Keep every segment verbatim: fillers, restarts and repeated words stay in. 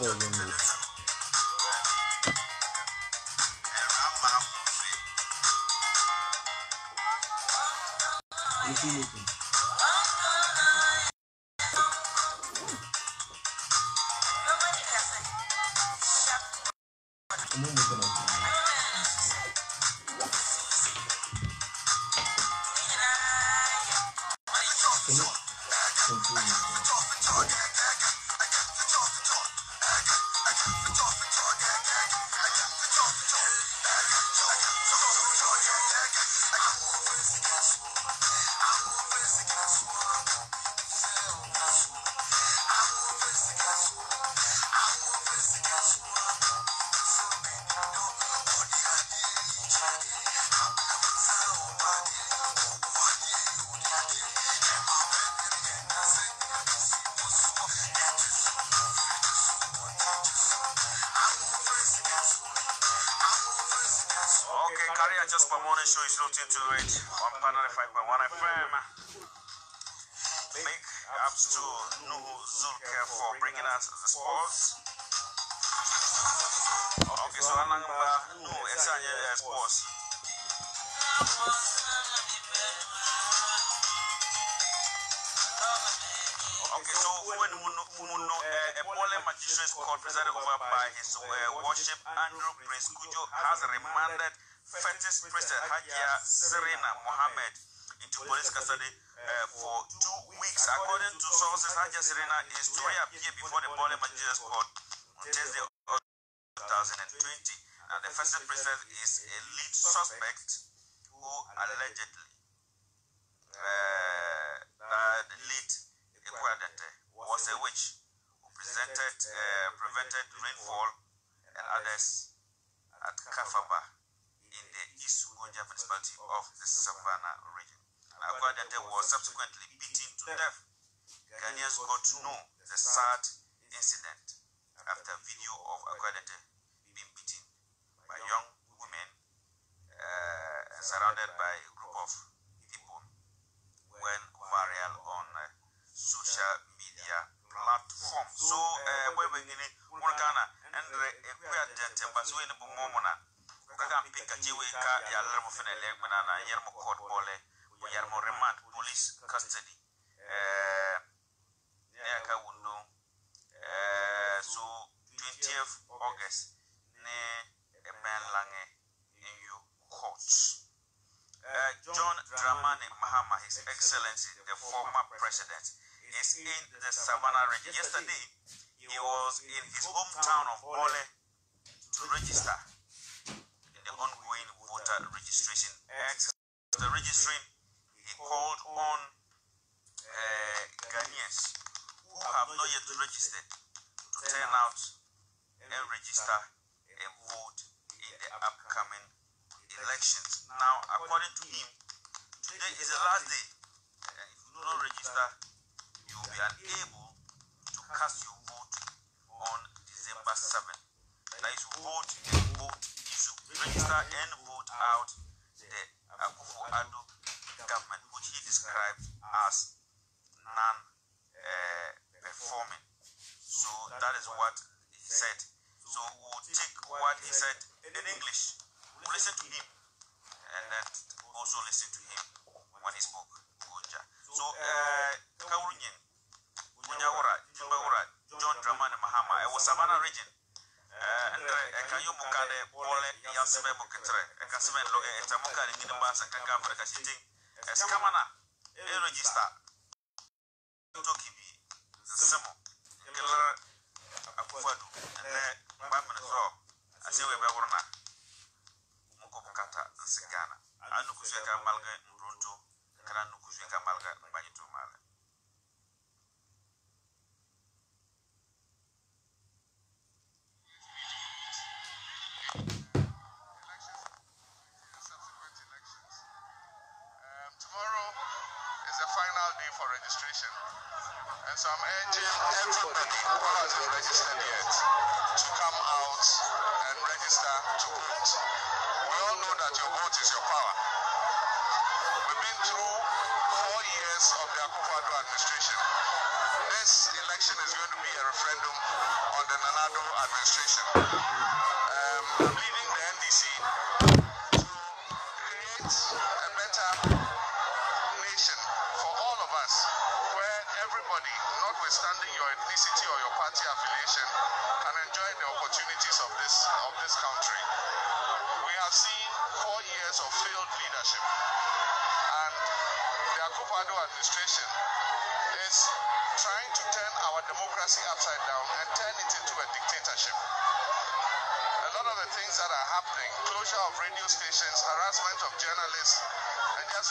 Just for morning show is looking to it on Panel five point one F M. Big ups to Nuhu Zulke for bringing us the sports. Okay, so I'm going to Esanye sports. Okay, so when Muno, a Pole Magistrates Court presided over by His Worship Andrew Prince Kujo has remanded Fetish Priestess Hajia Serena Mohammed into police custody uh, for two weeks. According to sources, Hajia Serena is to reappear before the Pole Magistrates Court on Thursday, twenty twenty. Now, the Fetish Priestess is a lead suspect who allegedly uh, uh, the lead Equadente was a witch who presented uh, prevented rainfall and others at Kafaba in the East Gonja municipality of the Savannah region. Equadente was subsequently beaten to death. Ghanaians got to know the sad incident after a video of Equadente being beaten by young women uh, surrounded by a group of people went viral on uh, social media platform. So, we're beginning one Ghana and Equadente, but so in the Bomona. Kaka mpika jiwe ka ya lermo fenele banana yermo court pole o yermo remand police custody eh ne ka wundo eh so twentieth August ne e ben lange in you courts. Uh, John Dramani Mahama, His Excellency, the former president, is in the Savannah region. Yesterday, he was in his hometown of Ole to register the ongoing voter registration exercise. After registering, he called on uh, Ghanaians who have not yet registered to turn out and register and vote in the upcoming elections. Now, according to him, today is the last day. Uh, if you do not register, you will be unable to cast your vote on December seventh. That is, vote and vote. Register and vote out the Akufo-Addo government, which he described as non-performing. Uh, so that is what he said. So we'll take what he said in English. We'll listen to him and then also listen to him when he spoke Gonja. So, Kaurunyin, Gonjawara, Jimbawara, John Dramani Mahama, I was Savannah region. Can you mukade pole yansebe muketre ekasebe lo etamukade minimba sakanga for kashiting eskamana e register tokibi semo killer akufadu ene bamene so asewe be worna muko bukata nsigana anu kusheka malga ndronto kala nu kusheka malga mbanyito mala. For registration, and so I'm urging everybody who hasn't registered yet to come out and register to vote. We all know that your vote is your power. We've been through four years of the Akufo-Addo administration. this election is going to be a referendum on the Nanado administration. Um, I'm leading the N D C to create a better nation for all of us, where everybody, notwithstanding your ethnicity or your party affiliation, can enjoy the opportunities of this of this country. We have seen four years of failed leadership, and the Akufo-Addo administration is trying to turn our democracy upside down and turn it into a dictatorship. A lot of the things that are happening, closure of radio stations, harassment of journalists, and just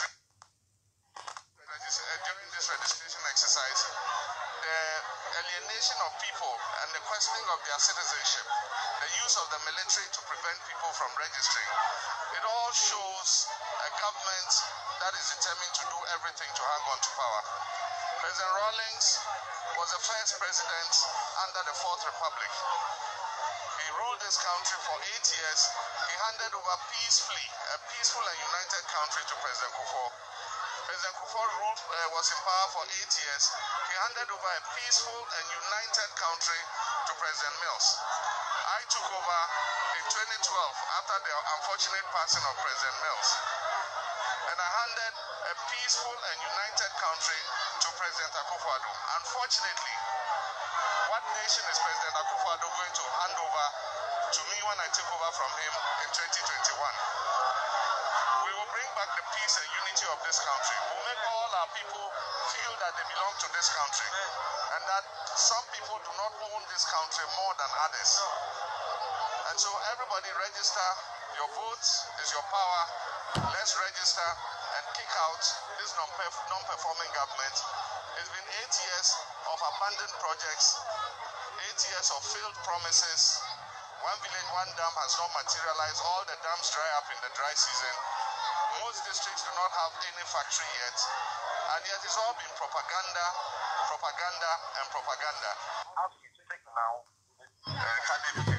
during this registration exercise, the alienation of people and the questioning of their citizenship, the use of the military to prevent people from registering, it all shows a government that is determined to do everything to hang on to power. President Rawlings was the first president under the Fourth Republic. He ruled this country for eight years. He handed over peacefully, a peaceful and united country to President Kufuor. President Kufuor ruled, uh, was in power for eight years. He handed over a peaceful and united country to President Mills. I took over in twenty twelve after the unfortunate passing of President Mills. And I handed a peaceful and united country to President Akufo-Addo. Unfortunately, what nation is President Akufo-Addo going to hand over to me when I take over from him in twenty twenty-one? We will bring back the peace and unity of this country. We'll make all our people feel that they belong to this country, and that some people do not own this country more than others. And so everybody register. Your votes is your power. Let's register and kick out this non-performing government. It's been eight years of abandoned projects, eight years of failed promises. One village, one dam has not materialized. All the dams dry up in the dry season. Most districts do not have any factory yet. And yet it's all been propaganda, propaganda, and propaganda. How do you think now? Uh,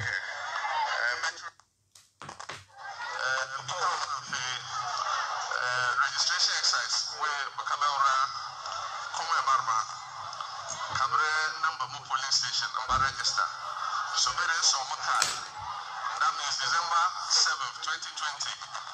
registration exercise where Bakabeura, Kome Barba, Cabre number mu police station, number register. So there is some time. That means December seventh, twenty twenty.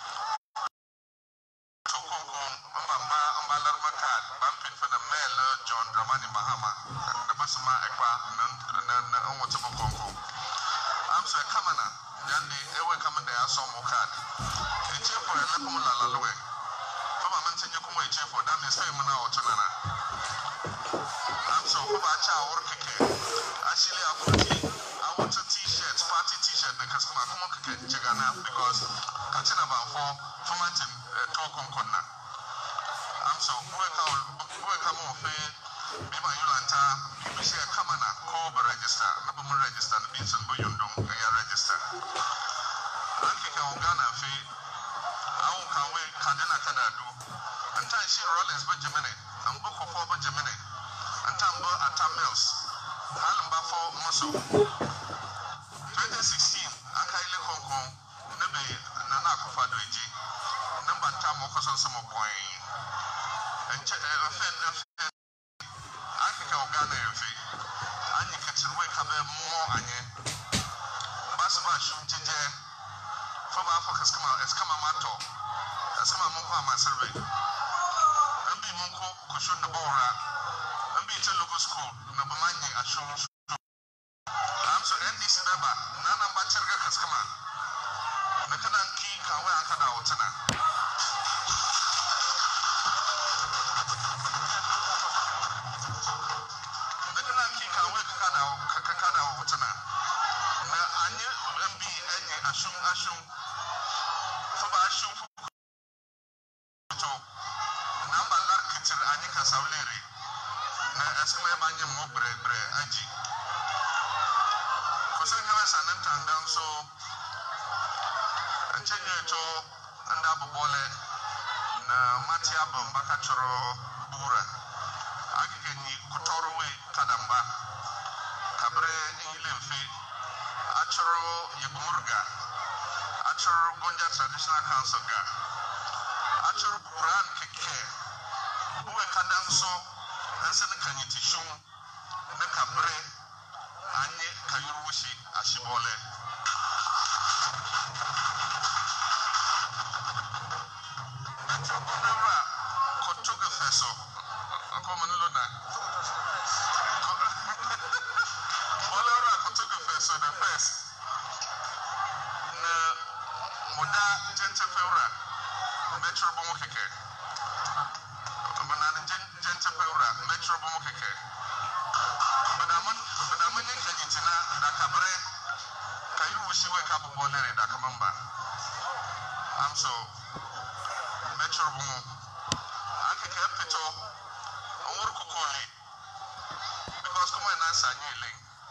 Tokongo, Mbamba, Mbalarma card, bumping for the mail, John Dramani Mahama, the Basama Ekpa, and Whatamo Congo. I'm so Kamana, Yandy, Ewe Kamana, Asomo card. It's here for a Lakumala Lowe. For that means famous now, Chanana. I'm so Bacha work again. Actually, I want I want a t-shirt, party t-shirt, because I'm a common Jagana because catching about four for my team talk on Kona. I'm so work out, work out more fair. Be my Yolanta, we say a Kamana, Kobe register, Nabamu register, and Vincent Boyundum, and your register. I think I'm gonna fee. I won't come away, Kadena Kadadu. And time she Rollins Benjamin, and book of four Benjamin, and Tambo at Tam Mills, Halamba for Muscle. twenty sixteen, Akaile Hong Kong, Nebe, Nana Akufo-Addo, number Tam Okoson Samo Point, and Africa Uganda, and you can wake up more and Basma Shumjije from Africa's come out, it's come a matter, as come a Mukama survey. Kushun the Bora, and be to local school, Nabamani, a show. I'm so N D C member, Nana Bacherga Kaskama. Nakanan Key, Kawa Akada Otana. Nakanan Key, Kawa Kakada Otana. Anya M B, Any Ashum Ashum, Fuba Ashum. Sauleri, as my band more bread, bread, Aji. Cosengas and Tandam so and Genuito and Abu Bole, Matia Bombacachoro, Bura, Agni, Kotorwe, Kadamba, Cabre, Ilimfi, Achoro, Yagurga, Achoro Gonja Traditional Council, Achoro Buran Kike. Who can so as an Kanyitishum, ne kabre anye kayurushi ashibole Metrobora kotoge feso akomani lona Bolora kotoge feso the first na moda gente feura metro bomo keke banana gente feura metro bomo keke banaman banaman ne kajitina da kabre kayu ushiwe kabu bolere da kamamba am so metro bomo akeke pito onwur kokoli because come na sanyele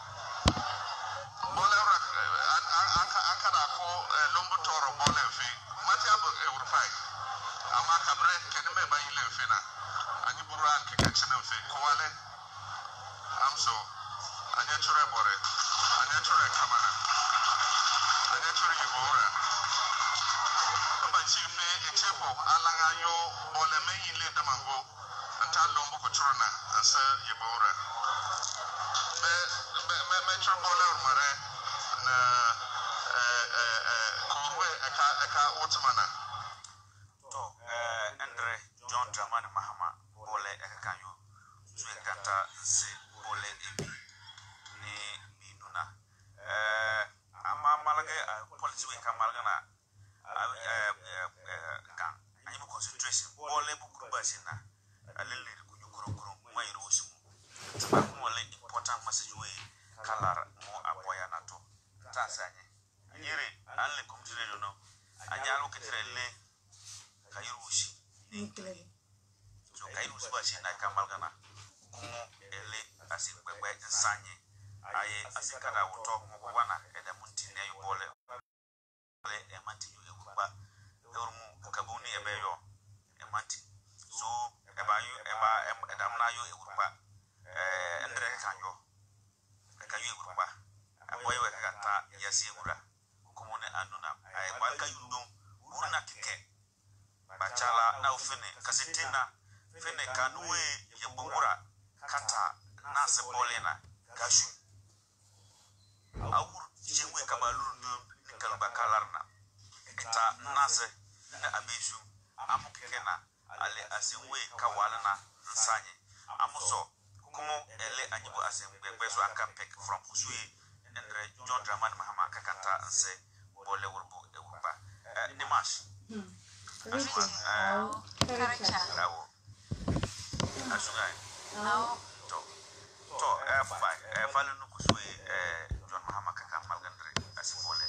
bolera anka anka da ko lombo toro bole fi mati abo eurofai ama kabre keneme ba ile fi na ani buran ke kachina fi kowale am so anya chore bore anya chore kamana anya chore yibora ba chime echepo alanga yo bole me ile damango anta lombo ko chorona asa yibora me me metro bole mare na eh eh kurwe eka eka otmana to eh Andre John Dramani Mahama bole eka kanyo zwe kanta se bole ebi ni minuna eh ama malage policy we kamalga na eh eh kan anyi concentration bole bu kurbasina alele kunyu kurokuro mai rosimu taba kuma le important message we kalar mo aboya nato tasanye anyere anle kumtire no anyalo ketrele kayurushi inkle so kayurushi bashi na kamalgana kumo ele asikwekwe nsanye aye asikara woto mo bwana ede muntine yobole le emanti yo ekuba yormu kabuni ebeyo emanti so ebayu eba edamna yo ekuba eh Andre kanyo kayu ekuba aboy we kata yasi gura kumone anuna ay balka yundo urna kike bachala na ufene kasetina fene kanwe yebungura kata nase bolena gashu awur jengwe kabaluru nikal bakalarna kita nase na abeju amu kikena ale asenwe kawalana nsanye amuso kumo ele anyibo asenwe beso akampek from kusui Andre John Dramani Mahama kakanta nse bole urbu eurba Dimash Ashwa Karacha Rawo Ashwa no to to eh fa eh fa lu kusui eh John Mahama kakam malgandre asibole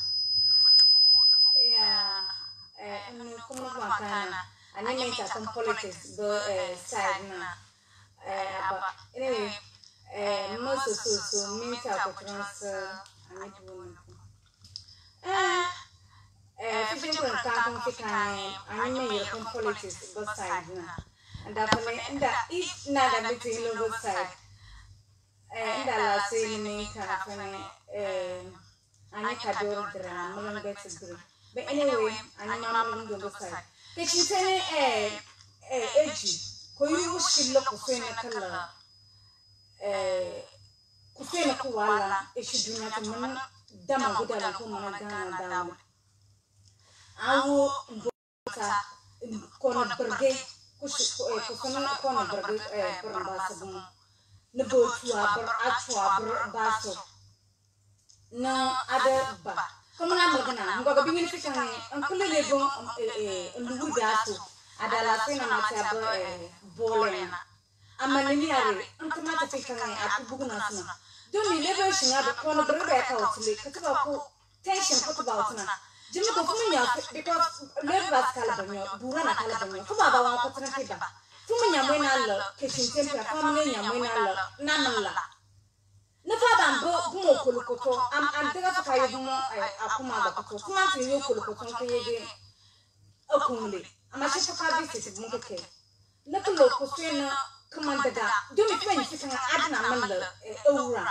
yeah eh no como bacana ani meta com politics go eh side na eh aba anyway eh most so so meta ko transfer ani tuno eh eh fishing for kan fikan ani me com politics go side na anda pone anda if na da between go side eh anda la say ni kan fane eh ani kador drama mo get group but anyway ani mama go side ke chitene eh eh eji ko yu shillo ko fene kala eh ku fene ko wala e shiduna to man dama gudala ko man gana dawo awu ngota kono berge ku ko kono kono berge eh poramba sabu ne bo tuwa ber atwa ber baso na ada ba como na magana ngoga bingin fikane ankule lebo eh ndugu gaso ada la sena mataba eh bolena amanini are ankama ta fikane akubugu na sna doni lebo shinga do kono berbe ka otule kataba ko tension ko ba otuna jimi ko funya because lebo baskala banyo dura na kala banyo ko baba wa ko tana tiba funya mwena lo keshin tempe family nya mwena lo namala ne fa bambo bumo kolokoto am antega fa yo bumo akuma ba koto kuma tin yo kolokoto ko yege akumle ama shi fa bi se bumo keke ne ko lo ko sena kuma daga do mi twen fi kan adna malla ewura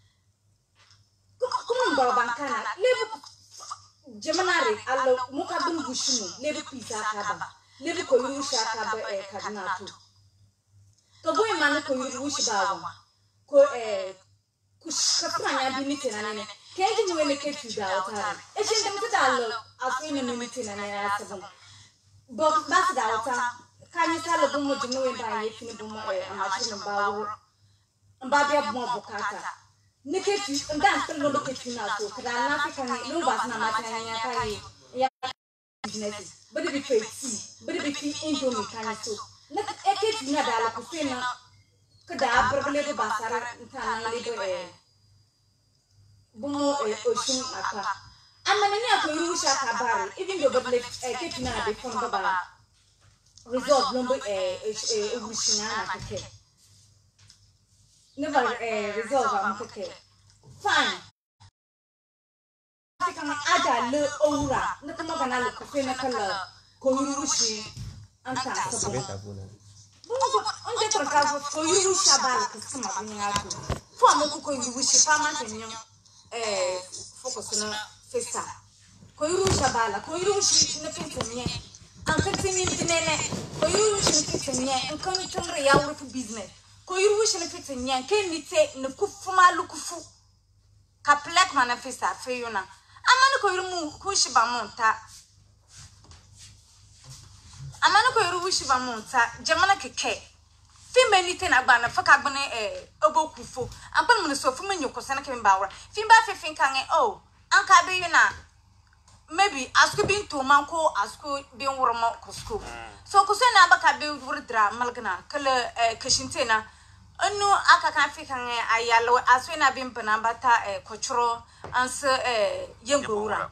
kuma ba bankana lebu jamanare allo muka bin bushimu lebu pizza ka ba lebu ko yusha ka ba e kadna to to boy man ko yusha ba wa ko eh kushkafanya bi meeting na ne kenji mu ne ke tu da wata e shin da mutu da lo afi ne meeting na ne ya sabon bo ba su da wata kanyi sala bu mu jimu we ba yi fini bu mu eh amachi no ba wo mba bia bu bukata ne ke tu ndan tan lo ke tu na so kada na fi kan no ba na ma tan ya kai ya business bodi bi pe ti bodi bi fi indomie kan so na e ke tu na da lo ku fe na kada problema basara ntana lido eh bumo eh oshun aka amana ni akoyiru sha kabari even though but like eh ketina na be phone baba result number eh eh obushina na keke never eh result am keke fine kama ada le oura na kama bana le kofe na kala koyiru shi anta sabona onde por causa foi o chabal que se chama bunhaco foi mo ko o chapa mantenho eh focus na festa ko o chabala ko o shi na pentenye an pentenye tinene ko o shi na pentenye en kan tumre ya wo business ko o shi na pentenye ken nite na kufuma lukufu ka plek mana festa feyuna amana ko mu ko shi ba monta amana ko yuru wishi ba monta jamana keke fimba ni tena gba na faka gbane eh obokufo ampan mu so fuma nyoko sana ke mbawra fimba fefin kan e oh anka be yuna maybe asko bin to manko asko bin wurmo kusko so kuso na baka be wurdra malgna kala kashintena anno aka kan fi kan ayalo aso na bin bana bata eh kochro ans eh yengowura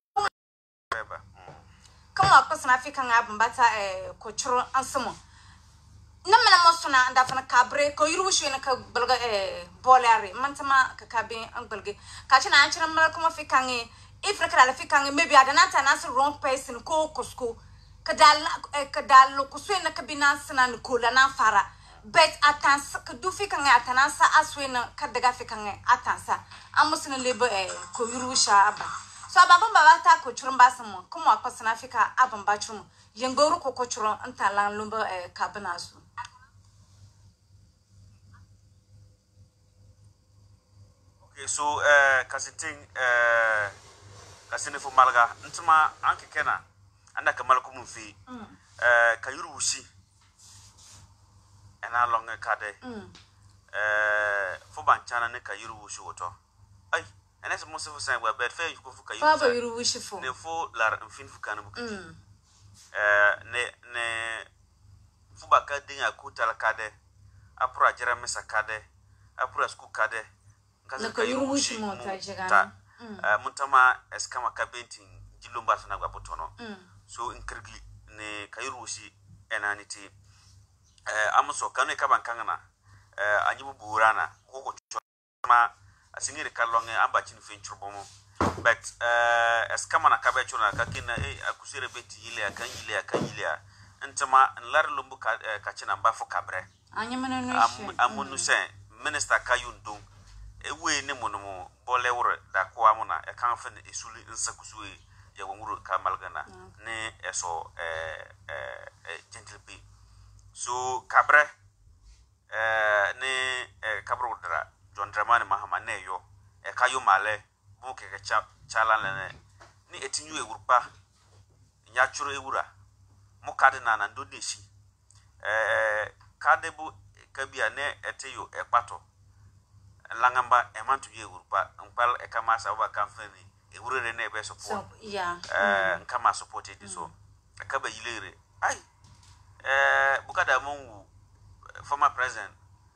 kama person African abambata eh kochro ansamo namana mosuna ndafana kabre ko yirushu na ka balga eh bolare mantama ka kabe angalge ka china anchira mala kuma fikange ifra kala fikange maybe adanata nas wrong person ko kosko kadal kadal kusu na kabina sana nkola na fara bet atans ka du fikange atanasa aswena kadaga fikange atansa amusina lebo eh ko yirusha aba so abamba bata ko churumba samo kuma akosana Africa abamba chumu yengoru ko ko churo ntala lumba eh kabanasu. Okay, so uh kasiting uh kasine fu malga ntuma anke kena anda kamal ko mfi uh kayuru wushi ena longa kade uh fu banchana ne kayuru wushi woto ai and as most of us say, we're bad fair. You go for Kayu. Father, you wish for the full lar and fin for Canabu. Eh, ne, ne, Fubaka ding a kuta la cade, Apura Jeramis a cade, Apura school cade, Kayu wish monta, Muntama escama cabenting, Gilumba and Agapotono. So in Kirgli, ne Kayurushi and Anity. Eh, Amoso, Kane Kabankangana, eh, Anibu Burana, Koko Choma. Singiri kalonge amba chini finchubomo but uh as kama na kabecho na kakina eh akusire beti ile akanyile akanyile ntama nlar lumbu ka kachina mbafo kabre anyamana no amunu se minister kayundu ewe ne monomo bolewre da kwa mona e kan fa ne esuli nsakusue ya wonguru kamalgana ne eso eh eh gentle be so kabre eh ne kabro dra John Dramani Mahama neyo e kayo male bu keke cha chala ne ni etinyu ewurpa nya churu ewura mu kade na na ndodishi eh kade bu kabia ne eteyo ekpato langamba emantu ewurpa npal e kama sa ba kamfani ewurere ne be support yeah eh nkama supported so akaba yilere ai eh bukada mu former president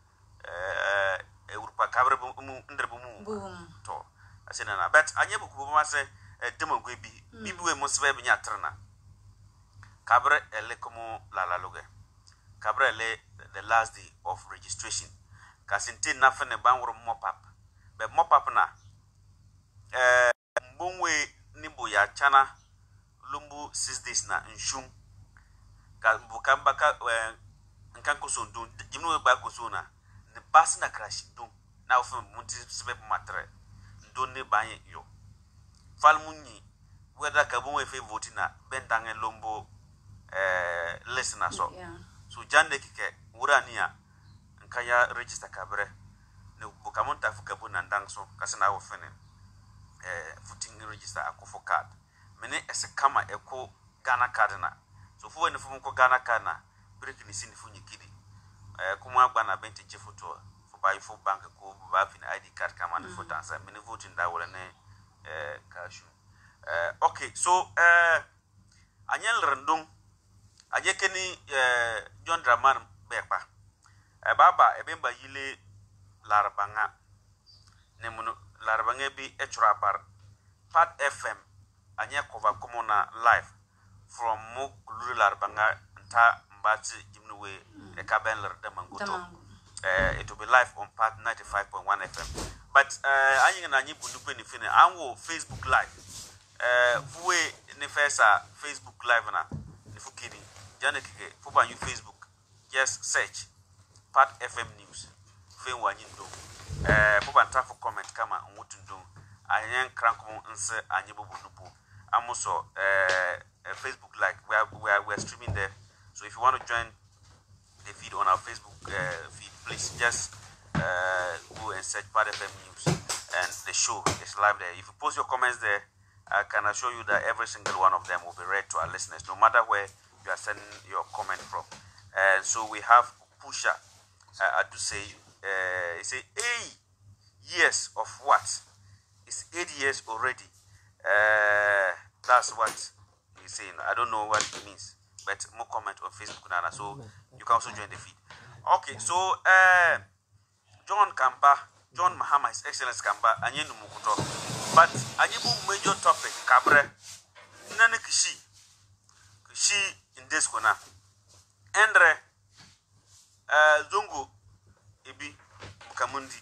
eh Europa kabre mu ndrebu mu to asena na but anye bu ku ma se demagwe bi bibi we mo sebe bi nyatrna kabre ele como la la loge kabre ele the last day of registration kasinte na fene banwro mopap be mopap na eh mbonwe ni bo ya chana lumbu six days na nshum ka bukamba ka nkan ko so ndun jimno ba ko so na ne bas na crash dum na ofo munti sebe matre ndon ne ban yo fal munyi weda ka bon we fe vote na bendange lombo eh listener so so jande kike wurania nkaya register kabre ne bukamonta fukabu na ndangso kase na wofene eh footing register akofo card mene ese kama eko Ghana card na so fu woni fu ko Ghana card na break ni sini fu nyikidi eh kuma agba na benti je photo for buy for bank ko ba fin I D card kama na photo ansa mene voting da wala ne eh kashu eh okay so eh anyel rendung aje keni eh John Draman bekpa e baba e bemba yile larbanga ne muno larbanga bi e churabar Pat F M anya cover komona live from Mukulu larbanga nta mbati jimnuwe e kaben larda mangoto eh it will be live on Pat ninety-five point one F M but eh anyi na anyi bundupe ni fine anwo Facebook live eh fuwe ne fesa Facebook live na ni fukini jane kike fuba you Facebook just search Pat F M News fe wanyindo eh fuba ntafu comment kama umutundo anyen krankomo nse anyibobu nubu amuso eh Facebook like we are we are, we are streaming there, so if you want to join the feed on our Facebook uh, feed, please just uh, go and search Pat F M News and the show is live there. If you post your comments there, I can assure you that every single one of them will be read to our listeners, no matter where you are sending your comment from. And so we have Pusha, uh, I do say, uh, he say eight years of what? It's eight years already. Uh, that's what he's saying. I don't know what it means, but more comment on Facebook Nana, so you can also join the feed. Okay, so uh, John Kamba, John Mahama, His Excellency Kamba, Anyenu Mukuto, but Anyebu major topic, Cabre, Nane Kishi, Kishi in this corner, Endre, uh, Zungu, Ibi, Bukamundi,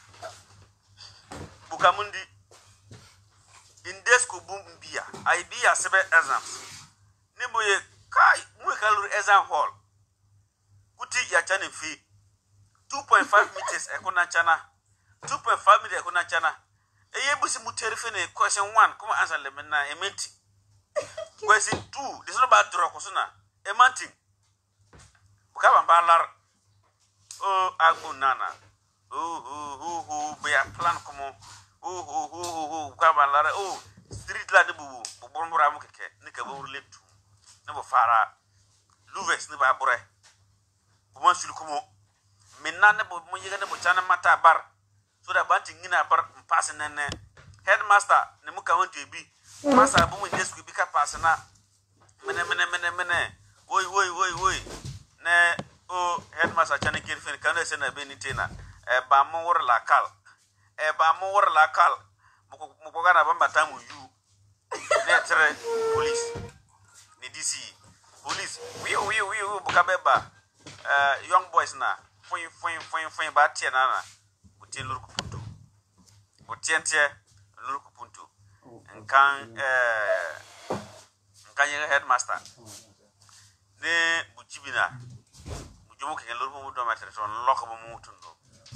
Bukamundi, in this Kubum Bia, I be a seven exams. Niboye Kai Mukalu exam hall. Kuti ya chani fee two point five meters ekona chana two point five meters ekona chana eye busi muterifene question one kuma answer le mena ementi question two this is about draw kusuna emanting bukaba mbalar oh agbu nana oh oh oh oh be a plan como oh oh oh oh bukaba lar oh street la de bubu bubumbura mu keke ni ka bo letu ne bo fara luves ni ba bure Buman Sulukumo, Minane Muyagan Buchana Mata Bar, so that Banting in a bar passing and headmaster, Nemuka went to be Master Boom, this will become Passana. Mene, mene, mene, mene, oi, oi, oi, oi, ne, oh, headmaster Channing Kirfin, Candace and a Benitina, a Bamor la Cal, a Bamor la Cal, Mukogana Bamba Tamu, you, Netre, police, Nidisi, police, we, we, we, Bukabeba. Uh, young boys na fun fun fun fun ba tie na na utie lurku puntu utie tie lurku puntu nkan eh nkan ye headmaster ne bujibina bujumu ke lurku mu do matere ton lokko mu tundo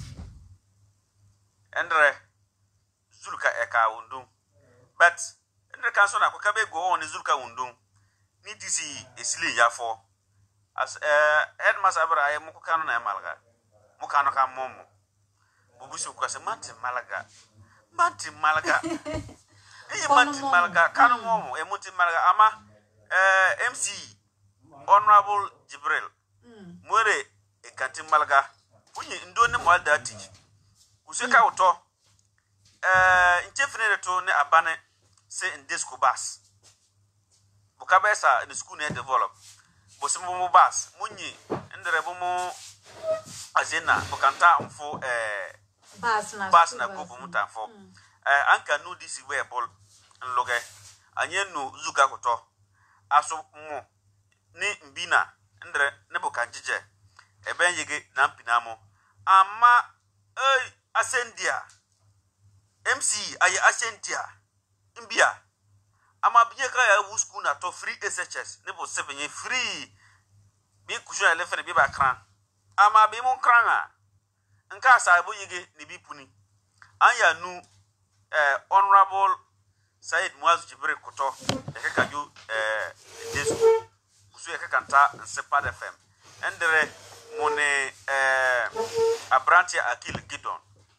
endre zulka eka undum but endre kan so na ko kabe go on zulka undum ni disi esile ya for as uh, headmaster abra ay muko kanu na malaga mukano ka momo bubusu ko se manti malaga manti malaga e manti malaga kanu momo e muti malaga ama uh, M C Honorable Jibril mm. Mwere e kanti malaga punyi ndone mwalda tiji useka uto eh uh, nchefine to ne abane se indisco bas bukabesa in school ne develop Bosimu bas munyi ndere bomo azena bokanta mfo eh bas na bas na go bomo tanfo eh anka no this way ball nloge anye no zuka koto aso mo ni mbina ndere ne bokanjije eben yege na mpinamo ama eh asendia M C aye asendia mbia ama biye ka ya wu school na to free S H S ne bo seven ye free bi kusho ya lefere bi ba kran ama bi mon kran a nka sa bo yige ni bi puni anya nu eh Honorable Said Muazu Jibril Koto e ka ju eh desu kusho ya ka kanta Pat F M endere mone eh Abrantia Akil Gidon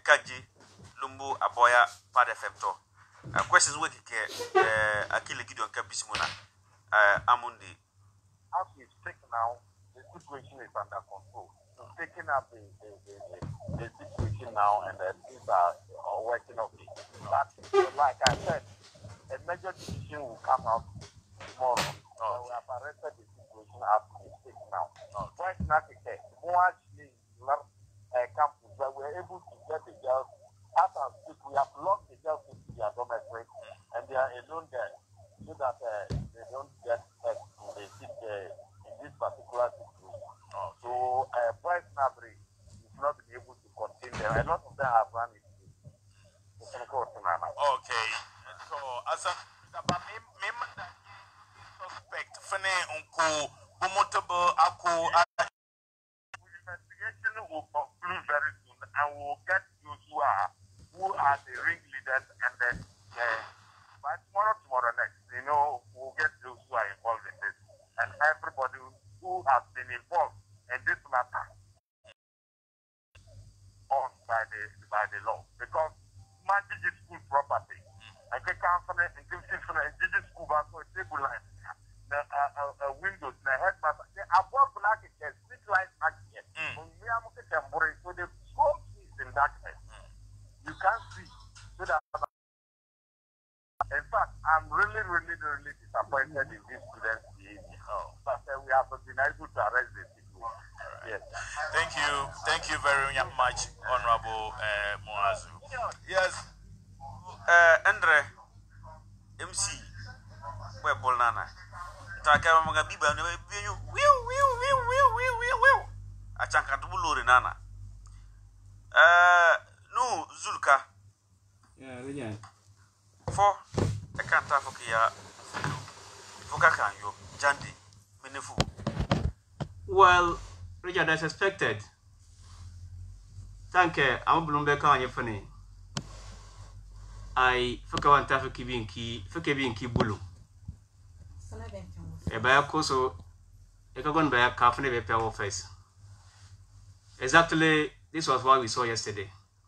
Kaji Lumbu Aboya Pad Effector. Questions we can Akili Gideon Capisimuna Amundi. As we speak now, the situation is under control. So taking up the, the, the, the situation now and the things are working okay. But like I said, a major decision will come out tomorrow. Oh. So we have arrested the situation as we speak now. Oh. Right now, more actually uh, campus, but we're able to get the girls. As I speak, we have locked the girls into their dormitory, and they are alone there, so that uh, they don't get uh, they sit uh, in this particular situation. Oh. So, uh, Bryce Nabri is not been able to contain them. A lot of them have run it. Okay. So, as a suspect, Fene Unko, Umotable, Ako, investigation will conclude very soon, and we'll get those who are who are the ringleaders, and then uh, by tomorrow, tomorrow next, you know, we'll get those who are involved in this, and everybody who has been involved in this matter on by the by the law, because magic is school property. I can counsel it in Gigi school back for a table line, the uh, uh, windows, the headmaster. They are both black and street lights back here. When we are looking at them, so the school is in darkness. You can't see. So that, in fact, I'm really, really, really disappointed in these students' behavior. Oh. But uh, we have been able to arrest the people. Right. Yes. Thank you. Thank you very much, Honorable uh, Moazu. Yes. Uh, Andre, M C, where Bolnana. Taka mga biba ne biyo wiu wiu wiu wiu wiu wiu wiu achanka tubuluri nana eh no zulka yeah yeah for e kanta fokia foka kan yo jandi menefu. Well, Richard, as expected. Thank you. I'm Bloomberg on your funny. I foka want to foki binki foki binki bulu. Ebaya koso ekagon baya kafne be pay office. Exactly, this was what we saw yesterday.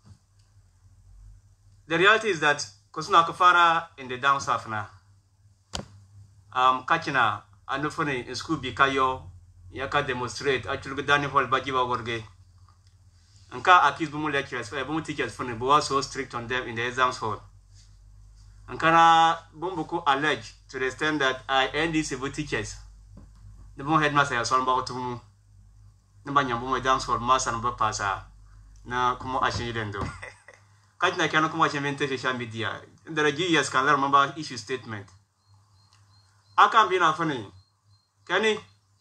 The reality is that Kosuna Kafara in the down south now. Um Kachina anofone in school bikayo yaka demonstrate actually Daniel Hall Bajiba Gorge. Anka accuse bumu lecturers, bumu teachers for but was so strict on them in the exams hall. Ankara Bumbuku alleged to the extent that I N D civil teachers. The more headmaster has one about to Nabanyambo dance for mass and pasa. Na Kumo Ashidendo. Katina cannot come watch and social media. The G S can learn about issue statement. I can't be not funny. Kenny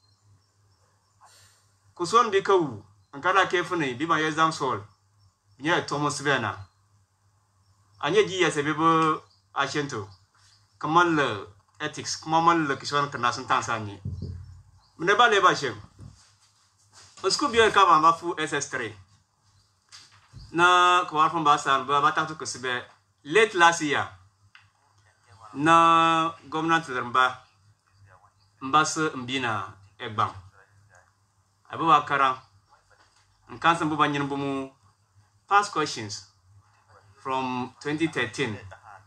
Kuson Biko, Ankara Kefuni, be my exams hall. Yeah, Thomas Verna. And yet, G S a people. Ashento, Kamal ethics, Kamal Kishwan Kanasan Tansani. Never never shame. A school beer come on Mafu S S three. Na Kwar from Basan, Babata to Kosibe, late last year. Na Governor Lemba Mbasa Mbina Egbam. Abuba Kara and Kansan Bubanyan Bumu past questions from twenty thirteen.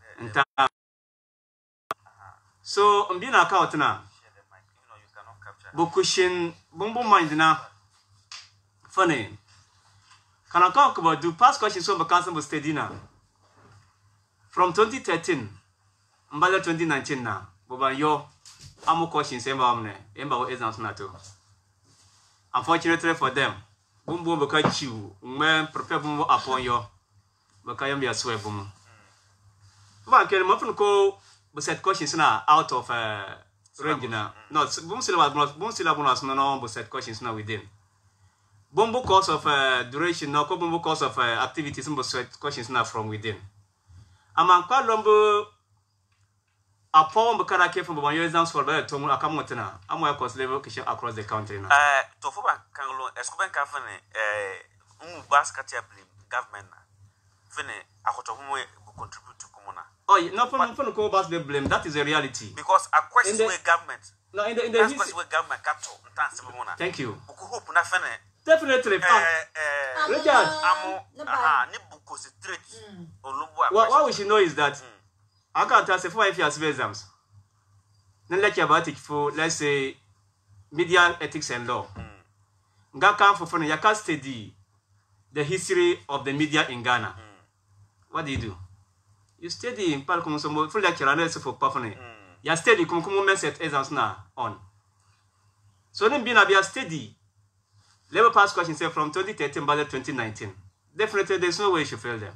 So, I'm being a count now. Bokushin, Bumbo mind now. Funny. Can I talk about the past questions from the council study now? From twenty thirteen, Mbala twenty nineteen now. Boba yo, I'm questions, Emma, Emma exams na too. Unfortunately for them, Bumbo because you, when prepare Bumbo upon you, Bakayam be a swear boom. But can often call but set questions now out of uh range now. No, boom syllable boom syllable no no but set questions now within. Bombo course of uh, duration no bombo course of uh, activities but set questions now from within. Among Palombo a poem because came from one year exams for the Tomu Akamotana. I'm well course level across the country now. Uh Tofuba Kanglo Escoban Cafane uh um basket government Fene Akotomo contribute to Kumuna. Oh, no fun fun call about the blame. That is a reality. Because a question the, with government. No, in the in the question with government capital. Thank you. Hope na fene. Definitely. Eh eh. Richard. Amo aha ni concentrate Mm. on Lumbu. What, what we should know is that I can't tell you five years of exams. Then let you about it for, let's say, media ethics and law. Nga come for fun, you can study the history of the media in Ghana. What do you do? You study in Palcom, some full lecture and for Pafone. You study, come come set exams now on. So then being a steady. Level pass question say from twenty thirteen by twenty nineteen. Definitely there's no way you should fail them.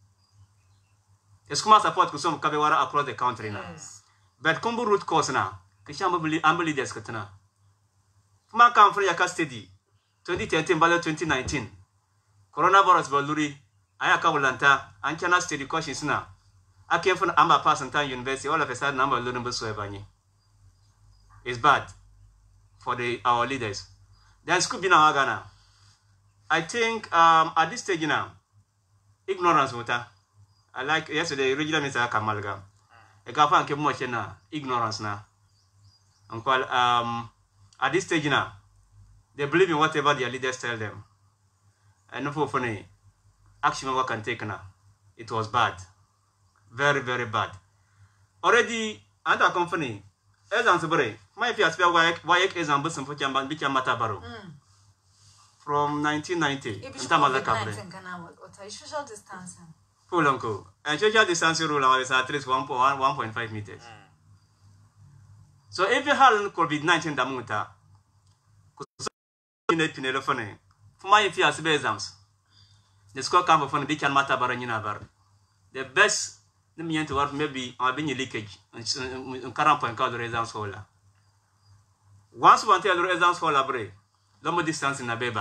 It's come support to some Kabewara across the country now. Yes. But combo root cause now. Kishambuli ambuli deskatana. Fuma come for your steady. twenty thirteen by twenty nineteen. Coronavirus baluri. Ayaka Volanta. Anchana steady questions now. I came from Amba Pass and Town University. All of a sudden number learning Busuebani. It's bad for the our leaders. Then school be now Ghana. I think um, at this stage now, ignorance water. I like yesterday regular Mister Kamalga. A gafan came much na ignorance now. And um at this stage now, they believe in whatever their leaders tell them. And no for funny action we can take now. It was bad. Very, very bad. Already under company, as answer my fear spell why why example some for Jamban Bicha Matabaro. From nineteen ninety. Social distancing. Full uncle. And social distancing rule is at least one point five meters. So if you have COVID nineteen damuta, in the telephone, for my fear exams, the score come from the Bicha Matabaro in Navarre. The best the mean to work maybe on being leakage and current point called the results holder. Once one tell the results holder break, no distance in a baby.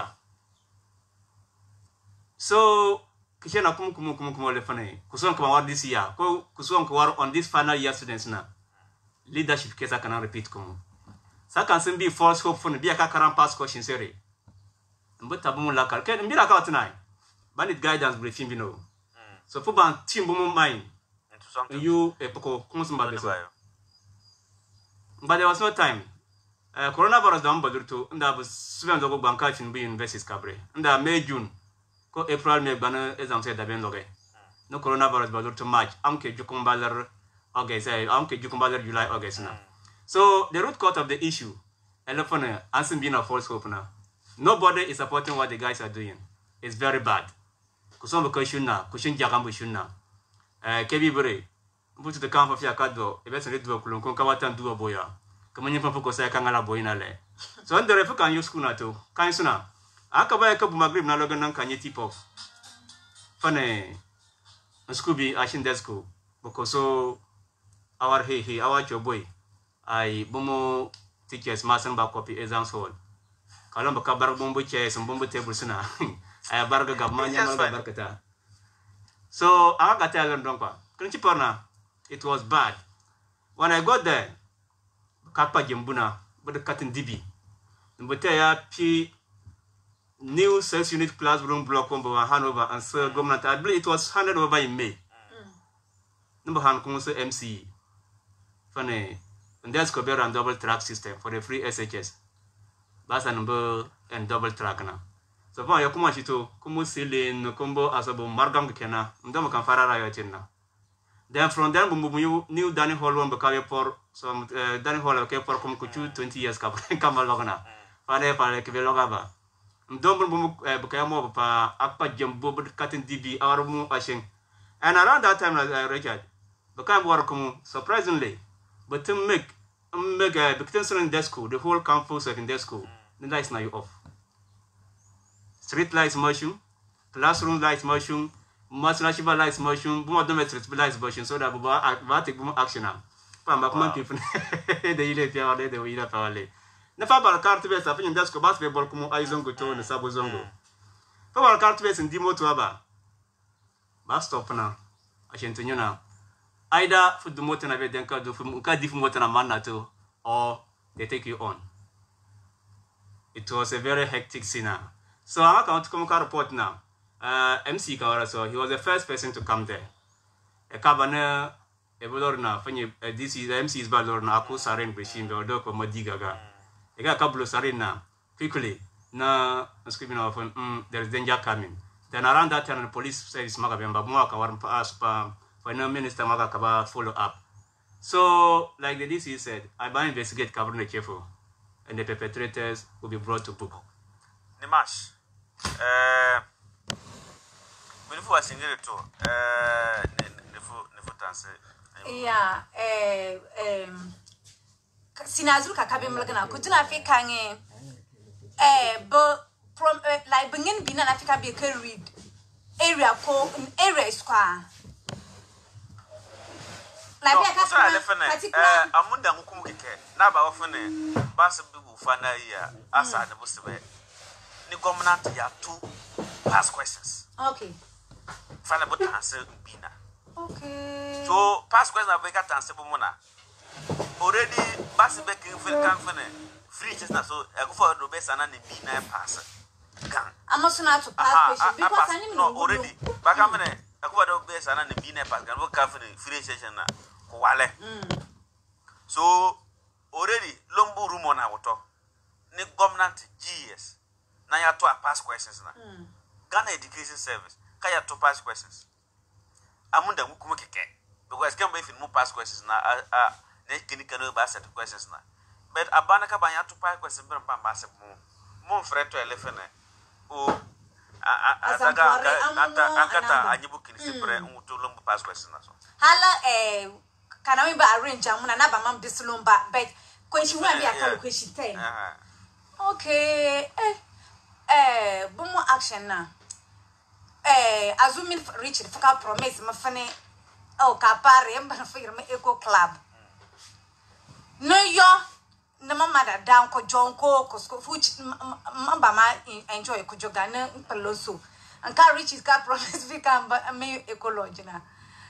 So, Kishana kum kum kum kum lefane. Kuson kumawar this year. Kuson kumawar on this final year students na. Leadership case I cannot repeat kumu. Sa can sim be false hope for be a current pass question seri. But tabumu lakal. Ken mbira ka tonight. Bandit guidance briefing you know. So for ban team bumu mind. You a poko kumsumba beso. But there was no time. Uh, coronavirus down badurto. Nda was seven dogo banka chinbu universities kabre. Nda May June. Ko April May bana exam say daben loge. No coronavirus badurto March. Amke jukumbaler August. Amke jukumbaler July August na. So the root cause of the issue, elephant hasn't been a false hope now. Nobody is supporting what the guys are doing. It's very bad. Kusombo kushuna, kushin jagambu shuna. Uh, Kebi Bure, put to the camp of Yakado, a vessel to a Kulunko Kawatan do a boya. Coming from Focosa Kangala Boinale. So under the can use Kuna too. Kind sooner. Akaba Kabu Magrib Nalogan can you tip off. Funny Scooby Ashin Desco. Because so our hey hey, our your boy. I Bomo teachers Masan copy exams hall. Kalamba Kabar Bombo chairs and Bombo tables now. I have Barga Gabmania Barkata. So I got to tell them, it was bad. When I got there, Kapa Jambuna, but the cutting D B. But there, P new sales unit classroom block over Hanover and Sir Government. I believe it was handed over in May. Number Han Council M C. Funny, and there's Cobera and double track system for the free S H S. That's a number and double track now. So far, you come to come silin, combo as a margam kena, ndom can fara yotina. Then from there, we new Danny Hall one became for some Danny Hall okay for come kuchu twenty years kamalogana. Fare fare kivelogaba. Ndom became more pa apa jumbo but cutting D B our mu ashing. And around that time, uh, Richard became work surprisingly, but to make make a uh, in their school, the whole campus of in their school, the lights now you off. Street lights motion, classroom lights motion, national lights motion, boom domestic lights motion, so that we will take boom action now. Pamba come people, they let you out there, they will eat up our lay. Never about cartibes, I think that's basketball come Izongo to and Sabozongo. Papa cartibes and Dimo to Aba. Bast stop now. I shan't you now. Either for the motor of then do from different motor a man too, or they take you on. It was a very hectic scene now. So I want to come to report now. Uh, M C Kawara, so he was the first person to come there. A cabana, a Bolorna, this is M C's Balorna, Aku Sarin, Bishim, or Doko Modigaga. A couple of Sarina, quickly, now, screaming off, mm, there's danger coming. Then around that time, the police says Magabemba Mwaka war asked for no minister Magakaba follow up. So, like the D C said, I will investigate Cabernet Chefo, and the perpetrators will be brought to book. Nimash, uh, before I sing it too, uh, yeah, um, Sinazul Kakabim Lagana, could not be hanging, eh, but from like bringing Bina Africa be a read area called area square. No, uh, Amunda Mukumike, Naba often Basabu Fana here, Asa the Busabe. Nigomanat ya two past questions. Okay. Find about answer Bina. Okay. So, past question I got answer Bumona. Already, Basabek in Philcamphane, free chestnut, so I go for the best and the Bina pass. I'm also not to pass question because I know already. Bagamane, I go to the best and the Bina pass, and work out for the free session. Wale. So already Lombo room on our talk. Ni government G S. Now you have to pass questions now. Ghana Education Service. Can you to pass questions? Amunda mukumukeke. Because can be if no pass questions now. Ah, ne kini kano ba set questions now. But abana ka ba ya to pass questions but pa massive mo. Mo fret to elephant. O asaga anta akata anyibu kini sepre umuto Lombo pass questions na so. Hala eh can I arrange and one another man bislumba, but question will be a question ten. Okay, eh, eh, boom action now. Eh, assuming Richard Fuka promise my funny oh capare and figure me eco club. No, yo, no mamma down ko John Co, Cosco, which Mamba enjoy Kojogana Peloso, and can Richard got promise become but me ecologina.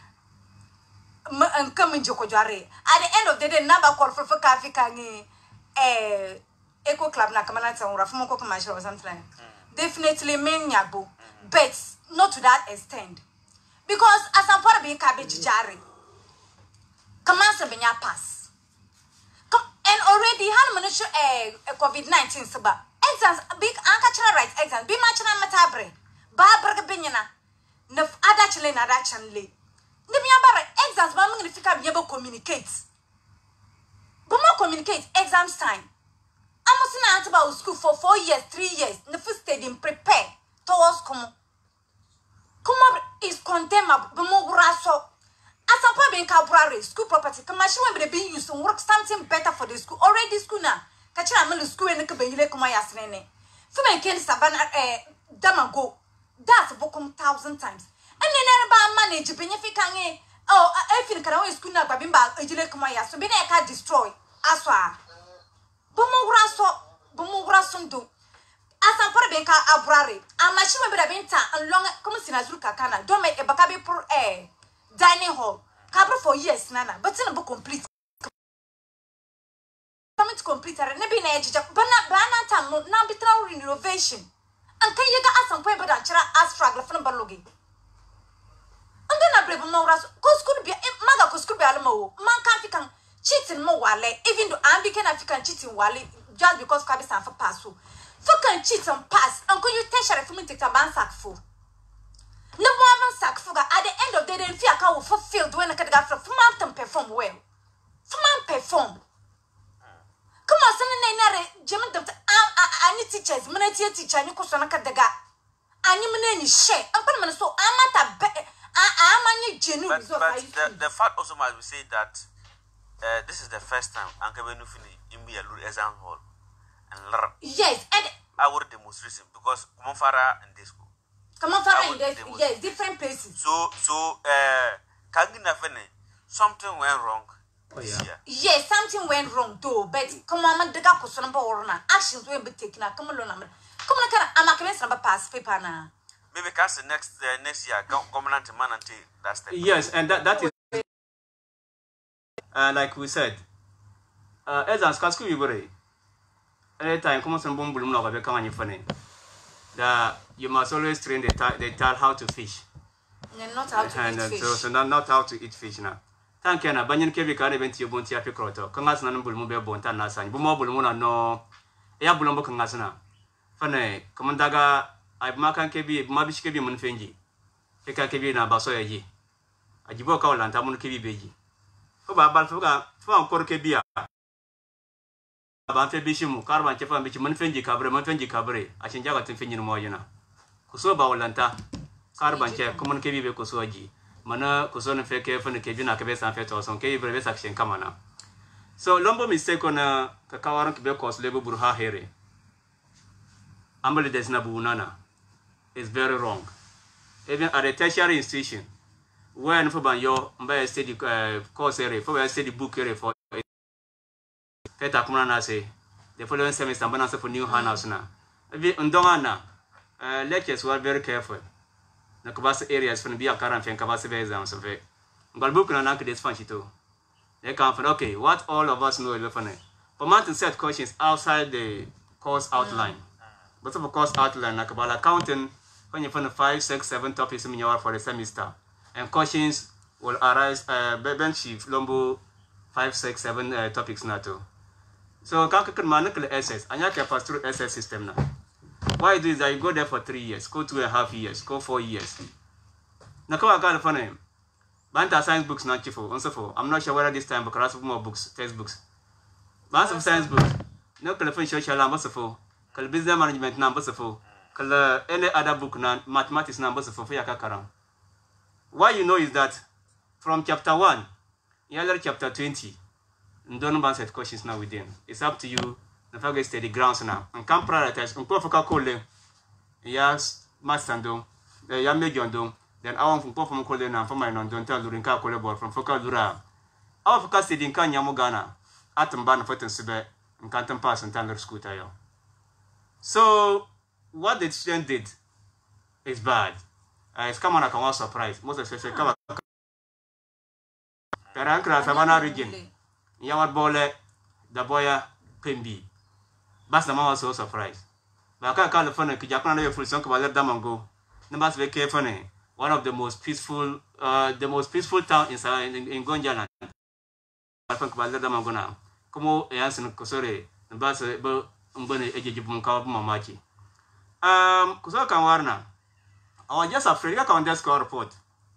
And coming Joko Jare. At the end of the day, number call for Kafika eh Eco Club Nakamanata or Rafmoko commercial or something. Definitely mean yabu, but not to that extent. Because as I'm part of being cabbage jarry, commands a benya pass. Come and already how many a COVID nineteen saba exams big anka right exams be much na matabre Barbara Binyana Nuf Adachile Nadachanle. Nibia exams, but I'm going to be able to communicate. But more communicate exams time. I must not about school for four years, three years. The first stadium prepare towards come. Come up is condemnable. But more raso. As a public cabrari school property, commercial will be used to work something better for the school. Already school now. Catching a middle school and the Kabile Kumayasne. Fume can Sabana eh Damago. That's a book thousand times. And then about manage benefiting oh I feel can always school now bimba ejile kumaya so be na destroy aswa bomogura so bomogura sundu asa for benka abrare amachi we be benta and long come sinazuru kakana don't make e baka be pro eh dining hall kabro for years nana but na be complete come to complete are na be na ejija bana bana tam na be tra renovation and can you ga asan point be da chira as struggle for number logi. And then I believe more as cause could be maga cause could be almo man can't cheating more wale even though I'm becoming African cheating wale just because Kabi stand for pass so can cheat and pass and could you tell for me take a man sack full no more sack full at the end of the day fear can fulfilled when I can get from man perform well from man perform come on son nene German doctor I need teachers many teacher and you could son daga and you many share and put so I'm at a But, but the, the fact also must be said that uh, this is the first time Uncle Benufini in me a exam hall and yes, and I would demonstration because Kumafara and this school. Kumafara in this yes, different places. So so uh Kagina Fene, something went wrong. Oh, yeah. Yes, something went wrong too, but come on, the gap was number one. Actions will be taken. Come on, come on, I'm a commence number pass paper now. Maybe cast the next uh, next year, government man until that's the yes, and that that is uh, like we said. Uh, as a school, we go every time come on some boom boom now, come on, funny. That you must always train the the child how to fish. And not how to and, eat uh, fish. So, so not, not how to eat fish now. Thank you. Na banyan kebi ka event you bonti afi kroto. Kangas na nbul be bonta na san. Bu mo bul mo na no. Ya bul mo kangas na. Fane, kamandaga ai makan kebi mabish kebi mun fenji e ka kebi na baso yaji ajibo ka wala ntamun kebi beji ko ba bal fuga fu an kor kebi ya ba fe bishimu karban chefa bichi mun fenji kabre mun fenji kabre a cin jaga tin fenji mo yana kuso ba wala nta karban che kumun kebi be kuso aji mana kuso na fe ke fun kebi na kebe san fe to son kebi be sakshen kamana so lombo mistake ona ka kawaran kebe kos lebo burha here ambali desna bunana is very wrong. Even at a tertiary institution, when for banyo mba study uh, course area, for study book area for peta kumana say the following semester mbana for new house na. Ebi ndonga na uh, lectures were very careful. Na kabasa areas for be a current fen kabasa exams of it. Ngal book na na kdes fanchito. They come for okay, what all of us know is funny. For mountain set questions outside the course outline. But of course outline like about accounting when you find five, six, seven topics in your for the semester. And questions will arise uh bench lombo five, six, seven uh, topics na too. So can can manipul S S and you can pass through S S system now. Why do is that you go there for three years, go two and a half years, go four years. Now come on funny. Banta science books not chifu, also for I'm not sure whether this time because of more books, textbooks. Bunch of science books. No telephone social numbers for business management numbers for any other book na mathematics numbers for karam. Why you know is that from chapter one, you chapter twenty, don't ban set questions now within. It's up to you. The fact is the grounds now. And can prioritize. And go for calling. Yes, master do. The young major do. Then I want to perform calling and for my non don't tell during car collabor from Focal Dura. Our focus in Kanya Mogana. Atom ban for Sube and Canton Pass and Tanner Scooter. So, what the student did is bad. Uh, it's come on a surprise. Most especially, come on. Perankra Savannah region. Yawar Bole, the boya, Pimbi. Bas the man was so surprised. But I can't call the phone and Japan full sunk about let them go. Numbers very careful. One of the most peaceful, uh, the most peaceful town in in, in Gonjaland. I think about let them go now. Come on, answer Kosore, the bus. Mbone ejeji bumka mamachi. Um, kusoka warna. I was just afraid I can't just score report.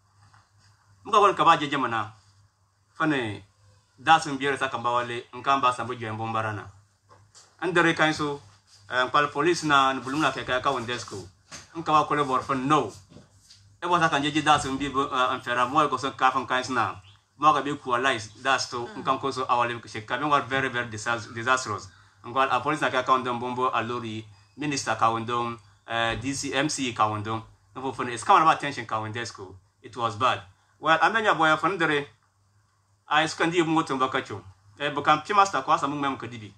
Mga wal kabaje jemana. Fane dasun biere sakambawale nkamba sambujo embombarana. Andere kanso um pal police na bulumna keka ka wondesko. Nkawa kole bor for no. E wata kanjeji dasun bi anfera mo ko son kafan kanso na. Mo ga be equalize that's to nkanko so awale ko sheka be war very very disastrous. Ngwal a police na ka kawndom bombo alori minister kawndom uh, D C M C kawndom no for it's come about attention kawndesco it was bad well amenya boy for ndere I skandi moto mbakacho e bokam master kwa samu mem kadibi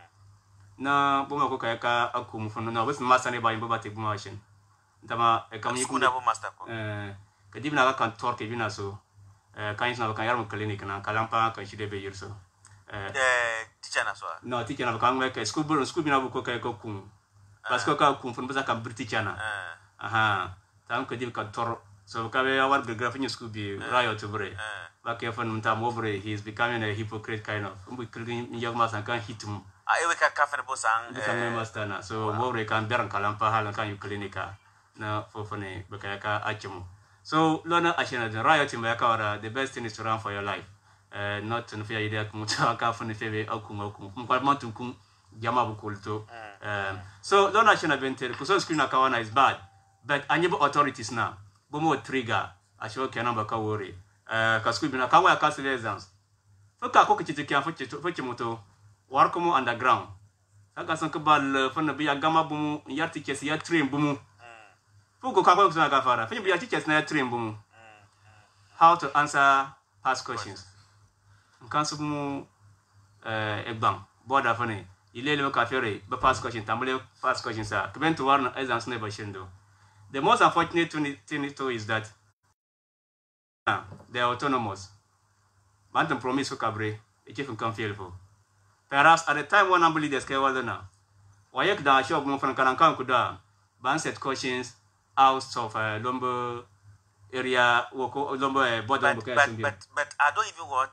na boma ko kayaka akum for no was master ne ba imbo bate buma machine ndama e kam yiku na master ko eh kadibi na ka kan torke bina so eh kan na kan yarmo clinic na kalampa kan shide be yirso eh teacher na so no teacher na kan weka school bro school bina ko kay ko kum parce que ka kum fon baza ka teacher na aha tam ko dib ka tor so ka be awar graph in school bi rayo to bre ba ke fon mta mo bre he is becoming a hypocrite kind of mbu kilin young man kan hitum a ewe ka ka fe bo sang eh master na so mo bre kan beran kalampa halan kan yu clinica na fo fone ba ka ka achimo so lona ashena the rayo timba ka wara the best thing is to run for your life. Uh, not to fear idea kumuta ka fun febe akum akum kwa mantum kum jama bukulto um so don't national bentel kuso screen akawana is bad but anyebo authorities now bomo trigger asho ke number ka worry uh ka school bina kawa ka civil exams fuka ko kichi kyan fuchi fuchi moto war komo underground aka san ka bal fun bi agama bumu yarti kesi ya train bumu fuko ka ko na ka fara fun bi ya teachers na ya train bumu how to answer past questions kansu mu eh ebang boda fane ilele ka fere ba past question tambule past question sa kben to warn exams never shindo the most unfortunate thing to is that uh, they are autonomous bantam promise for kabre e chief kan feel for perhaps at the time when ambuli des ke wala na wayek da shop mo fan kan kan kuda ban set questions out of uh, lombo area woko lombo uh, border but, but, but but I don't even want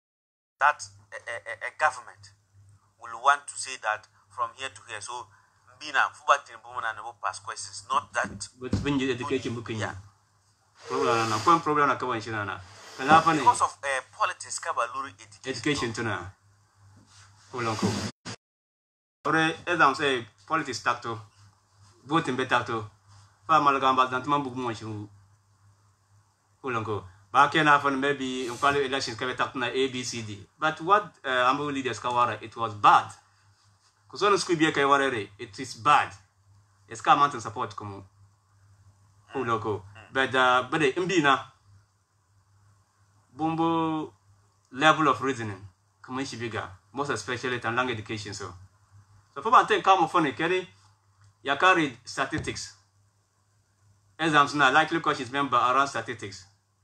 that a, a, a government will want to say that from here to here. So bina fubatin bumana no pass questions not that but when you education book yeah problem na point problem na kawan shina na kala fa ne because of uh, politics ka ba luri education education tuna ulonko ore exam say politics tacto voting be tacto fa malgamba dan tuma bugu mo shiru ulonko ba kena fa maybe in quali elections ka be tacto na A B C D but what uh, ambo leaders kawara it was bad because on school be kai warere it is bad it's ka mountain support como ulonko but uh, but the mbina bombo level of reasoning come she bigger most especially in language education so so for banten come for ne carry ya carry statistics exams na likely questions member around statistics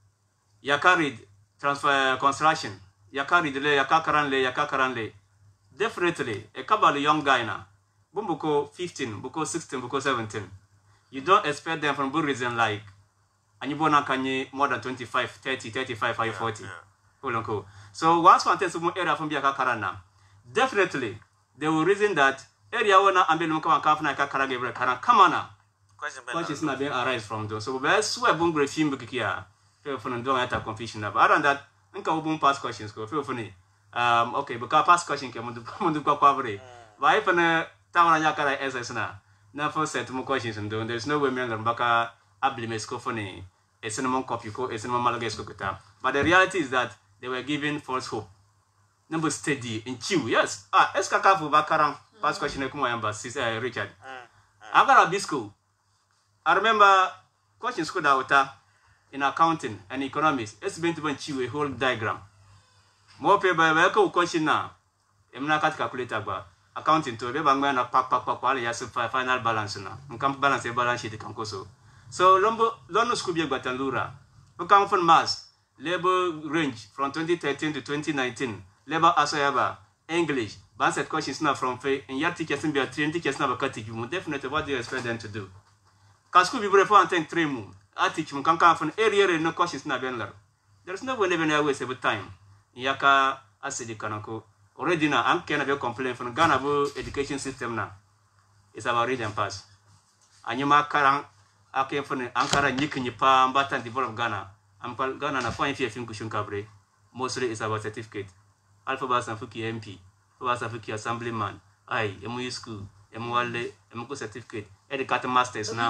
ya carry transfer construction ya carry the ya kakaran le ya kakaran le definitely a couple of young guy na bombo fifteen boko sixteen boko seventeen you don't expect them from good reason like and you born kanye more than twenty-five, thirty, thirty-five, forty. Yeah, yeah. So once one takes some area from Biaka Karana, definitely they will reason that area one ambulum come and come na kakara gebre karan kamana. Question is not being arise from those. So we swear boom great film bikia. Feel funny don't enter confusion now. But other than that, nka ubum pass questions go. Feel funny. Um okay, because pass question ke mundu mundu kwa kwavre. Why for na tawana yakara S S na. Na for set more questions and there's no way me ngambaka ablimesko funny. A cinnamon copy ko a cinnamon malagasco kita. But the reality is that they were given false hope. Number steady in chew. Yes. Ah, eskaka for bakaram. Past question Kumayamba, Sister Richard. I got a bisco. I remember question school daughter in accounting and economics. It's been to chew a whole diagram. More paper by question now. I'm not calculator but accounting to be bangman a pack pack pack while you have final balance now. You can't balance a balance sheet can so. So Lombo Lono Scooby Batalura. We come from Mass. Labor range from twenty thirteen to twenty nineteen. Labor Asoyaba. English. Banset questions now from Faye. And your teachers and be a trained teachers now cut you. Definitely what do you expect them to do? Can school be before and take three moon. I teach them can come from area no questions now benler. There's no one even always every time. Yaka Asidi Kanako. Already now I'm can have complaint from Ghana education system now. It's about read and pass. And you mark Karang. I came from Ankara, Nikipa, Mbata, develop Ghana. I'm Ghana, and I find here film Kushun Cabre. Mostly it's about certificate. Alpha Sanfuki M P, Sanfuki Assemblyman, I, M U school, M Wale, M U certificate, Educated Masters now.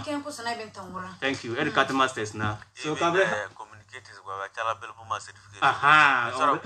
Thank you, Educated Masters now. So, Cabre communicators were a Calabella certificate. Aha, so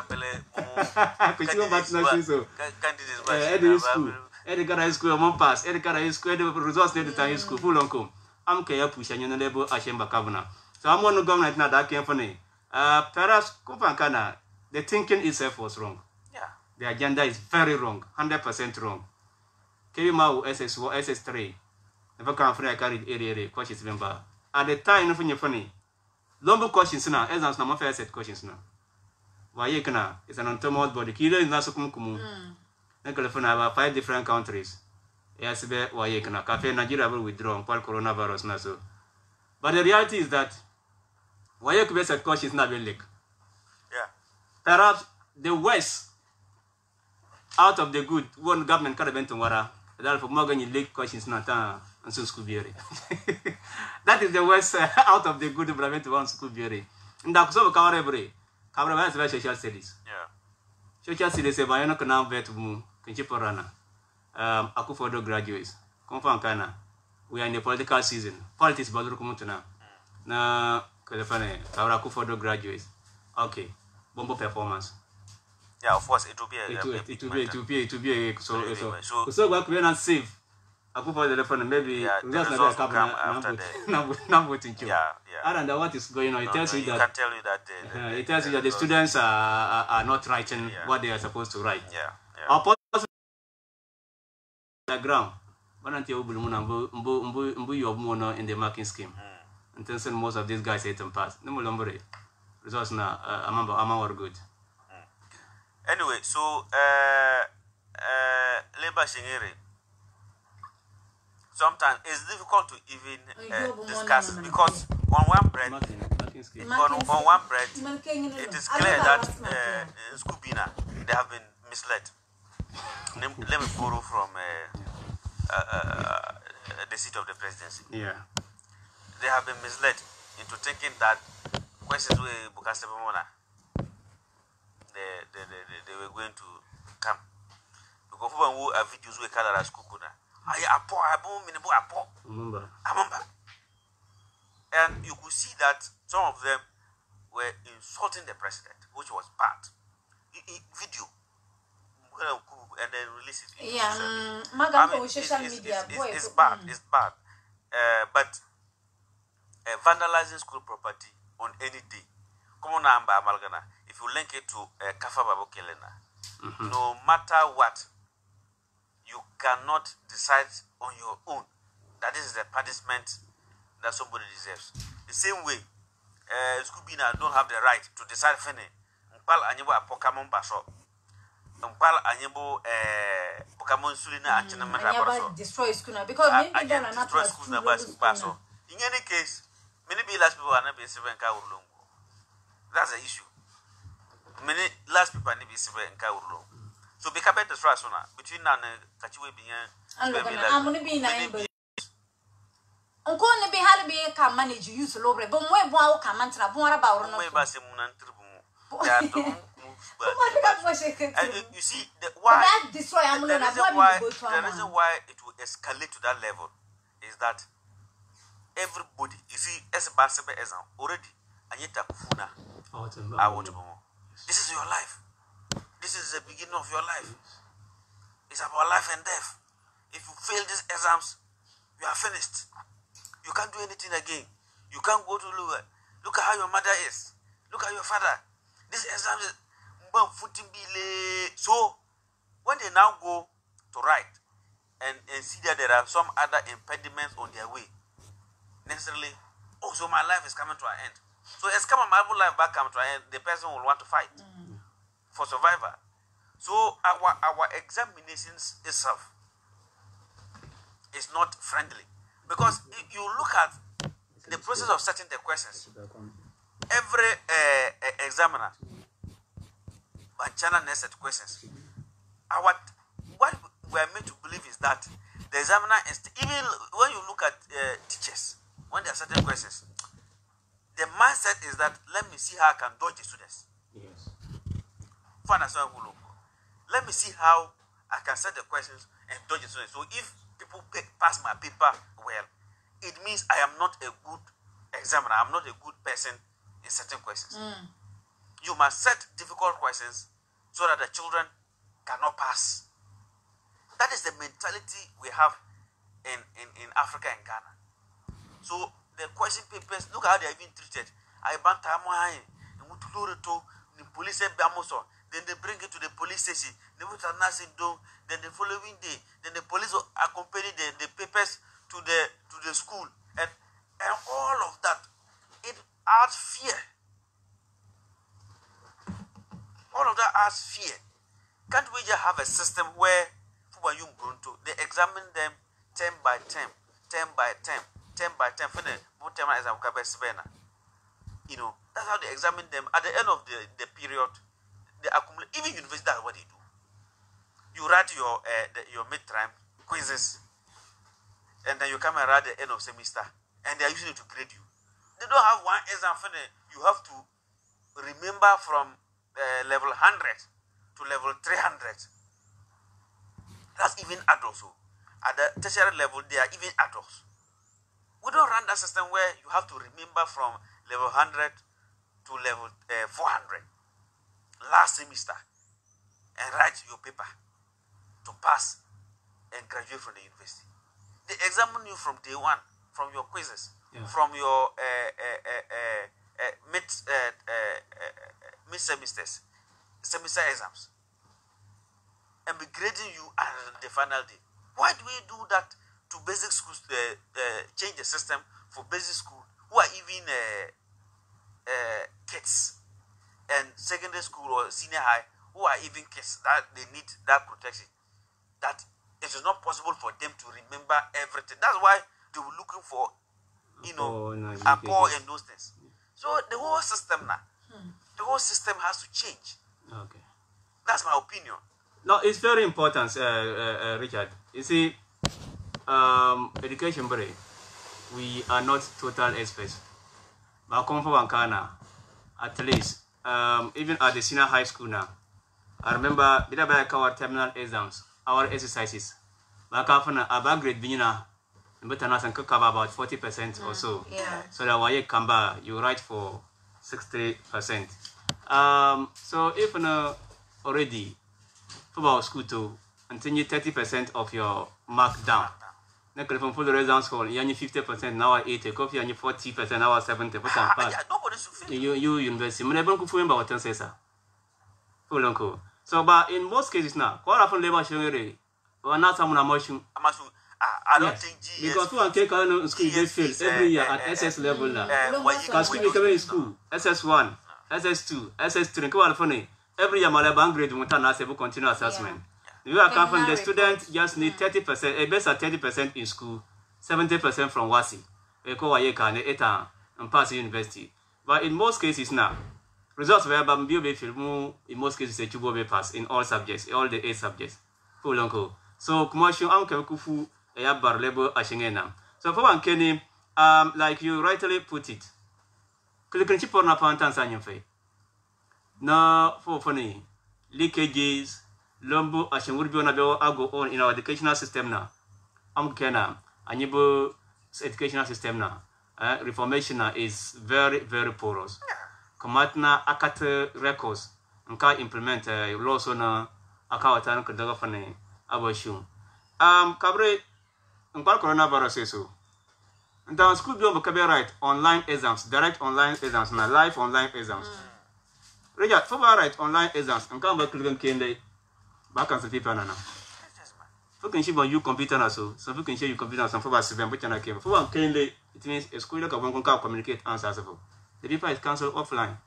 Cabema Could you back to so? Candidates, school, Educated school, among pass, Educated school, results at the time school, full on come. I'm Kaya pushing in the label Ashemba Kavana. So I'm one of government now that came for me. Uh, perhaps Kupankana, the thinking itself was wrong. Yeah. The agenda is very wrong, one hundred percent wrong. Kevimau S S S S three. Never come from I carried area, questions member. At the time, nothing funny. Lumber questions now, as I'm not fair set questions now. Why you can, it's an autonomous body. Kilo is not so common. California have five different countries. Yes, why you can cafe Nigeria will withdraw on coronavirus now so. But the reality is that why you can set questions not being leak. Yeah. Perhaps the West out of the good one government can event tomorrow. That for Morgan you leak questions not and so school be. That is the West uh, out of the good government one school be. And that's over cover every cover has very social studies. Yeah. Social studies say I can now vet mu Kinchiporana. Um, Akufo-Addo graduates. Confirm Kana. We are in the political season. Politics baduru kumutuna. Na Kalefane, our Akufo-Addo graduates. Okay. Bombo performance. Yeah, of course it will be a it will, it will be it will be it will be a so so so so we can not save Akufo-Addo telephone maybe yeah, the results will come after the now voting queue. Yeah, yeah. And then what is going on? It no, tells no, you you that can tell you that the, the, uh, it tells you that the students are, are are not writing yeah. what they are supposed to write. Yeah. Yeah. The ground. One until mbu mbu mbu mbu yob in the marking scheme. And then most of these guys hate and pass. No more results now. I'm I'm good. Anyway, so uh uh labor shingere. Sometimes it's difficult to even uh, discuss because on one bread, on, on one bread, it is clear that uh, in Skupina they have been misled. Let me borrow from uh, uh, uh, the seat of the presidency. Yeah. They have been misled into thinking that questions we Bukase Bamona, they, they, they, they, they were going to come. Because who are videos we call as Kukuna. I apo abo minebo apo. Remember. Amamba. And you could see that some of them were insulting the president, which was bad. I, I, video. And then release it. Yeah, um, Magam I mean, social it's, media. It's, boy, it's, it's bad. mm. It's bad. Uh, but uh, vandalizing school property on any day. Come on, Amba Amalgana. If you link it to uh, Kafa Babo Kelena, mm-hmm. no matter what, you cannot decide on your own that this is the punishment that somebody deserves. The same way, uh, Scubina don't have the right to decide fene. Mpal anyebo apokamon baso. Mpal anyebo eh Pokemon sulina antina mera baso. Destroy school because maybe then don't destroy school na baso. In any case, many be last people are not be seven ka urlongo. That's the issue. Many last people are not be seven ka urlongo. So be kabet destroy sona between na kachiwe biyan. And look at I'm gonna be nine. Unko ne be hali be ka manage youth lobre but mwe bo awo ka mantra bo ara ba oro no. Mwe ba se munan tribu. Yeah, don't and you, you see the, why that destroy the, the, reason why, the reason why it will escalate to that level is that everybody, you see, as a basketball exam already, Anyeta Kufuna, I want to go. This is your life. This is the beginning of your life. It's about life and death. If you fail these exams, you are finished. You can't do anything again. You can't go to look. Look at how your mother is. Look at your father. This exam is so when they now go to write and, and see that there are some other impediments on their way, necessarily, oh, so my life is coming to an end. So as come my life back come to an end, the person will want to fight mm. for survival. So our our examinations itself is not friendly because if you look at the process of setting the questions, every uh, examiner and channel nested questions. Our what we are meant to believe is that the examiner is even when you look at uh, teachers when they are certain questions, the mindset is that let me see how I can dodge the students. Yes. Let me see how I can set the questions and dodge the students. So if people pass my paper well, it means I am not a good examiner. I'm not a good person in certain questions. Mm. You must set difficult questions so that the children cannot pass. That is the mentality we have in, in, in Africa and Ghana. So the question papers, look how they are even treated. I ban tamoy, the police then they bring it to the police station. They put a nursing dome. Then the following day, then the police will accompany the, the papers to the to the school, and and all of that, it adds fear. All of that adds fear. Can't we just have a system where they examine them term by term, term by term, term by term? You know, that's how they examine them. At the end of the, the period, they accumulate. Even university, that's what they do. You write your uh, the, your midterm quizzes, and then you come and write the end of semester, and they are using it to grade you. They don't have one exam for the, you have to remember from uh, level one hundred to level three hundred. That's even adults. So at the tertiary level, they are even adults. We don't run that system where you have to remember from level one hundred to level uh, four hundred last semester and write your paper to pass and graduate from the university. They examine you from day one, from your quizzes, yeah. from your uh, uh, uh, uh, uh, mid uh, uh, uh, mid semesters, semester exams, and be grading you at the final day. Why do we do that to basic schools? Uh, uh, change the system for basic school who are even uh, uh, kids, and secondary school or senior high who are even kids that they need that protection. That it is not possible for them to remember everything. That's why they were looking for, you know, oh, no, a poor and those things. So the whole system now, hmm. the whole system has to change. Okay, that's my opinion. No, it's very important, uh, uh, uh, Richard. You see, um, education, buddy, we are not total experts. But come from Ankana, at least, um, even at the senior high school now, I remember did I our terminal exams, our exercises. Back after about grade beginner, but I can cover about forty percent or so. Yeah. So that why you come back, you write for sixty percent. Um, so if you know already for our school to continue thirty percent of your mark down. Now, from full results for you fifty percent now eighty, coffee and you forty percent now seventy percent. You you university. I never could find about ten says full uncle. So, but in most cases now, quite often labor showing or not someone emotion. I don't think G S Because one take on school they fail every year at S S level now. Because school becoming school, S S one, S S two, S S three, quite funny. Every year my level grade will turn as a continue assessment. You are confident the students just need thirty percent, a best at thirty percent in school, seventy percent from WASI. They call Wayeka and and pass university. But in most cases now, results were about in most cases a chubo pass in all subjects, all the eight subjects. Full uncle. So commercial uncle kufu a bar label ashingena. So for one Kenny, um like you rightly put it. Click chip on a fountain on your face. No for funny leakages. Lombo ashen would be on a bill I go on in our educational system now. I'm Kena, Anibo educational system now. Uh, reformation now is very, very porous. Komatna akate records and can implement a uh, law so now akawatan could dog for a abashum. Um, Cabre and coronavirus so. And down school beyond vocabulary right online exams, direct online exams, and live online exams. Richard, for right online exams and come back to them Kende. Back on some people now. Who can ship on you computer now so? Some people can share your computer some for seven which I came. For one can it means a school like a one can communicate answers of the people is cancelled offline.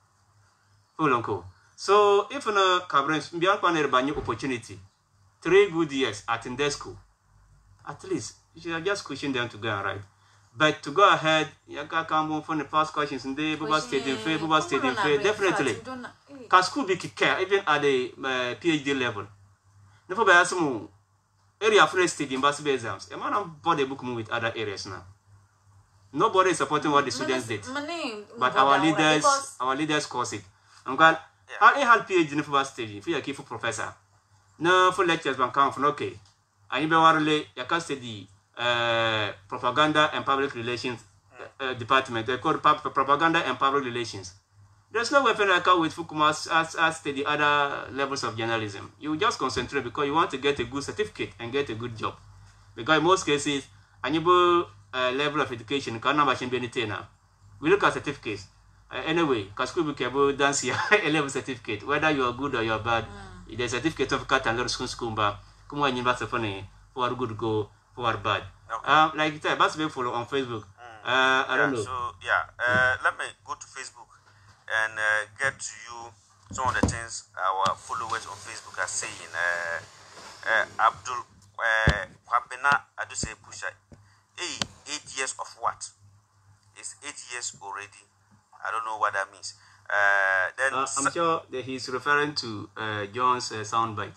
Full uncle. So if you know Cabrens beyond one by new opportunity, three good years at in their school, at least you should just question them to go and write. But to go ahead, you can come from the past questions and they Buba stayed in fair, Buba stayed in fair, definitely. Can school be care even at the uh, PhD level? Never by some area for studying basketball exams. A man of body book with other areas now. Nobody is supporting what the students did. But our leaders, our leaders cause it. I'm glad I had PhD in for study, for your key for professor. No for lectures ban come from okay. I never warly you can study uh propaganda and public relations uh, department. They call propaganda and public relations. There's no weapon I can with Fukumas as as to the other levels of journalism. You just concentrate because you want to get a good certificate and get a good job. Because in most cases, enable uh, level of education can never be anything now. We look at certificates. Uh, anyway, because school be able to dance here a level certificate, whether you are good or you are bad. Mm. There's a certificate of cat and school school bar. Come on, you must funny for good go for bad. Okay. Um, like that, that's very follow on Facebook. Mm. Uh, I yeah, don't know. So yeah, uh, let me go to Facebook and uh, get to you some of the things our followers on Facebook are saying. Uh, uh, Abdul Kwabena uh, Aduse Pusha, hey, eight years of what? It's eight years already. I don't know what that means. Uh, then uh, I'm sure that he's referring to uh, John's uh, soundbite.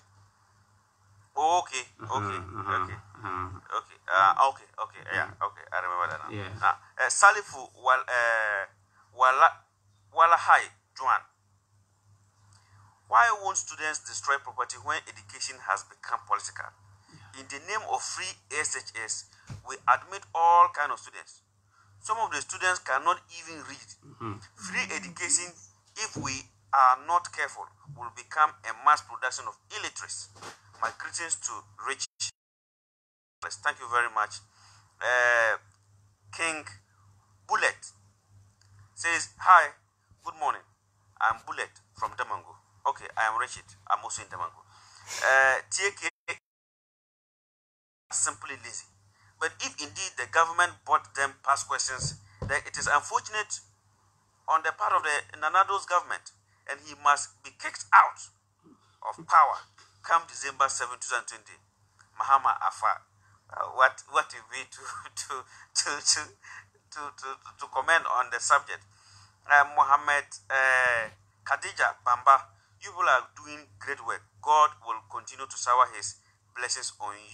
Oh, okay, okay, uh-huh, uh-huh, okay, uh-huh. okay, uh, okay, okay, yeah, okay. I remember that now. Yeah. Now, uh, Salifu Wal uh, Wala Walahai Juan. Why won't students destroy property when education has become political? In the name of free S H S, we admit all kind of students. Some of the students cannot even read. Mm-hmm. Free education, if we are not careful, will become a mass production of illiteracy. My greetings to Rich. Thank you very much. Uh, King Bullet says, hi, good morning. I'm Bullet from Damango. Okay, I am Richard. I'm also in Damango. Uh, T A K simply lazy. But if indeed the government bought them past questions, then it is unfortunate on the part of the Nanado's government, and he must be kicked out of power come December seventh, twenty twenty. Mahama Afar. Uh, what what it be to to to to to to, to comment on the subject? Uh, Mohammed uh, Khadija Bamba, you people are doing great work. God will continue to shower His blessings on you.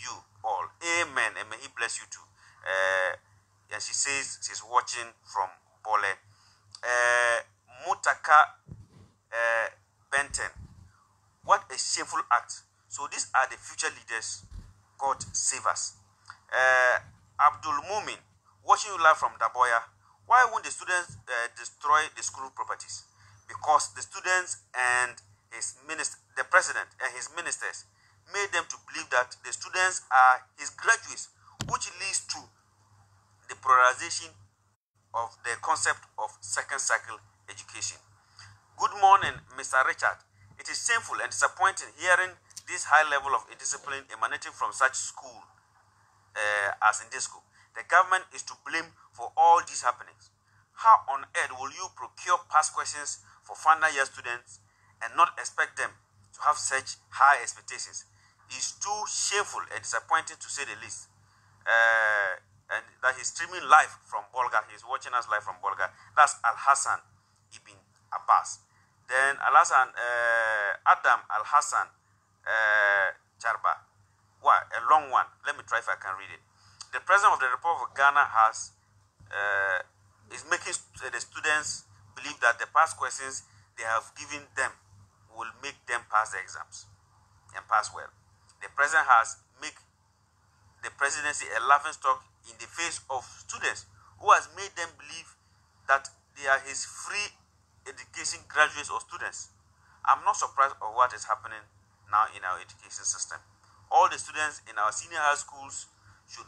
all. Amen. And may He bless you too. Uh, and she says she's watching from Bole. Uh, Mutaka uh, Benton. What a shameful act. So these are the future leaders. God save us. Uh, Abdul Mumin, watching you live from Daboya. Why won't the students uh, destroy the school properties? Because the students and his minister, the president and his ministers made them to believe that the students are his graduates, which leads to the polarization of the concept of second cycle education. Good morning, Mister Richard. It is shameful and disappointing hearing this high level of indiscipline emanating from such school uh, as in this school. The government is to blame for all these happenings. How on earth will you procure past questions for final year students and not expect them to have such high expectations? It's too shameful and disappointing to say the least. Uh, and that he's streaming live from Bolga. He's watching us live from Bolga. That's Al Hassan Ibn Abbas. Then Al Hassan, uh, Adam Al Hassan uh, Charba. Wow, a long one. Let me try if I can read it. The President of the Republic of Ghana has uh, is making the students believe that the past questions they have given them will make them pass the exams and pass well. The President has made the presidency a laughingstock in the face of students who has made them believe that they are his free education graduates or students. I'm not surprised of what is happening now in our education system. All the students in our senior high schools should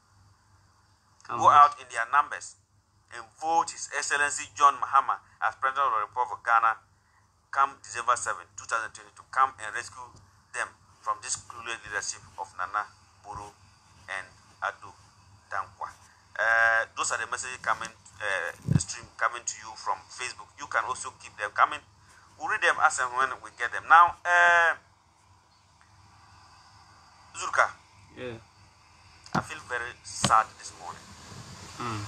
Come go on. out in their numbers and vote His Excellency John Mahama as President of the Republic of Ghana come December seventh, two thousand twenty to come and rescue them from this clueless leadership of Nana Buru and Adu Dankwa. Uh, those are the messages coming, uh, the stream coming to you from Facebook. You can also keep them coming. We'll read them as and when we get them. Now, uh, Zulka, yeah. I feel very sad this morning. Mm.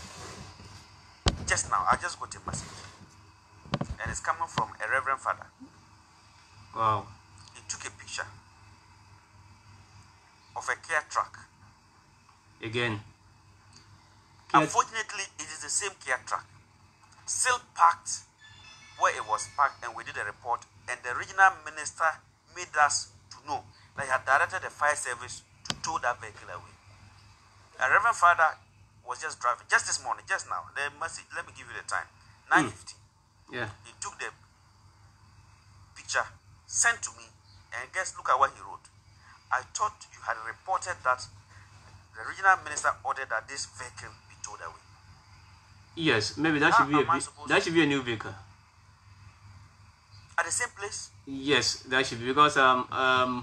Just now, I just got a message, and it's coming from a Reverend Father. Wow. He took a picture of a Kia truck. Again. Kia Unfortunately, it is the same Kia truck, still parked where it was parked, and we did a report, and the regional minister made us to know that he had directed the fire service to tow that vehicle away. A Reverend Father was just driving, just this morning, just now. The message, let me give you the time, nine fifty. Mm. Yeah. He took the picture, sent to me, and guess, look at what he wrote. I thought you had reported that the regional minister ordered that this vehicle be towed away. Yes, maybe that How should be a am I ve- supposed that to- should be a new vehicle. At the same place? Yes, that should be because um um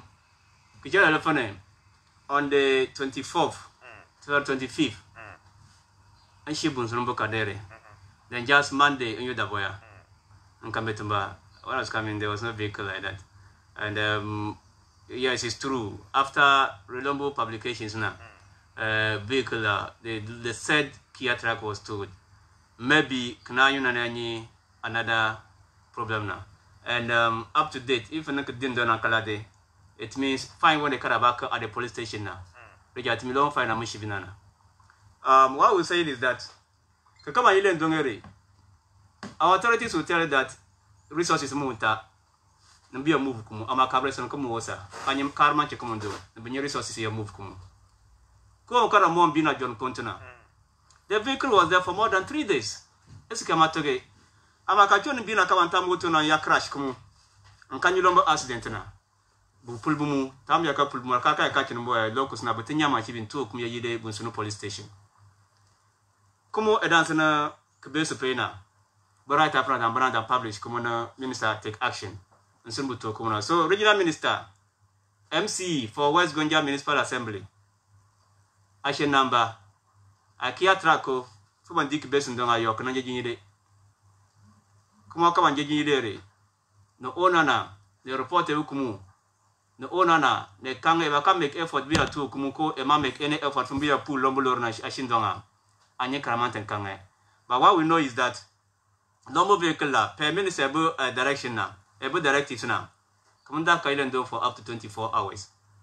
on the twenty-fourth, to the twenty-fifth, and she buns on Bokadere. Then just Monday in Yudaboya and Kametumba. When I was coming, there was no vehicle like that. And um yes, it's true. After Relombo publications now, uh vehicle uh, the the said Kia truck was towed. Maybe Knayunanani another problem now. And um, up to date, if you didn't do Kalade, it means find when the Karabaka at the police station now. Regard me long find a Mushivinana. Um, what we're saying is that Kakama Ilen Dongere, our authorities will tell you that resources muta, Nambi a move kumu, Amakabres and Kumuosa, and Yam Karma Chakamundo, the Benya resources here move kumu. Go Karamon Bina John Pontona. The vehicle was there for more than three days. Eskikamatoge. Amakachon Bina Kamantamuto na ya crash kumu. Nkanyulombo accident na. Bupulbumu, Tam Yaka Pulbuma Kaka catching boy, locus na Butinya Machivin two Kumya Yide Bunsuno police station. Kumu Edansana Kabesu Pena. But right after and Brand and publish Kumuna Minister take action. And Sumbuto Kumuna. So regional minister M C for West Gonja Municipal Assembly. Action number Akia Trako Fuban Dick Besson Donga York and Jini. Kumaka and Jini. No onana, the reporter Kumu. No onana, the Kang ever can make effort via two Kumuko, and make any effort from via pool Lombolorna Ashindonga. And Yakaramant and Kange. But what we know is that normal vehicle per minute able direction now, able directives now. Come down Kailando for up to twenty-four hours.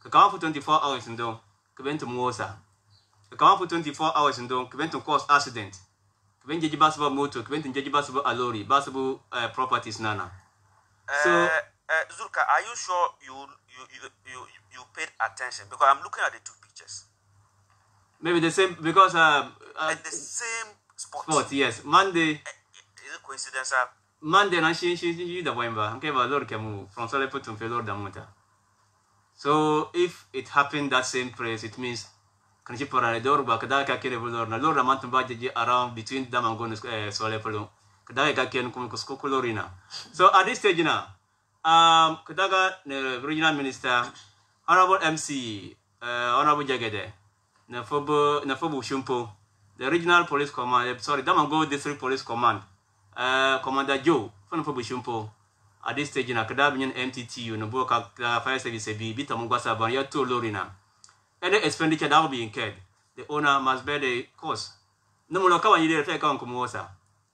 Kakawan for twenty-four hours in do, Kevento Mosa. Kakawan for twenty-four hours in do, Kevento cause accident. Kevento Jibasabo motor, Kevento Jibasabo alori, Basabo uh, properties nana. So uh, uh, Zulka, are you sure you you, you you you paid attention? Because I'm looking at the two pictures. Maybe the same because uh, uh at the same spot. spot, yes. Monday. Uh, is it coincidental? Monday na she she she da wemba. Okay, but Lord kemu from so lepo to Lord da monta. So if it happened that same place, it means can you put a door back? Kada ka kere Lord na Lord amantu baje around between them and go so lepo. Kada ka ken kum ko kolorina. So at this stage now, um Kadaga the regional minister, honorable M C, uh, honorable Jagede, na fobo na fobo Shumpo, the regional police command, sorry, Damango district police command, uh, Commander Joe, from fobo Shumpo. At this stage now, Kadabian M T T U, no boka fire service be bita mugasa ban ya to lorina. Any expenditure that will be incurred, the owner must bear the cost. No more kawa yile fe kan kumuosa.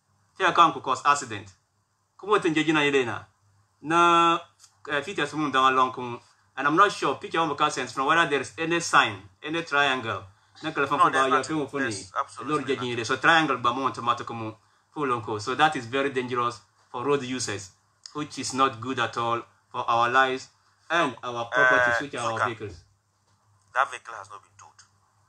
Fe kan ku cause accident. Kumo tenjejina yelena. Na features from down along, and I'm not sure picture of sense from whether there is any sign, any triangle. No, there's absolutely so triangle bamon tomato full. So that is very dangerous for road users, which is not good at all for our lives and our properties, uh, which are our vehicles. That vehicle has not been towed.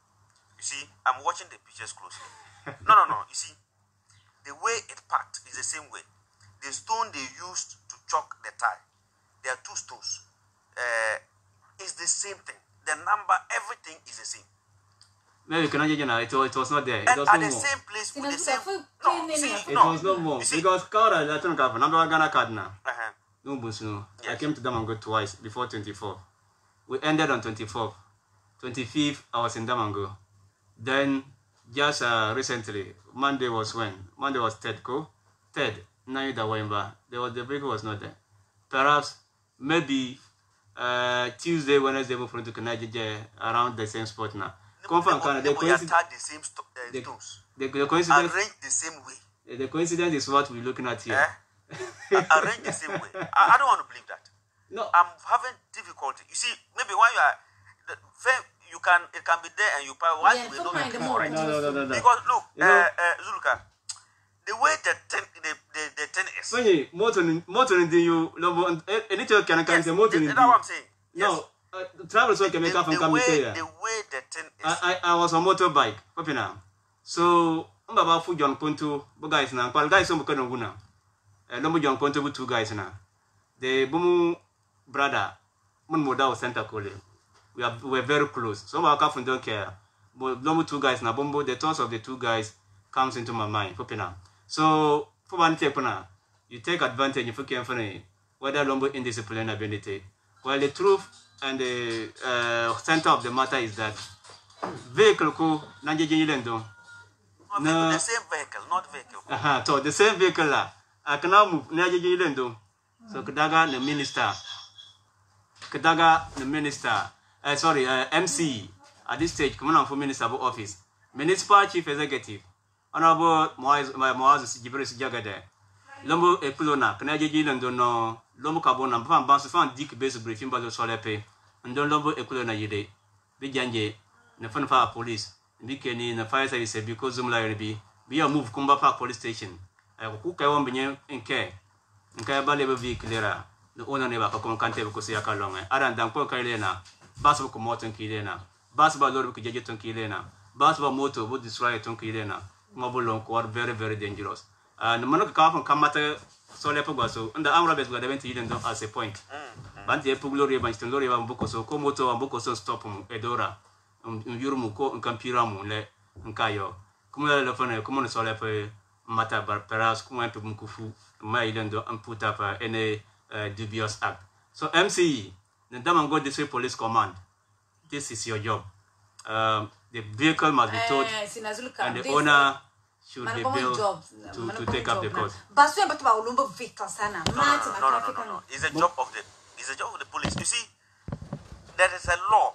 You see, I'm watching the pictures closely. No, no, no. You see, the way it packed is the same way. The stone they used to chalk the tire, there are two stones. Uh, it's the same thing. The number, everything is the same. Maybe can I you know it was, it was not there. It and was at no the more. same place with See, the same. no, No, see, It no. was no more You see, because Kara that don't cover number Ghana card now. uh-huh. No busno. I Yes. came to Damango twice before twenty-fourth. We ended on twenty-fourth. twenty-fifth I was in Damango. Then just uh, recently, Monday was when? Monday was third go. Third. Neither Wemba. There was the vehicle was not there. Perhaps maybe uh, Tuesday, Wednesday, we from to Kanaja around the same spot now. Confirm Canada. The, the same sto uh, the, stones. the, the coincidence. Arranged the same way. The coincidence is what we're looking at here. Eh? Arranged the same way. I, I don't want to believe that. No. I'm having difficulty. You see, maybe when you are, the, you can it can be there and you probably once Yeah, we know sometimes you the can more correct. No, no, no, no, no. Because look, You uh, know- uh, Zuluka, the way the ten, the the, the ten is. When you motor motor in the you lobo any to can can Yes, say motor the- in that's what I'm the saying. Yes. no uh, travel so can make up the, from the way Kamiteya. the way the ten is. I, I I was on motorbike, Popina. So Mbaba Fu John Ponto, bu guys na kwal guys so mkono guna. Eh lomo John Ponto bu two guys na. The bumu brother mun moda o center kole. We are we are very close. So I come from don't care. But lomo two guys na bombo the thoughts of the two guys comes into my mind, Popina. So for one take na you take advantage if you can find whether lombo indiscipline ability. Well, the truth and the uh, center of the matter is that vehicle ko nanje jinilendo. Not No. vehicle, the same vehicle, not vehicle. Aha, so the same vehicle la. Akana move nanje jinilendo. So Kadaga the minister. Kadaga the minister. Uh, sorry, uh, M C at this stage, coming for minister of office, municipal chief executive, honorable Moaz Moaz Jibril Jagade. Lombo epulona, kana jeji lando no lombo kabona mpa bansu fan dik base briefing ba lo solepe ndo lombo epulona yide bi janje na fan fa police bi keni na fire service bi ko zum la bi bi ya move kumba pa police station ay ku kay won binye enke enke ba le bi cleara no ona ne ba ko kon kante ko siya ka longa aran dan ko kay lena basu ko moton ki lena basu ba lor ko jeje ton ki lena basu ba moto bo destroy ton ki lena ngobolon ko very very dangerous. And man ka from kamata so le pugwa so and the amra bes gwa deventi yiden don as a point banti e puglori ban stin lori ba mbuko so ko moto wa mbuko so stop mu edora um yurumu ko nkampira mu le nkayo kuma le fone kuma no so le pe mata bar peras kuma to mkufu ma yiden don put up uh, any uh, dubious act. So M C the Damango District Police Command, this is your job. Um, the vehicle must be towed and the owner should be built to, to take up the cost. Basu yamba tuba ulumbo vehicle sana. No, no, no, no, no, no, no. It's a job of the it's a job of the police. You see, there is a law.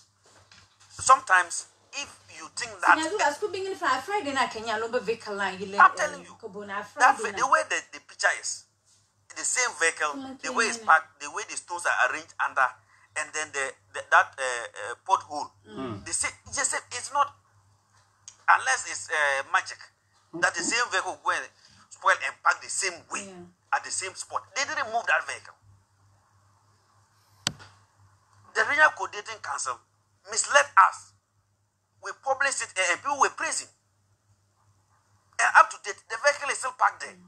Sometimes if you think that Sinazula school being in Friday na Kenya lumbo vehicle line yile. I'm telling you, Kobona that Friday. the way the, the picture is, the same vehicle, the way it's packed, the way the stones are arranged under and then the, the that uh, uh, pothole. Mm. They say, just say it's not, unless it's uh, magic, that the same vehicle go and spoil and pack the same way Yeah. at the same spot. They didn't move that vehicle. The Regional Coordinating Council misled us. We published it and people were praising. And up to date, the vehicle is still parked there.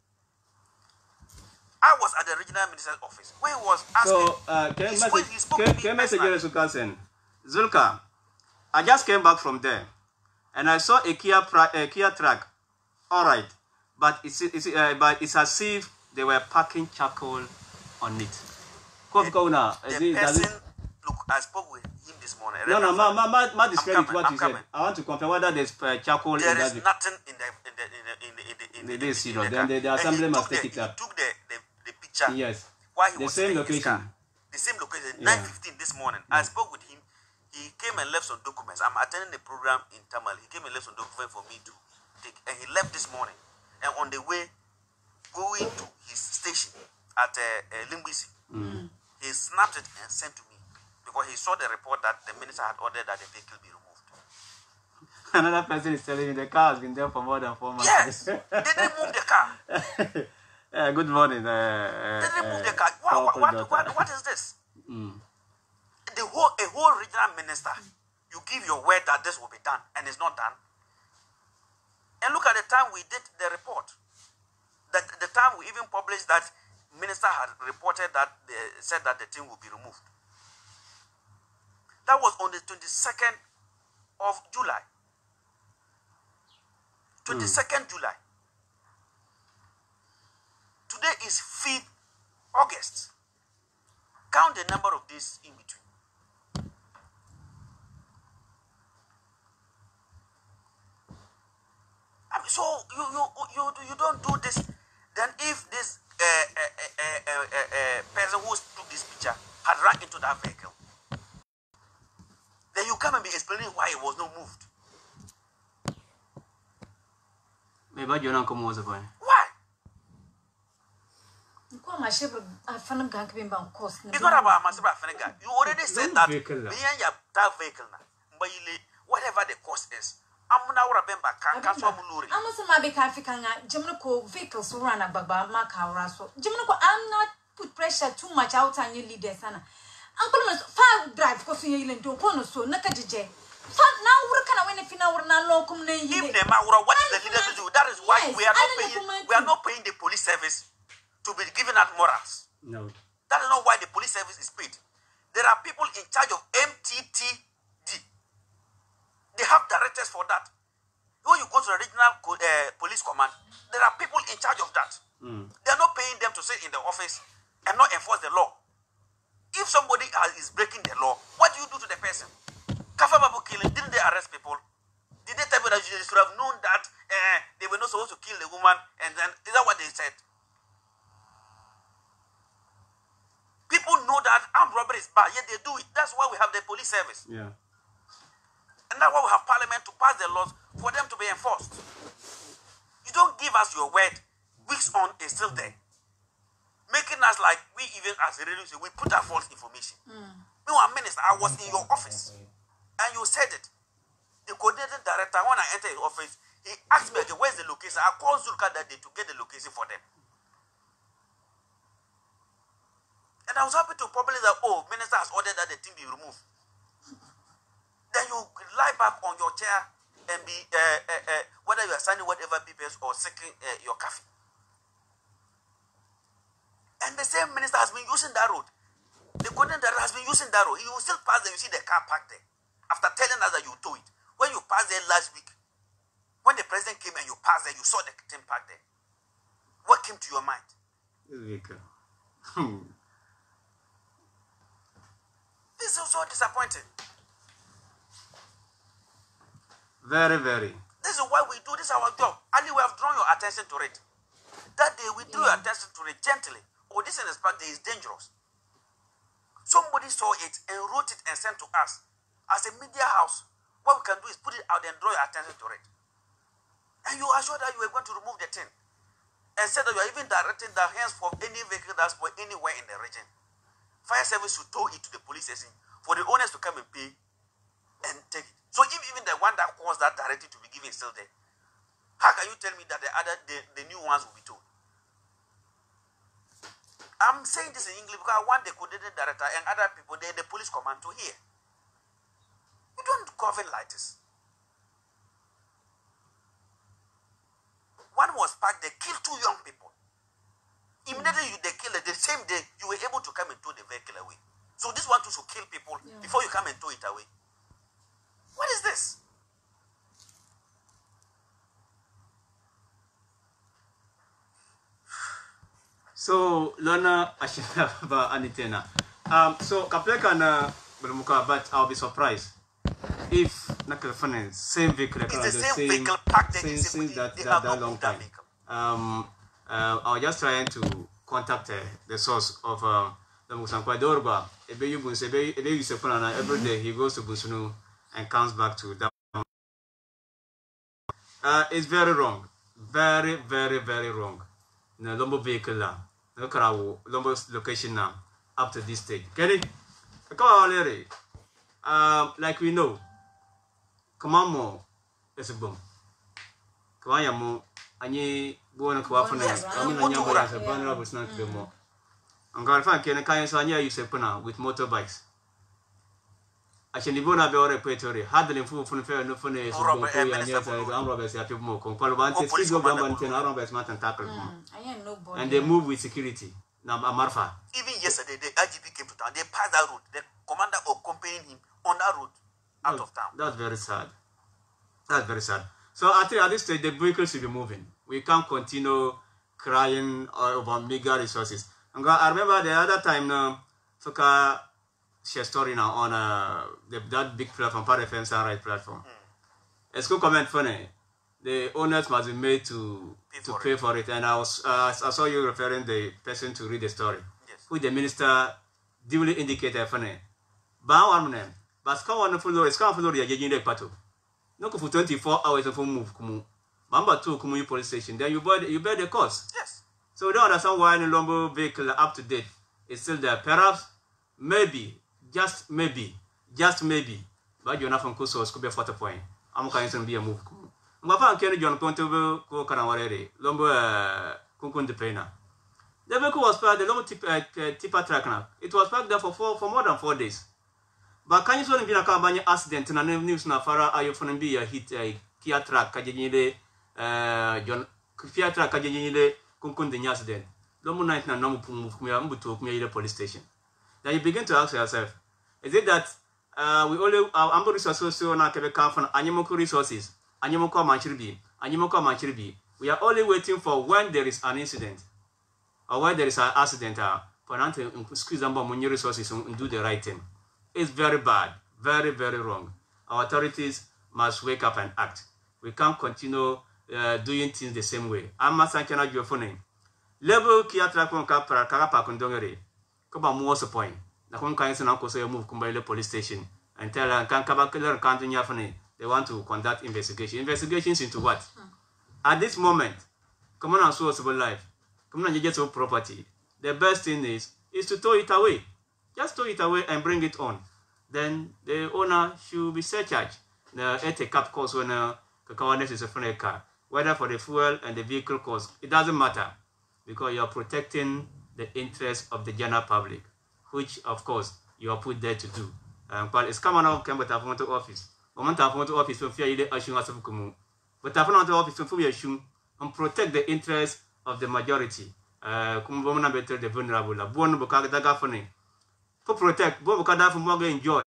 I was at the regional minister's office where he was asking. So, uh, can he I spoke, message, he spoke can, to me can I message personally. you, Zulka, I just came back from there, and I saw a Kia, a Kia truck. All right, but it's, it's, uh, but it's as if they were packing charcoal on it. The, The, the person, look, I spoke with him this morning. no, no, ma, ma, ma, ma discredit coming, what I'm you coming. said. I want to confirm whether there's uh, charcoal There in is that. nothing in the in the in the in the in the, in the, They in see, the, no, in the then car. the- the And he assembly took must the, take it he up. took the, the, the picture. Yes. While he The was same sitting in his location. car. The same location. Yeah. nine fifteen this morning. I spoke with him. He came and left some documents. I'm attending a program in Tamal. He came and left some documents for me to take. And he left this morning. And on the way, going to his station at uh, uh, Limbisi, Mm. he snapped it and sent to me. Because he saw the report that the minister had ordered that the vehicle be removed. Another person is telling me the car has been there for more than four months. Yes! They didn't move the car. Uh, good morning. Uh, They didn't uh, move the car. What, powerful what, daughter. what, what is this? Mm. The whole, a whole regional minister, you give your word that this will be done, and it's not done. And look at the time we did the report. That the time we even published that minister had reported that they said that the thing will be removed. That was on the twenty-second of July. twenty-second July. Today is fifth August. Count the number of days in between. I mean, so you you you you don't do this. Then if this uh, uh, uh, uh, uh, uh, person who took this picture had run into that vehicle, then you come and be explaining why it was not moved. Maybe you don't come over there. Why? It's not about Masaba Fenega. You already said No that vehicle. behind your that vehicle now, but whatever the cost is, I'm now remember can can swap luri. I'm also my big African Jiminico vehicles run a baba Maca so Jiminico, I'm not put pressure too much out on you leaders. Uncle must fire drive coffee and do one so Nakajije. Now we're kind of when if you know we're not local name. If the Maura, what is the leader to do? That is why Yes, we are not I paying. know We are not paying the police service to be given out morals. No. That is not why the police service is paid. There are people in charge of M T T D. They have directors for that. When you go to the regional uh, police command, there are people in charge of that. Mm. They are not paying them to sit in the office and not enforce the law. If somebody is breaking the law, what do you do to the person? Kafababu killing, didn't they arrest people? Did they tell you that you should have known that uh, they were not supposed to kill the woman? And then, is that what they said? People know that armed robbery is bad, yet they do it. That's why we have the police service. Yeah. And that's why we have parliament to pass the laws for them to be enforced. You don't give us your word, weeks on, it's still there. Making us like we even as a religion, we put out false information. Mm. Meanwhile, minister, I was in your office and you said it. The coordinating director, when I entered his office, he asked me again, where's the location? I called Zulka that day to get the location for them. And I was happy to publish that, oh, minister has ordered that the thing be removed. Then you lie back on your chair and be, uh, uh, uh, whether you are signing whatever papers or seeking uh, your coffee. And the same minister has been using that road. The coordinator has been using that road. You will still pass there, you see the car parked there. After telling us that you tow it. When you passed there last week, when the president came and you passed there, you saw the thing parked there. What came to your mind? This vehicle. This is so disappointing. Very, very. This is why we do this, our job. Ali, we have drawn your attention to it. That day we drew your attention to it gently. Oh, this in fact is dangerous. Somebody saw it and wrote it and sent to us. As a media house, what we can do is put it out and draw your attention to it. And you are sure that you are going to remove the thing. And said that you are even directing the hands for any vehicle that's for anywhere in the region. fire service should tow it to the police station for the owners to come and pay and take it. So if even the one that caused that directive to be given is still there, how can you tell me that the other the, the new ones will be told? I'm saying this in English because I want the coordinating director and other people, the, the police command to hear. You don't govern like this. One was packed, they killed two young people. Immediately you, they killed it, the same day you were able to come and tow the vehicle away. So this one too should kill people yeah. before you come and tow it away. What is this? So Lona Ashaba Anitena. Um so Kapleka na Bumuka, but I'll be surprised if Nakalfane same vehicle it's the same, same vehicle packed same, since since that, they that, that that long time. Um uh, I was just trying to contact uh, the source of um the Musankwa Dorba. Ebe you Buns Ebe Ebe Yusepana every day he goes to Bunsunu and comes back to that. Uh it's very wrong. Very, very, very wrong. No Lombo vehicle now. Look at our Lombo's location now, up to this stage. Get it? Come on, Larry. Um, like we know, come on, more. It's a boom. Come on, Yamu. Any born a coaffin. I mean, I know as a vulnerable snack to be more. I'm going to find Ken Kayasanya use a puna with motorbikes. I should be born a very repertory. Hardly full from fair no funny. I'm Roberts. I feel more. Compalvan says, please go government and Roberts Martin tackle. And they move with security. Now, Amarfa. Even yesterday, the I G P came to town. They passed that route. The commander accompanying him on that route out that's, of town. That's very sad. That's very sad. So I think at this stage, the vehicles should be moving. We can't continue crying over meager resources. And I remember the other time now, Fuka share story now on uh, the, that big platform, Power F M Sunrise platform. Mm. It's good comment funny. The owners must be made to pay to for pay it. for it. And I was uh, I saw you referring the person to read the story. Yes. Who the minister duly indicated funny. Ba one name. But ska one follow it's can follow the judging pato. No for twenty-four hours of move kumu. Number two kumu police station. Then you bear the, you bear the cost. Yes. So we don't understand why the Lombo vehicle up to date is still there. Perhaps maybe just maybe just maybe. But you're not from Kuso could be a photo point. I'm going to be a move. Mwafa Kenny John Pontove ko Kanawarere, Lombo Kunkun de Pena. The vehicle was parked, the Lombo tipper track now. It was parked there for four, for more than four days. But can you say in a car accident and a news na fara ayo for be a hit a Kia track, Kajinide, John Kia track, Kajinide, Kunkun de accident. Lombo night na no move to the police station. Then you begin to ask yourself, is it that uh, we only our Amber resources so now can come from Anyamoku resources? Anyamoko Manchiribi, Anyamoko Manchiribi. We are only waiting for when there is an incident or when there is an accident uh, for us to squeeze them by money resources and do the right thing. It's very bad, very, very wrong. Our authorities must wake up and act. We can't continue uh, doing things the same way. I'm not saying that you're funny. Level Kia Tracon Capra Carapa Condongere. Come on, what's the point? The home council now say move Kumbaile police station and tell her can Kabakiller can't funny. They want to conduct investigation. Investigations into what? Hmm. At this moment, come on and source of life. Come on and get your property. The best thing is is to tow it away. Just tow it away and bring it on. Then the owner should be surcharged. The at a cap cost when a car is a funny car. Whether for the fuel and the vehicle cost, it doesn't matter. Because you are protecting the interests of the general public, which of course you are put there to do. Um, but it's coming out come with a front office. Moment of office to fear the issue as of Kumu. But I found office to fear and protect the interests of the majority. Uh, Kumbona better the vulnerable. A born Bokadaga funny. To protect Bobokada from Morgan enjoy.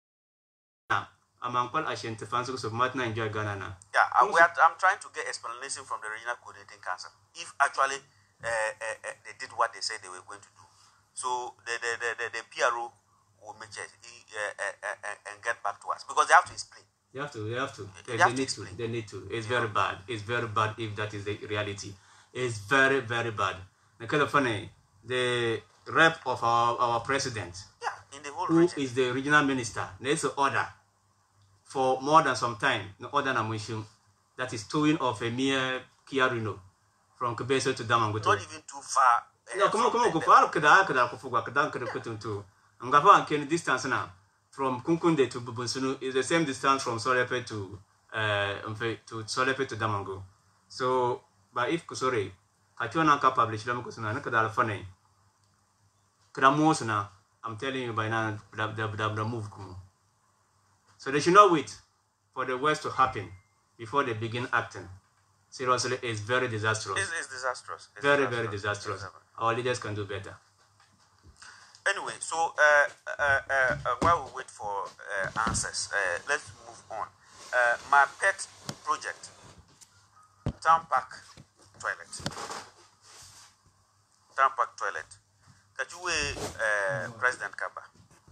Among Paul Ashen to Francis of Martin enjoy Ghana. Yeah, uh, we are, I'm trying to get explanation from the Regional Coordinating Council. If actually uh, uh, uh, they did what they said they were going to do. So the, the, the, the, the P R O will make it uh, uh, uh, and get back to us because they have to explain. They have to. They have to. They, they, they have need to, to. They need to. It's yeah. very bad. It's very bad if that is the reality. It's very very bad. Because funny, the rep of our, our president, yeah, in the whole who region. is the regional minister, needs to order for more than some time. No order na mission that is towing of a mere Kia Reno from Kebeso to Damangutu. Not even too far. No, come on, come on, go far. Kada, kada, go for kada, kada, kada, to. Ngafa can distance now from Kunkunde to Bubunsunu is the same distance from Solepe to uh to Solepe to Damango. So, but if sorry, Katuana ka publish them kusuna kada fane. Kada mosuna, I'm telling you by now, the the the move kumu. So they should not wait for the worst to happen before they begin acting. Seriously, it's very disastrous. It's, it's disastrous. It's very, disastrous. very disastrous. Our leaders can do better. Anyway, so uh, uh, uh, uh, while we wait for uh, answers, uh, let's move on. Uh, my pet project, Town Park Toilet. Town Park Toilet. Kajuwe uh, President Kaba.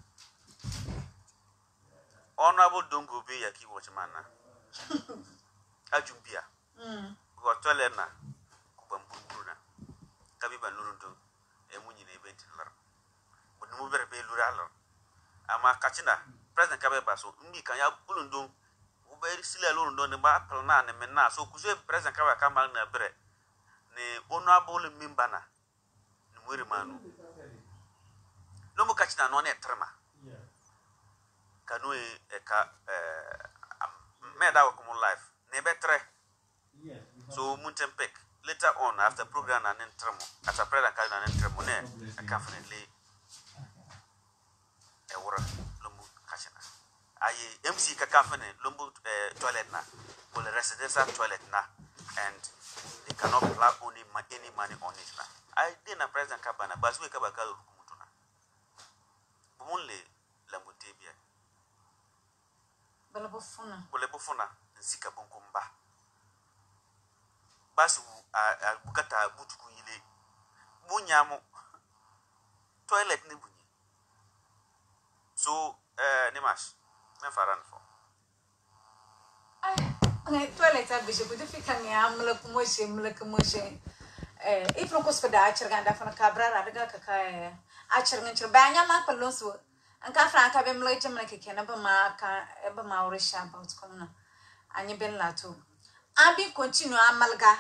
Honorable Dongo be Yaki Watchmana. Ajumbia. Got toilet na. Kubambuna. Kabiba Nurundum. Emunyi event in Lar. But no better be Luralo. Ama Kachina. President Kabeba so Umi Kaya Bulundum. Uberi Silla Lundon, the Bapalna, and Mena. So Kuze President Kaba Kamal Nebre. Ne honorable Mimbana. Nurimanu. No more Kachina non et trema. Canoe eka made our common life. Nebetre. So Muntempek. Later on, after program and entramo, as a prayer and entramone, I definitely a water lumbu kachana. I M C Kakafane, lumbu toilet na, or the residential toilet na, and they cannot plug only any money on it na. I didn't a present cabana, but we kabakalu kumutuna. Only Lambutibia. Balabofuna. Bolebofuna, Zika Bunkumba. Basu a Bukata Butukuile. Bunyamo toilet Nibuni. So, uh, Nimash, Nefaran for. I toilet at Bishop, if you can, I'm like motion, like motion. If no cost for the Achaganda from a cabra, Radaka, Achang Banya Mapaloso. And Kafranka be mlajem like a canaba marka, ever Maurisha about Kona. And you been lato. I be continue amalga.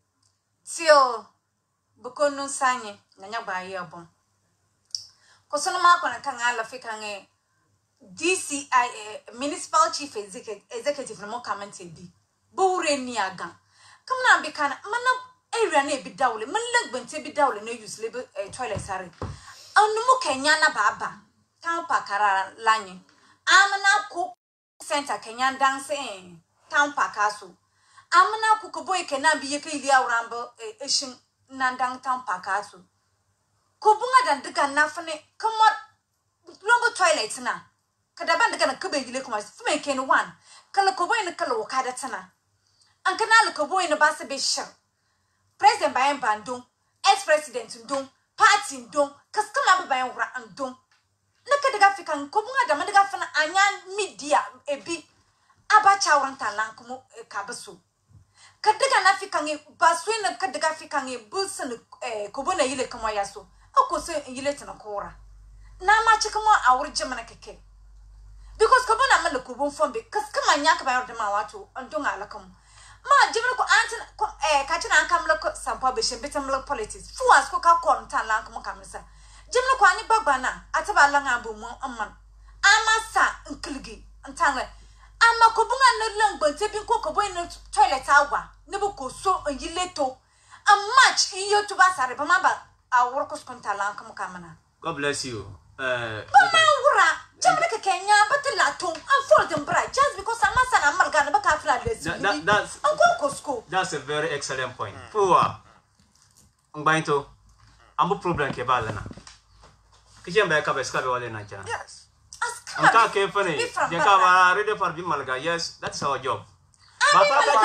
Till Bukono Sanye, Nanya by your bone. Cosona Marcon and Kangala Fikange D C I A Municipal Chief Executive no more commented. Bore Niaga. Come now, be can man area ne be dowly, man leg when be dowly, no use labor a toilet sorry. Oh, no more Kenyana Baba. Town Pakara Lani. Amana cook center Kenyan dancing. Town Pakasu. Amana Kukoboy cannot be a Kilia Rambo, a Shin Nandang Town Pakasu. Kubunga than the Ganafane, come on, lumber toilets na. Kadabanda gonna Kube Licomas, making one. Kalakobo in the Kalokadatsana. And Canal Kobo in the Bassa Bishop. President by Bandung, ex president in Dum, party in Dum, Cascama by and Dum. Nakadafikan Kubunga the Madagafan Anyan media a bit Abachauranta Lankumu Kabasu. Kadaganafikan Baswin Kadagafikan Bulson Kubuna Yile Kamayasu. Of course, you let in a cora. Nama Chikama, our Germanake. Because Kabana Malakubun from because come on yak about the Mawatu and Dungalacum. Ma Jimako Anton Katina Kamla some publishing bitamla politics. Fu as cook up corn tan Lancum Camisa. Jimlo Quani Babana, Atabalangabu Amman. Amasa and Kilgi and Tanga. Ama Kobunga no long but tipping cocoa in the toilet hour. Nebuko so a yileto. A match in your tubasa, remember our workers contalankum camana. God bless you. Uh, Jamaica Kenya, but the Latum, and for them bright just because I'm a Margana Bacafla. That's Uncle School. That's a very excellent point. Poor Umbaito, I'm a problem Kebalana. Kitchen back up a scabby in Nigeria. Yes. I'm careful. You come ready for Bimalga. Yes, that's our job. But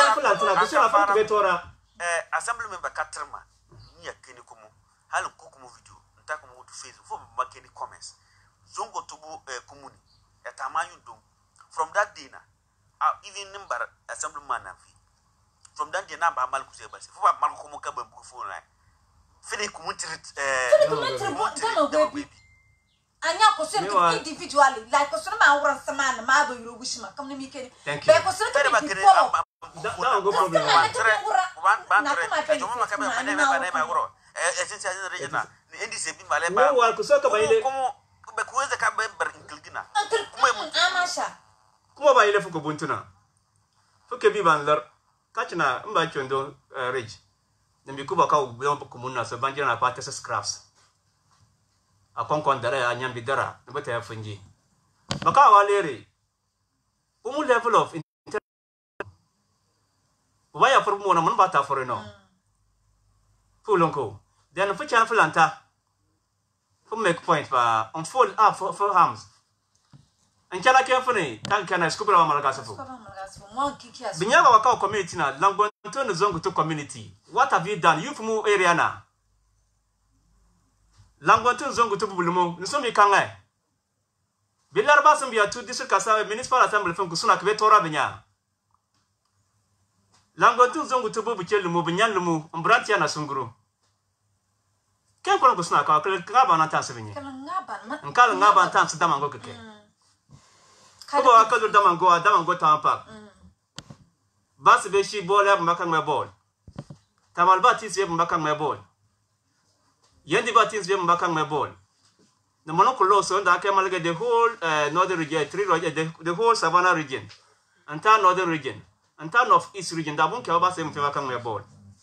I'm careful. Assembly member Katrama, near Kenikumu, Halu Kukumu video, Takumu to face for Makeni comments. Zongo Tubu Kumuni, at Amayundum. From that dinner, even number assemblyman. From that dinner, Malkusebas, for Malcomoka before I finish baby. And now, individually, like a son of our man, Marble, you wish my communicating. Thank you. essential region ni endi se bi male ba wa kusoka ba ile como be kuweza ka member includina kuma mu amasha kuma ba ile fuko buntuna fuke bi ban lar kachina mba chondo ridge nimbi kuba ka ubyo kumuna so banjira na pata scraps akon kon dara anyambi dara nbata ya funji baka walere umu level of waya for mo na mun bata for no fulonko then fu chan fulanta fu make point ba on full up for for harms en chala ke fune tan kana skupra wa malaga safu binyaba waka community na langon to no zongo to community what have you done you from area na langon to zongo to bulumo nso mi kanga bilar basum biya to district kasa municipal assembly fun kusuna ke tora binya langon to zongo to bubu chelumo binyan lumu mbrantia na sunguru ken kono kusuna ka ka ba na tanse binye kala ngaba nkala ngaba tanse damango keke Kuba wakadu damango a damango tampak. Bas beshi ball ya mbaka ngwe ball. Tamal batis ya mbaka ngwe ball. Yendi batis ya mbaka ngwe ball. The monoculo so that came like the whole uh, northern region, three region, the, the whole Savannah region, and town northern region, and town of east region. That won't care about same mbaka ngwe ball.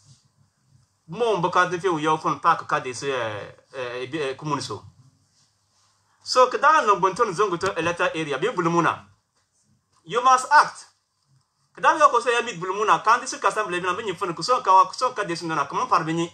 Mo mbaka the few yo from park kadis uh kumuniso. So kadang no bonton zongo to eleta area be bulumuna. You must act. Kadang yo ko say mid bulumuna kan disu kasam le bina binyi fun kuso ka kuso ka disu na come parbini.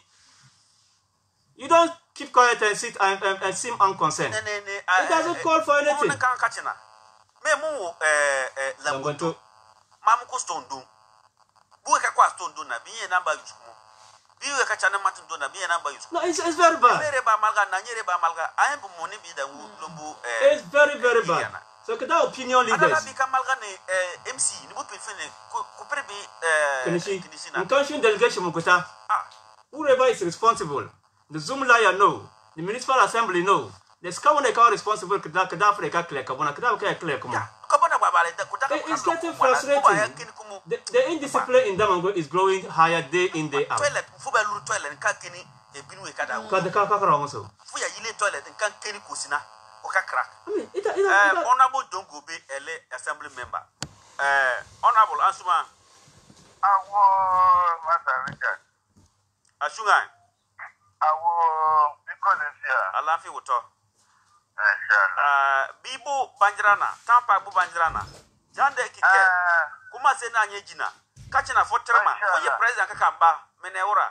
You don't keep quiet and sit and, and, and seem unconcerned. It doesn't call for anything. Me mu eh eh lamgonto. Mam ko stone do. Bu ka kwa stone do na biye namba yusumo. Biwe ka chana matin do na biye namba yusumo. No, it's, it's very bad. Mere ba malga na nyere ba malga ayembu moni bi da lumbu eh it's very very bad. So kada opinion leaders. Ada bi ka malga ne eh M C ni bu pefene ko prebi eh Kinishi. Intention delegation mukuta. Whoever is responsible, the Zoom liar no, the municipal assembly no. The scout they are responsible kada kada for ka clear kabona kada ka clear kuma. It's getting frustrating. The, the indiscipline in Damango is growing higher day in day out. Toilet, fuba luru toilet nka kini e binwe kada. Kada ka ka kra so. Fuya yile toilet nka kini kusina o ka crack. I mean, ita ita. Eh, honorable Dongo be ele assembly member. Eh, honorable Asuma. Awo Master Richard. Ashunga. Awo Bikolesia. Alafi wuto. Inshallah. Eh, bibu banjrana, tampa bu banjrana. Jande kike. Kuma sena nyejina. Kachina fotrema. Oye president kakamba meneura.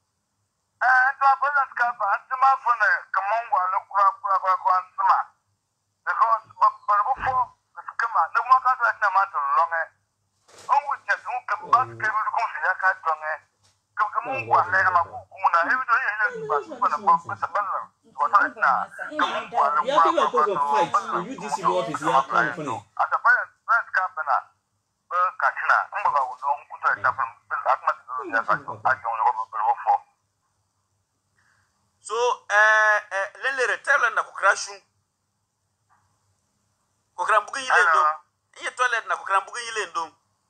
Eh, to president kamba antuma fune kamongwa lokura kura kura kura antuma. Because but before kama no more ka na matter longe. Onwu chet un ke bas ke bi ko fiya ka tonge. Kamongwa le ma ku kumuna ebi do ye le bas ko na ba ko saballa. Ko na kamongwa lokura. You have to go to fight. The U D C office ya kan fune. At the president kamba na kachina mbaga udon kuta tafam bil akmat ya ka ajon yo ko fo. So eh eh lele retela na kukrashu. Kokran bugi yile ndo. Iye toilet na kokran bugi yile ndo.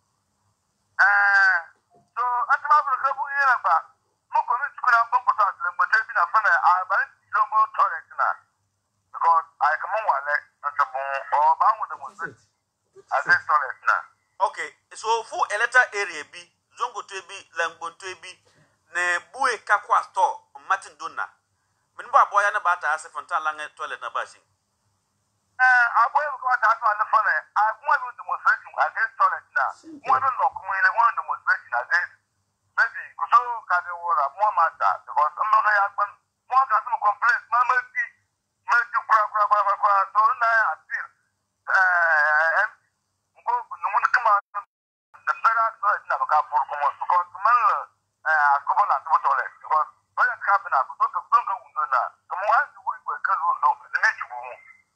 Eh so atma bu ka bu yela ba. Mo ko mi tukuna bon ko ta le mo te bi na fa na a ba lo mo toilet na. Because I come on wale na ta bon o ba mu de mo. As this toilet na. Okay, so for eleta area bi, zongo to bi, lango to bi, ne buwe kakwa store Martin Donna. Minba boya na bata ase fonta lange toilet na bashi. Eh, aboy ko ta to na fa na. A mo bi demonstration against toilet na. Mo do no ko mo ile mo demonstration against. Maybe ko so ka de wora mo ma ta because am no ya gban mo ka some complaint ma ma bi ma ju kura kura kura kura so na appeal. Eh, ngo no mun kama the federal toilet na ka for ko mo because man eh ko bona to toilet because toilet ka na ko to ko ko undo na ko mo an ju ko ka undo ne ju mo.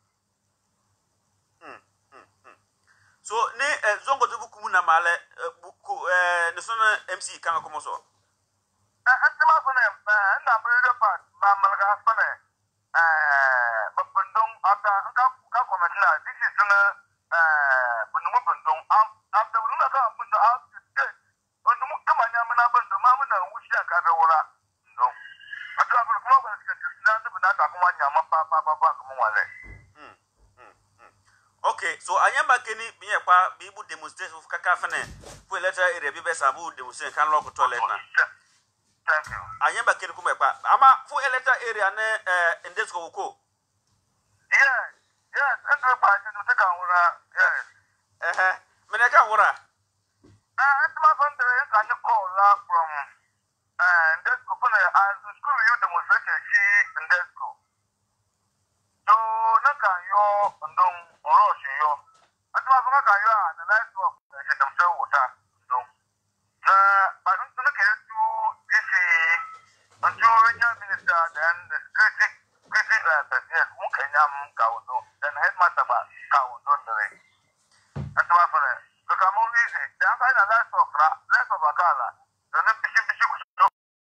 So ne eh, zongo to buku na male buku eh ne sona M C kanga komo so. Eh antama fa na na bere pa ma malga fa na eh babandong ata ka ka ko na this is na eh bunmu bandong am after na ka bunda a bunmu kama nya mana bando ma muna wushi ka da wura no atu afu kuma ba ka tsina da na ta kuma nya ma pa pa pa pa kuma wale mm mm okay so anyamba keni biye kwa bibu demonstration fu kaka fane fu letter area bi be sabu demonstration kan lock toilet na thank you anyamba keni kuma kwa ama fu letter area ne eh Ndesco ko yeah yes enter pa ni to ka wura yes eh mene ka wura ah atu ma fan there kan call la from uh Ndesco for as school you demonstration shi Ndesco so na kan yo ndong rush yo atu ma fan kan yo na life of the demse water so na ba dun tun ke to this unto regional minister then the security security uh yes mu kenyam ka wono then headmaster ba ka wono ndere atu ma fan so ka mo wi the outside the life of life of akala then bishi bishi ku so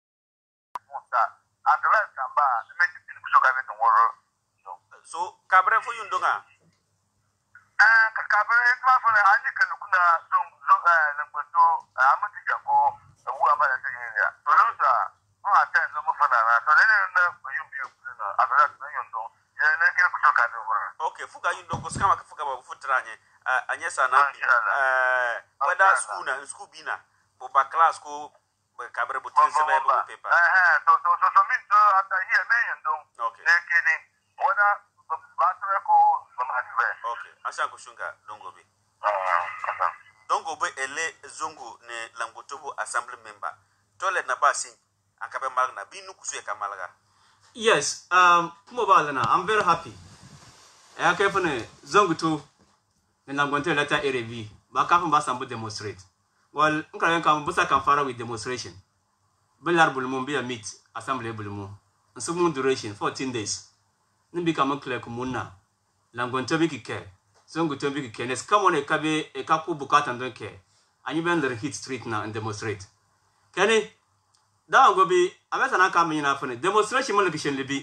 and the rest can ba make it ku so ka be tomorrow so kabre fu yundonga eh kabre ma fu na ani kan kuna so so eh langbato amati jako wu amana ta yin ya so no sa ma ta no mo fana na so ne na yu bi na abara na yundo ya ne ke ku so ka be wa okay fuga yundongo skama ka fuga ba fu tranye anyesa na eh whether school na school bina bo ba class ko kabre bo tin se ba bo paper eh so so so min so after here me yundo okay ne ke ni whether batra ko mamatibe okay asha kushunga dongo be ah dongo be ele zongo ne langotobo assembly member toilet na basi akabe malna binu kusuye kamalaga Yes, um, mobile na. I'm very happy. I care for the zongo to the Langonte letter area B. But I can't sample demonstrate. Well, I can busa can fara with demonstration. Belar bulmum be a meet assembly bulmum. And some duration fourteen days. Then become a clear kumuna. Langonte biki care. Zongo to biki care. Let's come on a cabe a couple bukat and don't care. And you bend the hit street now and demonstrate. Can it? That will be a better come in after demonstration. Molekishin libi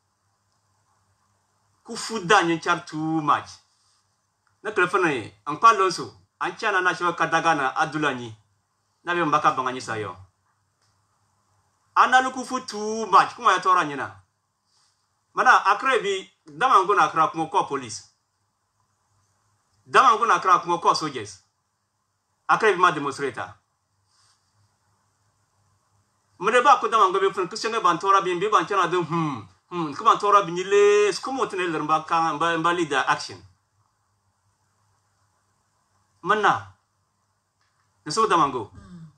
kufuda nyechar too much. Na telefone angpa lonso anchana na shwa kadagana adulani na be mbaka banganyi sayo. Ana lukufu too much kuma ya tora nyina. Mana akrebi dama ngona akra kuma ko police. Dama ngona akra kuma ko soldiers. Akrebi ma demonstrator. Mreba ko dama ngobe fun kushenge bantora bimbi banchana de hmm hmm kuma bantora binyile skumo tenel mba kan mba leader action. Mana nso dama ngo.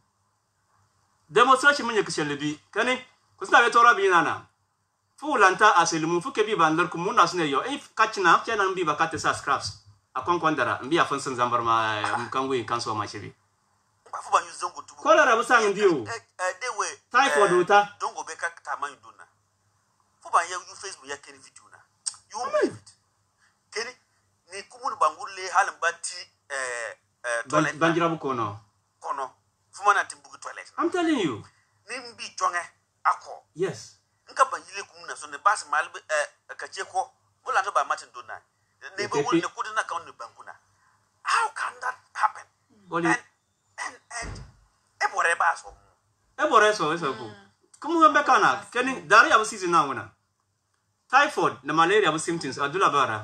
Demonstration menye kushelebi kani kusna betora binana. Fu lanta aselimu fu kebi bandar kumuna sne yo if kachina chana mbi bakate sa scraps akon kwandara mbi afon sanzambar ma mkangwe kanso ma shebi. Bafuba yuzongo tubu. Kola rabu sang ndio. Eh dewe. Typhoid uta. Dongo beka tamanyu dona. Fuba ya you Facebook ya keni video na. You won't believe it. Keni ni kumunu bangule halambati eh eh toilet. Banjirabu kono. Kono. Fuma na timbugu toilet. I'm telling you. Ni mbi chonge ako. Yes. Nka banjile kumuna so ne bas malbe eh kacheko. Bola to ba matin dona. Ne be won ne kudina kan ne banguna. How can that happen? Only and and ebore ba so ebore so so ko kumu gambe kana keni dari abu season na wona typhoid na malaria abu symptoms adula bara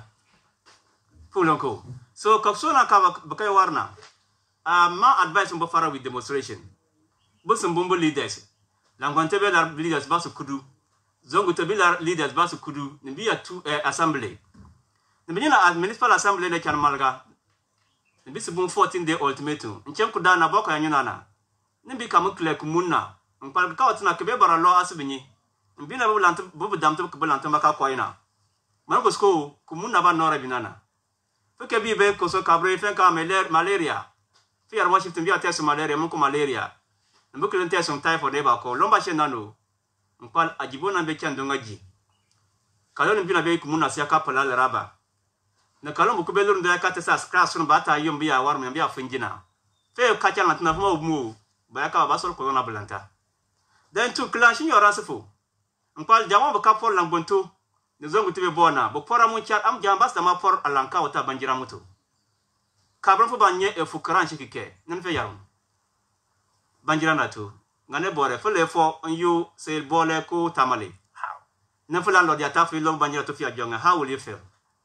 fulonko so kapsona ka bakai warna uh, ma advice mbo fara with demonstration busum bombo leaders langwante be leaders basu kudu zongo to be leaders basu kudu ni biya tu uh, assembly ni binya municipal assembly na kan malga This is fourteen day ultimatum. Nchem kuda na boka ya nyunana. Nimbi kamu kile kumuna. Mpal ka watina kebe bara lo asibinyi. Mbina bubu lantu bubu damtu kubu lantu maka kwa ina. Mango sko kumuna ba nora binana. Fike bi be koso kabre fenka malaria. Fi arwa shift mbi atesu malaria munku malaria. Mbuku lente som typhoid eba ko lomba she nano. Mpal ajibona be chandonga ji. Kaloni mbina be kumuna siya kapala raba. Na kalon buku belur ndo yakate sa scratch sun bata yombi ya warmu yombi ya funjina fe kacha na tuna fuma mu ba yaka ba sol ko na blanta then to clash in your rasfo mpal jamo ba kapol langonto ne zongo tibe bona bo pora mu chat am jambas da ma por alanka wata banjira muto kabran fo banye e fukran shikike nan fe yarum banjira na to ngane bore fele for you say bole ko tamale. How? Na fele lo dia tafi lo banjira to fia jonga. How will you feel?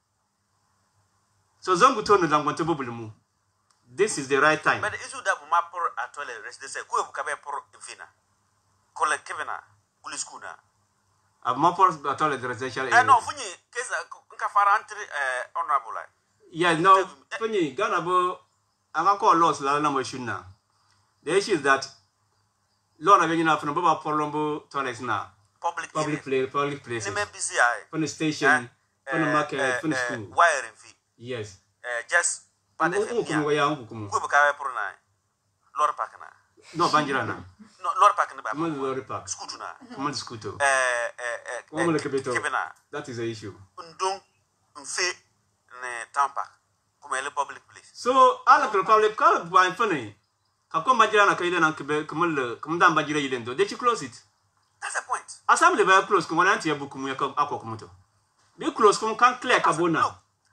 So zongu to no langwanto bubulumu. This is the right time. But the issue that we map for actually residence, who have come for Vina, collect Kevina, Kuliskuna. I've more for atole the residential area. I know, Funny, case Nkafarantri honorable. Yeah, no, funny, Ganabo, I'm going to call loss, La Namoshuna. The issue is that Lord of Union from Baba Polombo toilets now. Public Public place, public places. busy, From the station, from the market, from the school. Wiring fee. Yes. Just. But if you come away, I'm going to go Lord Pakana. No, Banjirana. No, Lord Pakana. Come on, Lord Park. Scutuna. Come on, Scuto. Eh, eh, eh, That is the issue. Undung, Mfe, ne Tampa. Come a public place. So, all of the public call by funny. How come Banjirana Kaidan and Quebec come come down Banjira Yendo? Did you close it? That's the point. Assembly very close, come on, Antia Bukumu Aquacomoto. Be close, come can't clear Cabona.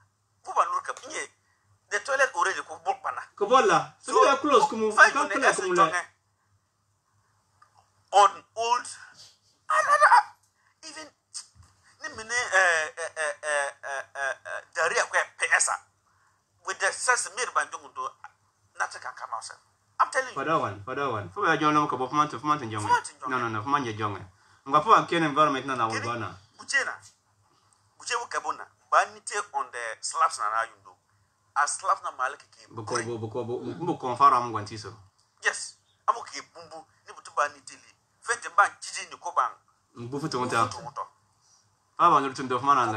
The toilet already could book pana. Kobola, so we are close, come on, Five can't on clear the Kumula. On old, even Nimine, the real Pesa with the sense made by Dungo, nothing can come outside. I'm telling you. For that one, for that one. For a young local of month of mountain young. No, no, no, Manja young. Ngapo and Ken environment na Ugana. Bujena, Bujewu Kabona, Banite on the slabs na Ayundo. As slabs na Malaki. Bukobo, Bukobo, Buko Confaram Guantiso. Yes, I'm okay, Bumbu, Nibutuba Nitili. Fete Bank, Gigi Nukoban. Bufutonta. Papa Newton of Manana.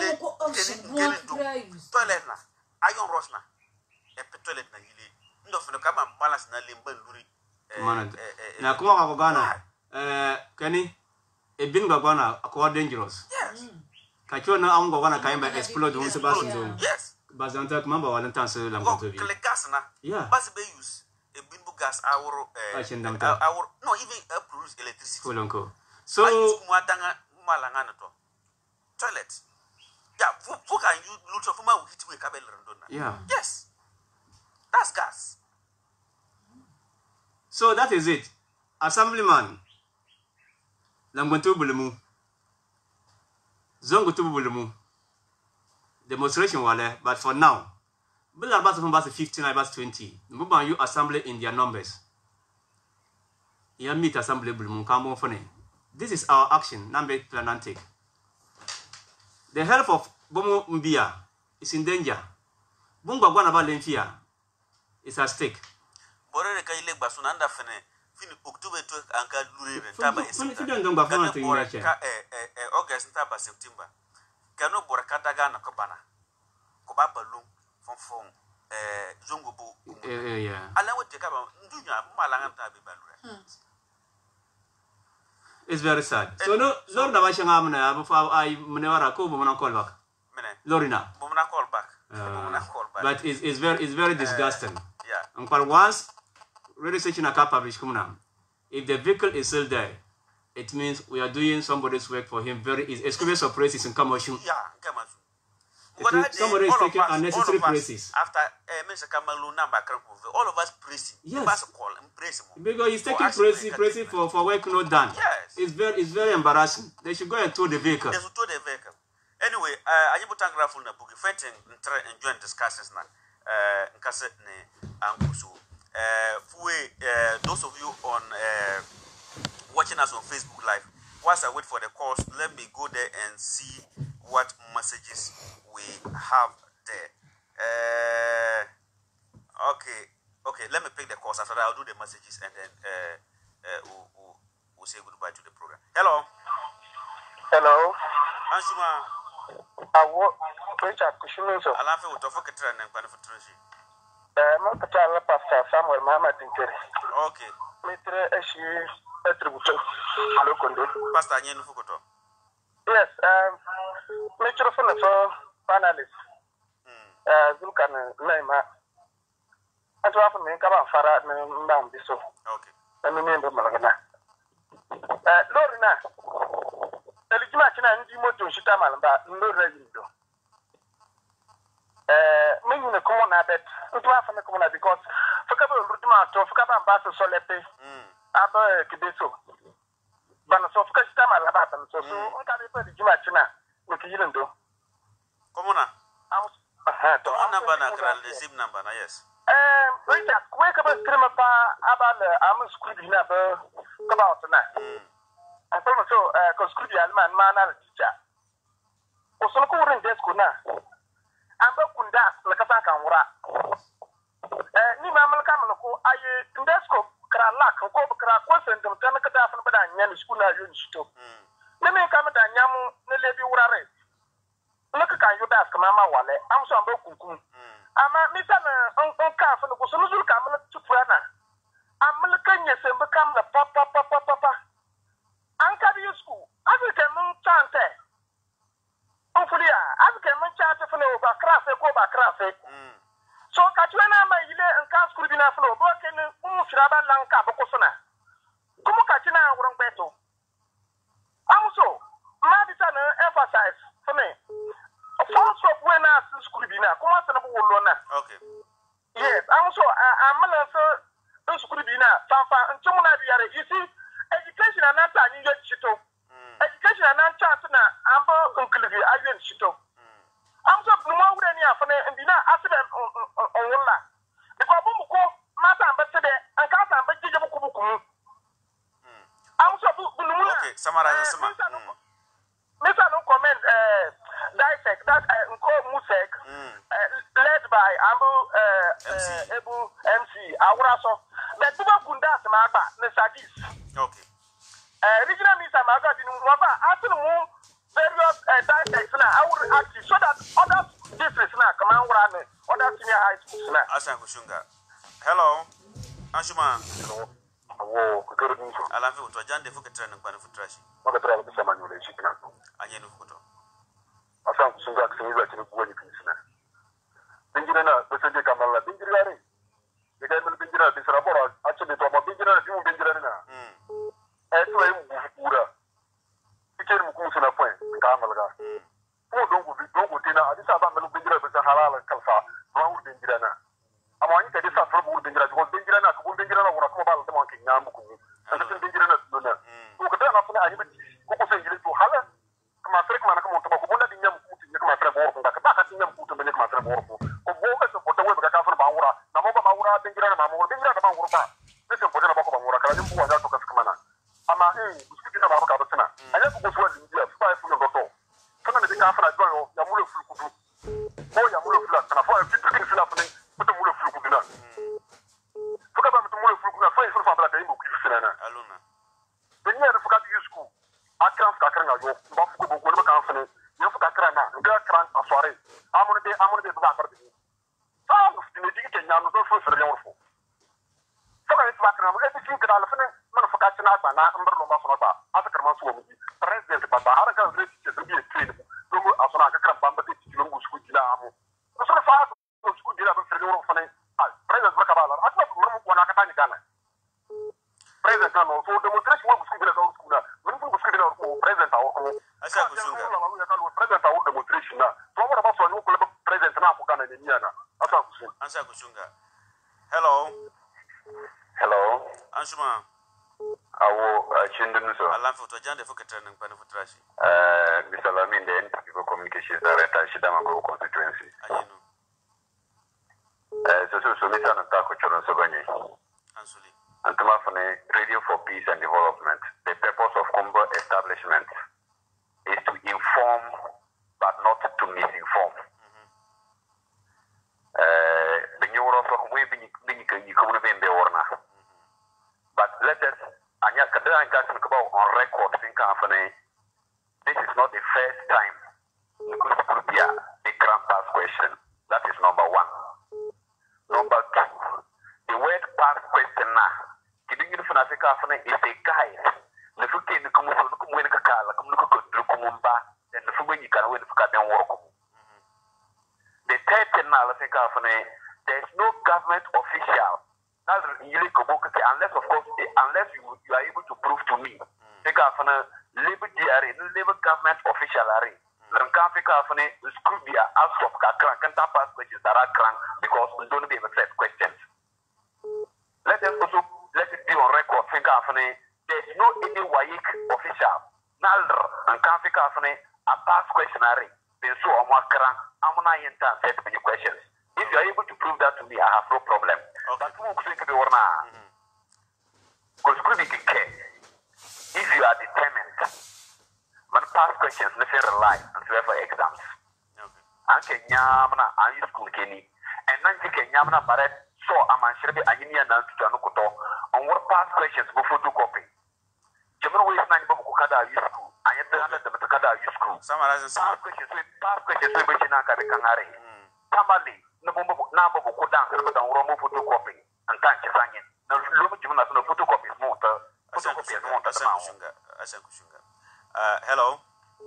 Toilet na, Iron Rosna, a toilet na Yili. No, for the Kaban Palace na Limban Luri. Na Kuma Gana, eh, Kenny, a bin Gagana, a quite dangerous. Yes. Kachona Amgona came by explode on Sebastian. Yes. Bazanta Mamba Valentance Lambo. Gas na. Yeah. Bas be use a bimbo gas our our no even produce electricity. Fulonko. So So Muatanga Malangana to toilet. Yeah, who can you loot of my hit with Cabell Rondona? yeah. Yes. That's gas. So that is it. Assemblyman. Lamgontu Bulumu. Zongo Tubulumu. Demonstration wale, but for now, Bill Abbas from Bass fifteen, Abbas twenty. Muban you assembly in their numbers. You meet assembly Bulumu, come on funny. This is our action, number plan take. The health of Bomo Mbia is in danger. Bunga Guanaba Lenfia is at stake. Borere Kaile Basunanda Fene, Fin October to Anka Luri, Taba is August, Taba September. Cano Borakatagana Kobana, Kobabalum, from phone, Zungubu. Yeah. Allow it to come Dunya, Malanganta Bibalura. It's very sad. So no, Lord Navashangamana, before I Munera Kobo call back. Lorina. Bumana call back. But it's, it's very it's very disgusting. Yeah. And for once, radio station aka publish kumna. If the vehicle is still there, it means we are doing somebody's work for him. Very easy. Excuse of praises in Kamashu. Yeah, Kamashu. Somebody is taking unnecessary praises. After Mister Kamalu number, all of us praising. Yes. Call and praise him. Because he's taking praise, praise for, for work not done. Yes. It's very it's very embarrassing. They should go and tow the vehicle. They should tow the vehicle. Anyway, uh, I just thank for the book. Fighting and try and join discussions now. Uh, nkase ne ankusu. Uh, for uh, those of you on uh, watching us on Facebook Live, whilst I wait for the calls, let me go there and see what messages we have there. Uh, okay, okay. Let me pick the calls. After that, I'll do the messages and then uh, uh, we'll, we'll, we'll say goodbye to the program. Hello. Hello. Anshuma. Awo, Richard Kushimizo. Alafe utofoke trend and panifutrushi. Eh, mo katala Pastor Samuel Muhammad Nkere. Okay. Mitre eshi etributo. Alo kondo. Pastor Anyenu Fukoto. Yes, um, mitre for the panelists. Uh, Zulkan Naima. Atu afu me kaba fara me mbam biso. Okay. Emi membe malagana. Eh, Lorina. Elijima china ndi moto shita malamba ndo rezindo. Eh, me you come on a bet. Atu afu me come on because for kaba rudima to for kaba mbaso solepe. Mm. aba kibeso bana so fuka sta ma laba tan so so on ka be di juma china no ki yilendo komona am aha to to number na kral the sim number na yes eh Richard kwe ka ba krema pa aba le am school di na ba ka ba otna an fa so eh ko school di alman ma na teacher ko so ko wurin desk na an ba kunda la ka kan wura eh ni ma mal kam ko aye desk kra lak ko kra ko sen dum tan ka da fa ba da nyan school na yo shito ne me kam da nyamu ne lebi wurare ne ka kan yo das ka ma wale am so an ba kunkum ama misa na on ka fa ko so nuzul kam na tufana am kan ye sen ba kam na pa pa pa pa pa an ka bi school africa mun chante on fulia africa mun chante fa no ba krafe ko ba krafe so ka tuana ma ile an ka school bi na fa no bo ken mu fira ba lan ka ba ko sona kuma ka tina wurin beto am so ma bi ta na emphasize for me false of when I school bi na kuma sana bu wollo na okay yes am so am na so school bi na fa fa ntumu na bi yare isi education na ta ni yet chito education na chat na ambo unklibi ayen chito am so no mo wure ni afane ndina asibe on wolla de ko bu mu ko ma ta ambete de an ka ta ambete je bu ku bu ku am so bu nu mu okay summarize sama Mister no comment uh dissect that uh, Nko Musek mm. uh, led by Ambu uh, uh, Ebu M C Awuraso but Tuba Kunda Samagba ne Sadis okay uh regional minister Maga dinu waba atin mu various uh, dissects na our active so that other districts na come and run other senior high schools na Asan Kushunga hello Anshuma wo kukuru dinso alamfi utwa jande fuke training kwa nufutrashi maka tra ko sama nyole shikina anyenu fukuto Asan Kushunga ksenyiza chini kuwa ni kinsina binjira na besende kamala binjira yare de mel binjira de sarabora acha de to ma binjira de mu binjira na mm e to e mu fukura ikere mu kunsu na point kamala ga ko dongo bi dongo tina adisa ba mel binjira be halala kalfa ma ur binjira na ama ni kadi sa furu ur binjira ko binjira na ko binjira na wura ko ba la mo ke nyambu ko anda tin binjira na dona ko ko na funa ani bi ko ko sen to hala kama fere kama na ko to ko bunda di nyam ku tin kama fere bor ko ka ba ka tin nyam ku to be kama fere bor ko ko bo ka so ko to we ba ka fere ba wura na mo ba ba wura binjira na ma mo binjira na ba wura ba ne se ko na ba ko ba wura kala nyam bu wa to ka kama na ama eh buski na ba ko ka ba tana anya ko so wa india fa fa no to kana ne ka fara jo yo ya mulo fulu kudu mo ya mulo fulu kana fa fi tu fulu fa ne ko to mulo fulu kudu na fuka ba mulo fulu kudu fa fa fa bla ka imbu ku fulu na aluna benya na fuka bi school akran fuka kran na yo ba fuku bo ko ba kan fa ne yo fuka kran na nga kran asware amune de amune de ba ka de fa ne digi ke nyanu do fo fere ne worfo fuka ni ba kran mo e ti ka dal fa ne man fuka tina ba na mbar lo ba so ba asa karma so mo president ba ba har ka re ti se bi train do mo asona ka kran ba ba ti ti lo school dila amu so fa ko school dila ba fere ne worfo ne president ba ka ba la akba mo mo wana ka tani gana president no so demonstration wa school dila ka school na mun fu school dila ko president a ko Asan Kushunga president a wo demonstration na to mo ba so ni ko president na ko kana ni yana Asan Kushunga Asan Kushunga hello hello Anshuma awo chindun so alamfi utwa jande fuke training kwa nufutrashi eh bisalami den people communication director shidama go constituency anyenu eh so so so mita na ta ko choron so banye ansuli antuma fane radio for peace and development the purpose of combo establishment is to inform but not to misinform eh binyoro so ko we binyi binyi kan yi ko na bembe worna but let us anya kada an ka ko on record think afane this is not the first time because it could be a, a grand pass question that is number one. Number two, the word pass question na kidi ngi funa se ka fana is a guide le fuke ni kumu so kumu ni kakala kumu ko ko kumumba and fu gni kan we fuka den worko. The third thing na la se ka fana there is no government official that really ko book unless of course unless you you are able to prove to me se ka fana labor D R no labor government official are ran ka fe ka fana screw be ask of ka kran kan ta pass questions that are crank because we don't be able to set questions. Let us also let it be on record think afne there's no any waik official nalr and can think afne a past questionnaire been so omakran amuna yenta set many questions. If you are able to prove that to me, I have no problem. But who could be or not? Because could be care. If you are determined, when past questions never rely on for exams. Anke nyamna ayi school keni and nanti ke nyamna baret so amanshirbe ayinia na tutano koto on what past questions go photocopy. Jemno ways na nyibo kukada ayi school ayete na de kada ayi school. Summarize Past questions we past questions we be na ka be kangare. Tamali na bombo na bombo ko dan ko dan romo photocopy and tan chisanyin. Na lumu jimna no photocopy mo ta photocopy mo ta ma. Kushunga, Asa Kushunga. Uh, hello.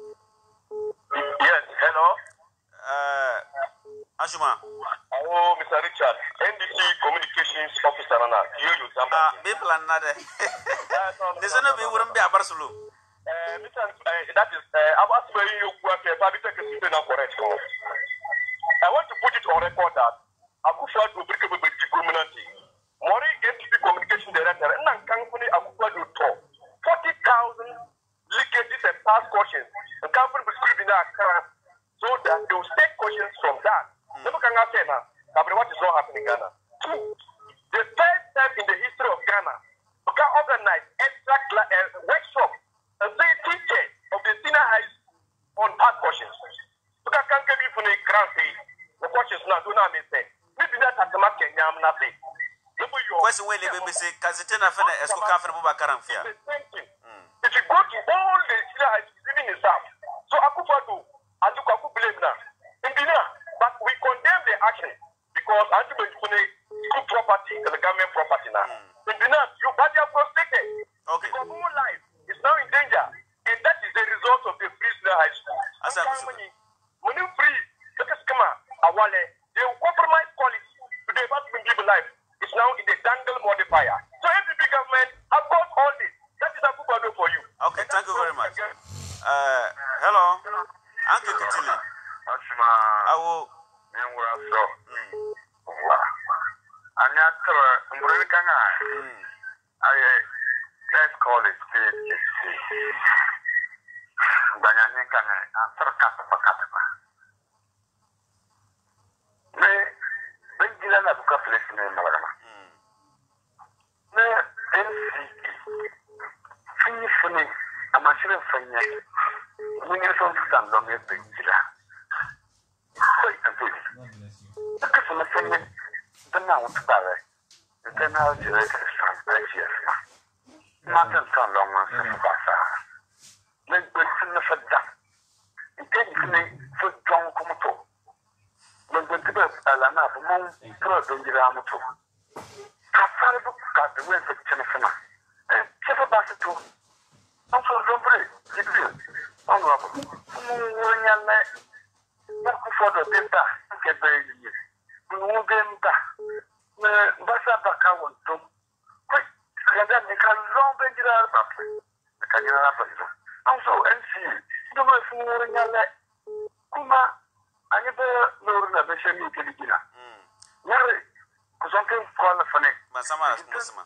Yes, hello. Uh, Ashuma. Oh, Mister Richard, N D C Communications Officer, Nana. You, you, Ah, people are not. There's no be wouldn't be a Barcelona. Uh, Mister That is, I was where you work a public secretary now correct. I want to put it on record that Akufa to break up with the community. Mori N D C Communication Director, and I'm company Akufa to talk. forty thousand leakages and past questions. The company was scribbling that. So that they will take questions from that. Never can I say now, what is not happening in Ghana. Two, the first time in the history of Ghana, we can organize extra uh, workshop and say teachers of the senior high school on past questions. We can come to from the grand thing. The questions now do not make sense. Maybe that has to make Kenya nothing. Question where they be say, Kazitena Fena Esco Kafan Bubakaram Fia. If you go to all the senior high schools, even in South, so Akufa do. And look at who blame now. But we condemn the action because ultimately school property is the government property now. In Bina, you but they are frustrated. Okay. Because whole life is now in danger. And that is the result of the free senior high school. As I was money free, look at Skama, Awale, they will compromise quality to the development people life. It's now in the dangle modifier. So every big government have got all this. That is a good order for you. Okay, thank you very much. Uh, hello. Uncle Kitili. Ashma. I will. Ningwa so. Wa. Anya tara ngure kanga. I let's call it state. Banya ni kanga answer kata pakata pa. Me bengila na buka flex ne malagana. Me N C E. Fini fini amashire fanya. When you're from stand on your big villa. So you can do it. Because I'm saying, the now to Barry, and then I'll do it as fast as yes. Martin Son Long on Safasa. Let Britain of a duck. Intentionally for John Comoto. When the Tibet Alana, the moon, throw the Yamato. Kafar got the wind for Chenefana. And Chefabasato. I'm so don't honorable. Munyale. Naku for the data. Get very easy. Mugenda. Basa baka wonto. Quick. Kanda nika long benjira papa. Kanya na papa. I'm so N C. Do my munyale. Kuma. Anibe nuru na beshe mi keligina. Nyare. Kuzonke kwa fane. Masama na musima.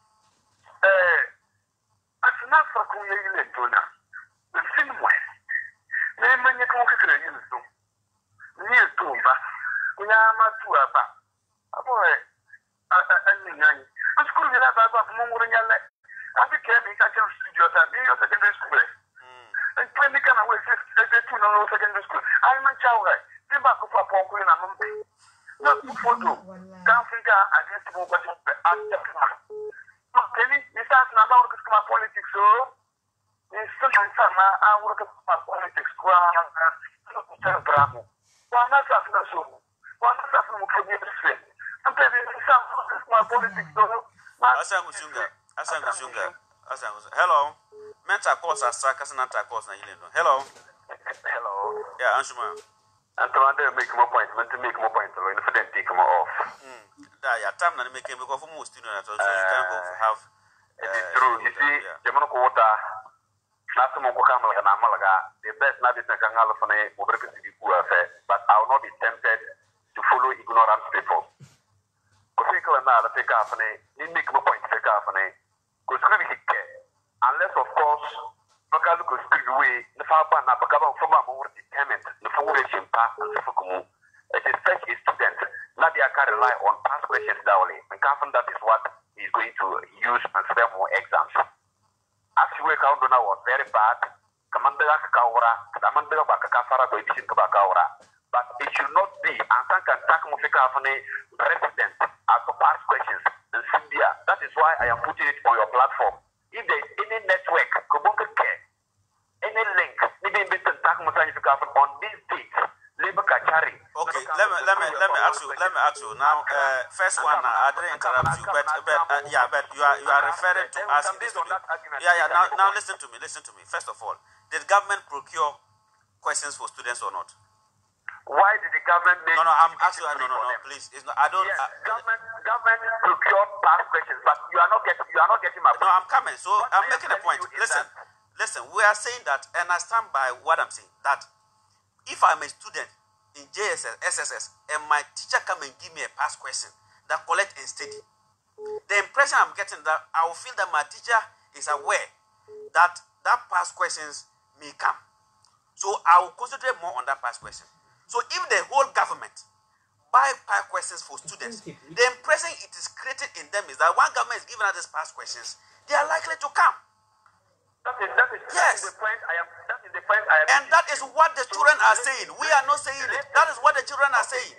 Eh. Asina fa kuye ile dona. The same way. Nemanye ko kekere yin so. Ni to ba. Kunya ma tu aba. Abo e ani nyan. Askuru ni la ba ba mo ngure nyale. Abi ke mi ka che studio ta mi yo secondary school. Mm. En kwani kana we se se tu no secondary school. Ai man chawe. Ti ba ko pa po ko na mo mbe. No photo. Kan fika against mo ko ti after. Keni ni sa na ba work kuma politics so. Still sama I work at politics. Kwa bravo. Kwa na sasa so. Kwa na sasa mo kwenye bisi. Ampe ni sama politics so. Asa kushunga. Asa kushunga. Asa kushunga. Hello. Mental course asa kasi na mental course na ile ndo. Hello. Hello. Yeah, Anshuma. And to make more points, to make more points, so if they take them off. Hmm. That yeah, time na make because for most students so you can go have. It is true. You see, the mono quota. Not to Moko Kamala and Amalaga, the best not is a Kangala for a Mubrika to be poor affair, but I will not be tempted to follow ignorant people. Kofiko and I take off on a, you make a point to take off on a Because unless of course, because the way the Faba Nabakaba from our determined, the foundation path and Sufukumu, it is such a student, not they can rely on past questions daily, and confident that is what he's going to use and spend more exams. Actually, Kaunduna was very bad. Commander Kaura, Commander Bakakafara, Kabakaura. But it should not be, and thank and thank Mufikafane, president, as for past questions in India. That is why I am putting it on your platform. If there is any network, any link, maybe on these dates, Labor Kachari. Okay, let me let me let me ask you. Let me ask you now. Uh, first one, uh, I didn't interrupt you, but but uh, yeah, but you are you are referring to us in this video. Yeah, yeah. Now now listen to me. Listen to me. First of all, did government procure questions for students or not? Why did the government make No, no, I'm asking you. No, no, no, please. It's not. I don't. Yes, uh, government procured past questions, but you are not getting you are not getting my No, I'm coming. So what I'm I am making a telling point. you is Listen, that- listen. We are saying that, and I stand by what I'm saying. That if I'm a student in J S S, S S S, and my teacher come and give me a past question that collect and study, the impression I'm getting that I will feel that my teacher is aware that that past questions may come. So I will concentrate more on that past question. So if the whole government buy past questions for students, the impression it is created in them is that one government is giving us these past questions, they are likely to come. That is, that is, Yes. that is the point I am. That is the point I am. And that is what the children are saying. We are not saying it. That is what the children are saying.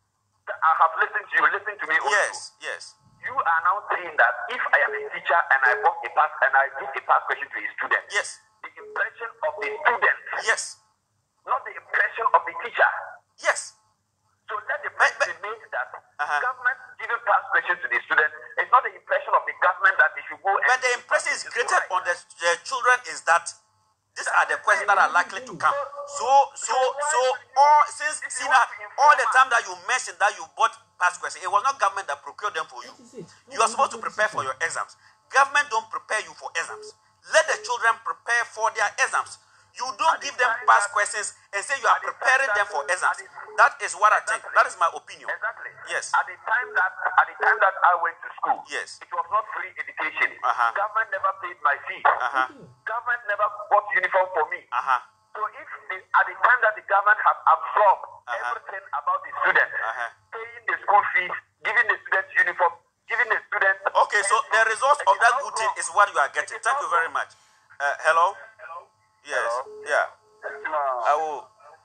I have listened to you. Listen to me. Also. Yes, yes. You are now saying that if I am a teacher and I bought a pass and I give a pass question to a student, Yes. the impression of the student, Yes. not the impression of the teacher. Yes. So let the But- point but- be made that Uh-huh. government giving pass questions to the student is not the impression of the government that they should go. And But the impression is created on the, the children is that these are the questions that are likely to come. So, so, so, all since Sina, all the time that you mentioned that you bought past questions, it was not government that procured them for you. You are supposed to prepare for your exams. Government don't prepare you for exams. Let the children prepare for their exams. You don't give them past questions and say you are preparing them for exams. That is what I think. That is my opinion. Exactly. Yes. At the time that at the time that I went to school, Yes. it was not free education. Uh-huh. Government never paid my fee. Uh-huh. Government never bought uniform for me. Uh-huh. So if the, at the time that the government has absorbed Uh-huh. everything about the student, Uh-huh. paying the school fees, giving the student uniform, giving the student. Okay, so the result of that good thing is what you are getting. Thank you very much. Uh, hello? Yes. Yeah. I will.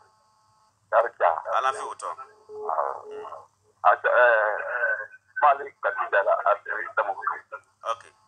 Alan Fiuto. Okay.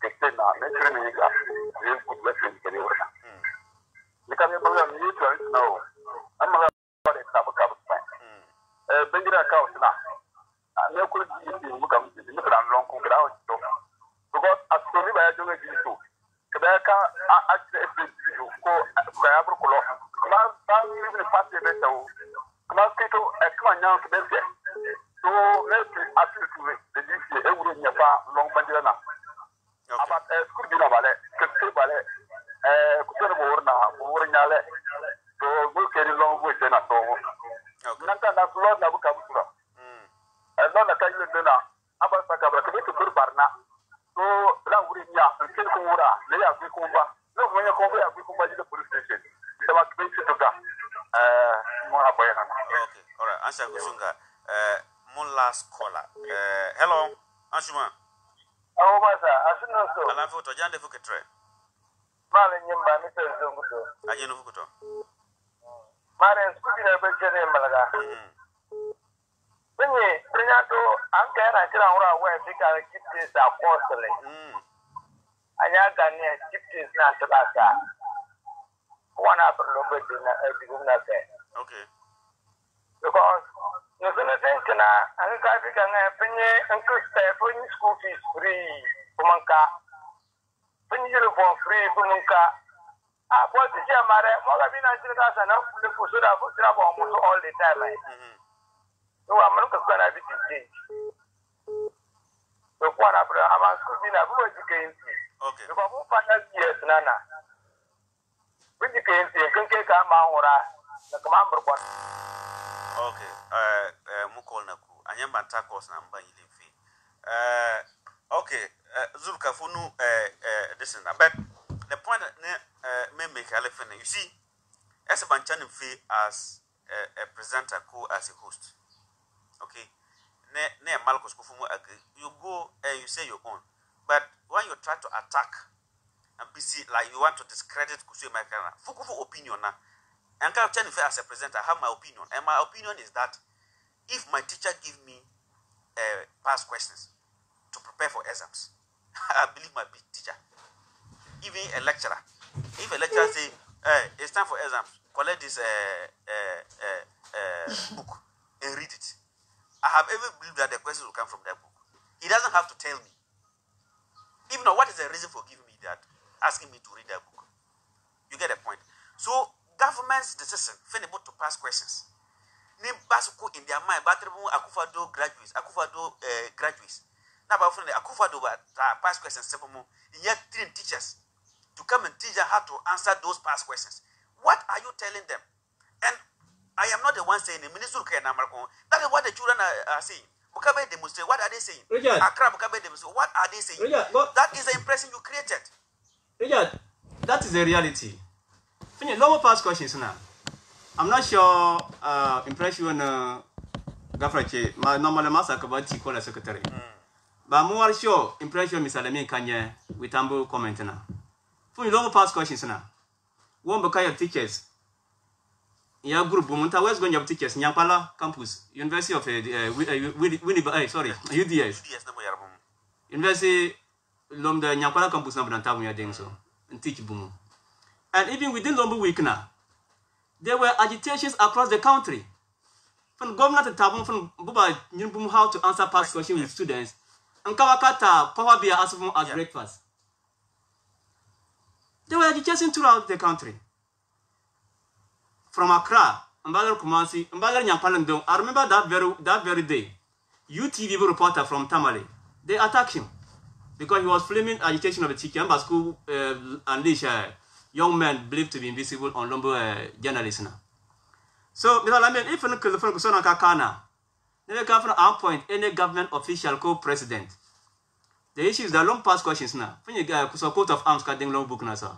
Because as to me, I don't know. Quebec, actually, ko kayabur kulo kuma ba even party better kuma kito e kuma nyam to better so let's actually to the this e wuro nyafa long bandira na about school bi na bale ke bale eh ku tere bo na bo nyale so go keri long bo tena to nanta na floor na buka busura mm e no na kayo dena aba saka ba ke to barna so la wuri nya ke ko wura le ya ko ba no mo ya ko ba ya ko ba di police station se ba ke to ga eh mo aboya na Okay, all right. Answer Kusunga. Uh, one last caller. Uh, hello, Anshuma. awo ba sa asino so Alan Fiuto, Jande Fuketre. male nyimba mi te zo ngudo Ajenu Fukuto. mare skuti na be jene malaga Benye, Prenyato, anke na kira ura we fika chieftains are costly. Mm. Anya gani chieftains na tabasa. One up lobe dina edigumna ke. Okay. Because no sene think na anka fika nga penye anku stay for school fees free kumanka. Penye uniform free kumanka. Ah, what is your mare? Moga bina chira sana le kusura kusura bo almost all the time. Mhm. No, I'm not going to be changed. So, what I'm going to be na buwe jikenzi. Okay. Because we find years nana. We jikenzi kenke kama ora na kama mbwa. Okay. Uh, uh, Mukol Naku. Anyamba Takos na mba ilimfi. Uh, Okay, uh, Zulka Funu, uh, uh, this is but the point that uh, may make elephant, you see, as a Banchan fee as a, a presenter, co as a host. Okay, ne ne Malcolm Kufumu agree. You go and you say your own, but when you try to attack and be see like you want to discredit Kusu Makana, Fukufu opinion na, and can tell as a presenter, I have my opinion, and my opinion is that if my teacher give me uh, past questions to prepare for exams, I believe my teacher. Even a lecturer, if a lecturer say, hey, it's time for exams, collect this uh, uh, uh, uh, book and read it. I have ever believed that the questions will come from that book. He doesn't have to tell me. Even though, what is the reason for giving me that, asking me to read that book? You get the point. So government's decision, able to pass questions. Name Basuko in their mind, Batribu Akufado graduates, Akufado uh, graduates. Now, from the Akufado past questions, yet train teachers to come and teach them how to answer those past questions. What are you telling them? And I am not the one saying the minister can that is what the children are, are saying. Bukabe demonstrate. What are they saying? Richard. Accra Bukabe demonstrate. What are they saying? Richard, that is the impression you created. Richard, that is the reality. Finish. Lower past questions now. I'm not sure uh, impression uh, Gafrache, my normal master about Tikola secretary. Mm. But more sure impression Mister Lemmy Kanye with humble comment now. For you long past questions now. One Bakaya teachers. Ya group Bumunta West going to teachers Nyapala campus, University of uh, Winnipeg, sorry, U D S. University Lomda Nyapala campus number and Tamu Yading so and teach Bumu. And even within Lombu week now, there were agitations across the country. From governor to Tabu from Buba Nyumbum how to answer past questions with students. And Kawakata, Power Beer as as yeah. breakfast. They were agitating throughout the country. From Accra, Mbala Kumasi, Mbala Nyampalando, I remember that very that very day. U T V reporter from Tamale, they attacked him because he was filming agitation of the Chikamba school uh, unleash uh, young men believed to be invisible on Lombo uh, journalists now. So, I mean, if you look at the Kusona Kakana, the government appoint any government official co-president. The issue is the long past questions now. When you get a coat of arms, cutting long book now, sir.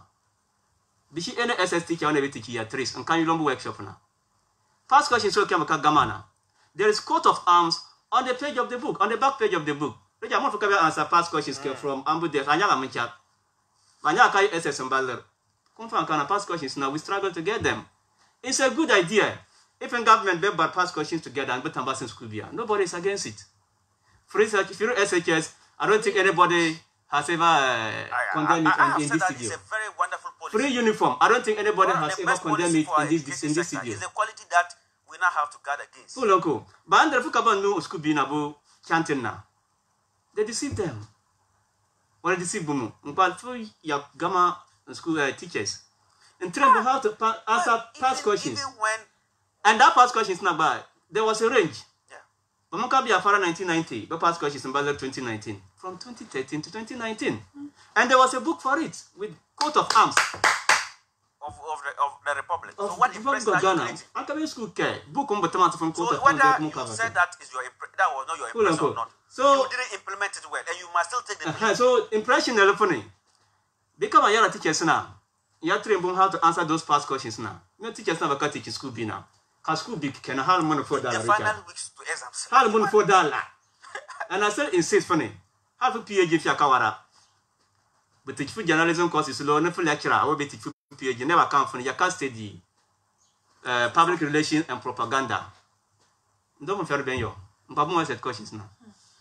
Be she any S S teacher on every teacher trace and can you long workshop now? Past questions so can gamana. There is coat of arms on the page of the book, on the back page of the book. Which I'm not going to answer past questions mm. from Ambu Def. Anyala Minchak. Anyaka S S and Baller. Confirm can past questions now. We struggle to get them. It's a good idea. If a government be but pass questions together and but ambassador school be, nobody is against it. For instance, if you're S H S, I don't think anybody has ever uh, condemned it in, in this studio. It's a very wonderful policy. Free uniform. I don't think anybody has ever condemned it in this in this studio. It's a quality that we now have to guard against. So local. But under Fukaba no school be nabo chanting now. They deceive them. Well, they deceive Bumu. But for your gamma school uh, teachers, and train them how to pa answer well, past even, questions. Even when and that past questions not bad. There was a range. Yeah. Bamuka be Afara nineteen ninety, but past questions in Basel twenty nineteen. From twenty thirteen to twenty nineteen. Mm. And there was a book for it with coat of arms. Of, of, the, of the Republic. Of so what impression are you creating? I'm coming school care. Book on Batamat from coat so of arms. whether you said that is your that was not your impression or not. So you didn't implement it well and you must still take the uh, so impression is funny. Become a yara teachers now. You have to learn how to answer those past questions now. No teachers never can teach school be now. Cause school be can have money for that. The final weeks to exams. Have money for that. And I still insist funny. Have a PhD if you kawara. But teach for journalism course is low. Never lecturer. I will be teach for PhD. Never come from you can't study uh, public relations and propaganda. Don't fair ben yo. Mpabu said questions now.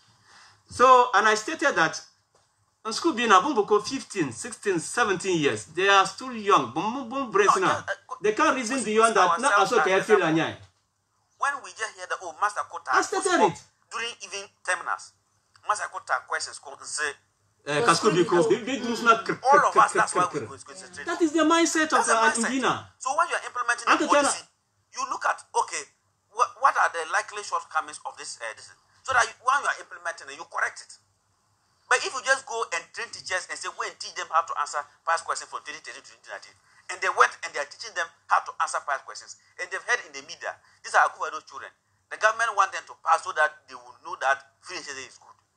So and I stated that. On school being a bumbo fifteen, sixteen, seventeen years, they are still young. Bum bum brains now. They can't reason beyond that. Not as okay, feel and when we just hear the oh Master Kota I stated it during even terminals. Master Kota questions come and say uh, school because they, they do not all of us that's why we go to that is the mindset of uh, Indina. So when you are implementing the policy, you look at okay, what, what are the likely shortcomings of this, uh, this so that you, when you are implementing it, you correct it. But if you just go and train teachers and say, go and teach them how to answer past questions from twenty thirteen to twenty nineteen, and they went and they are teaching them how to answer past questions, and they've heard in the media, these are Akufo-Addo children. The government wants them to pass so that they will know that free education is good.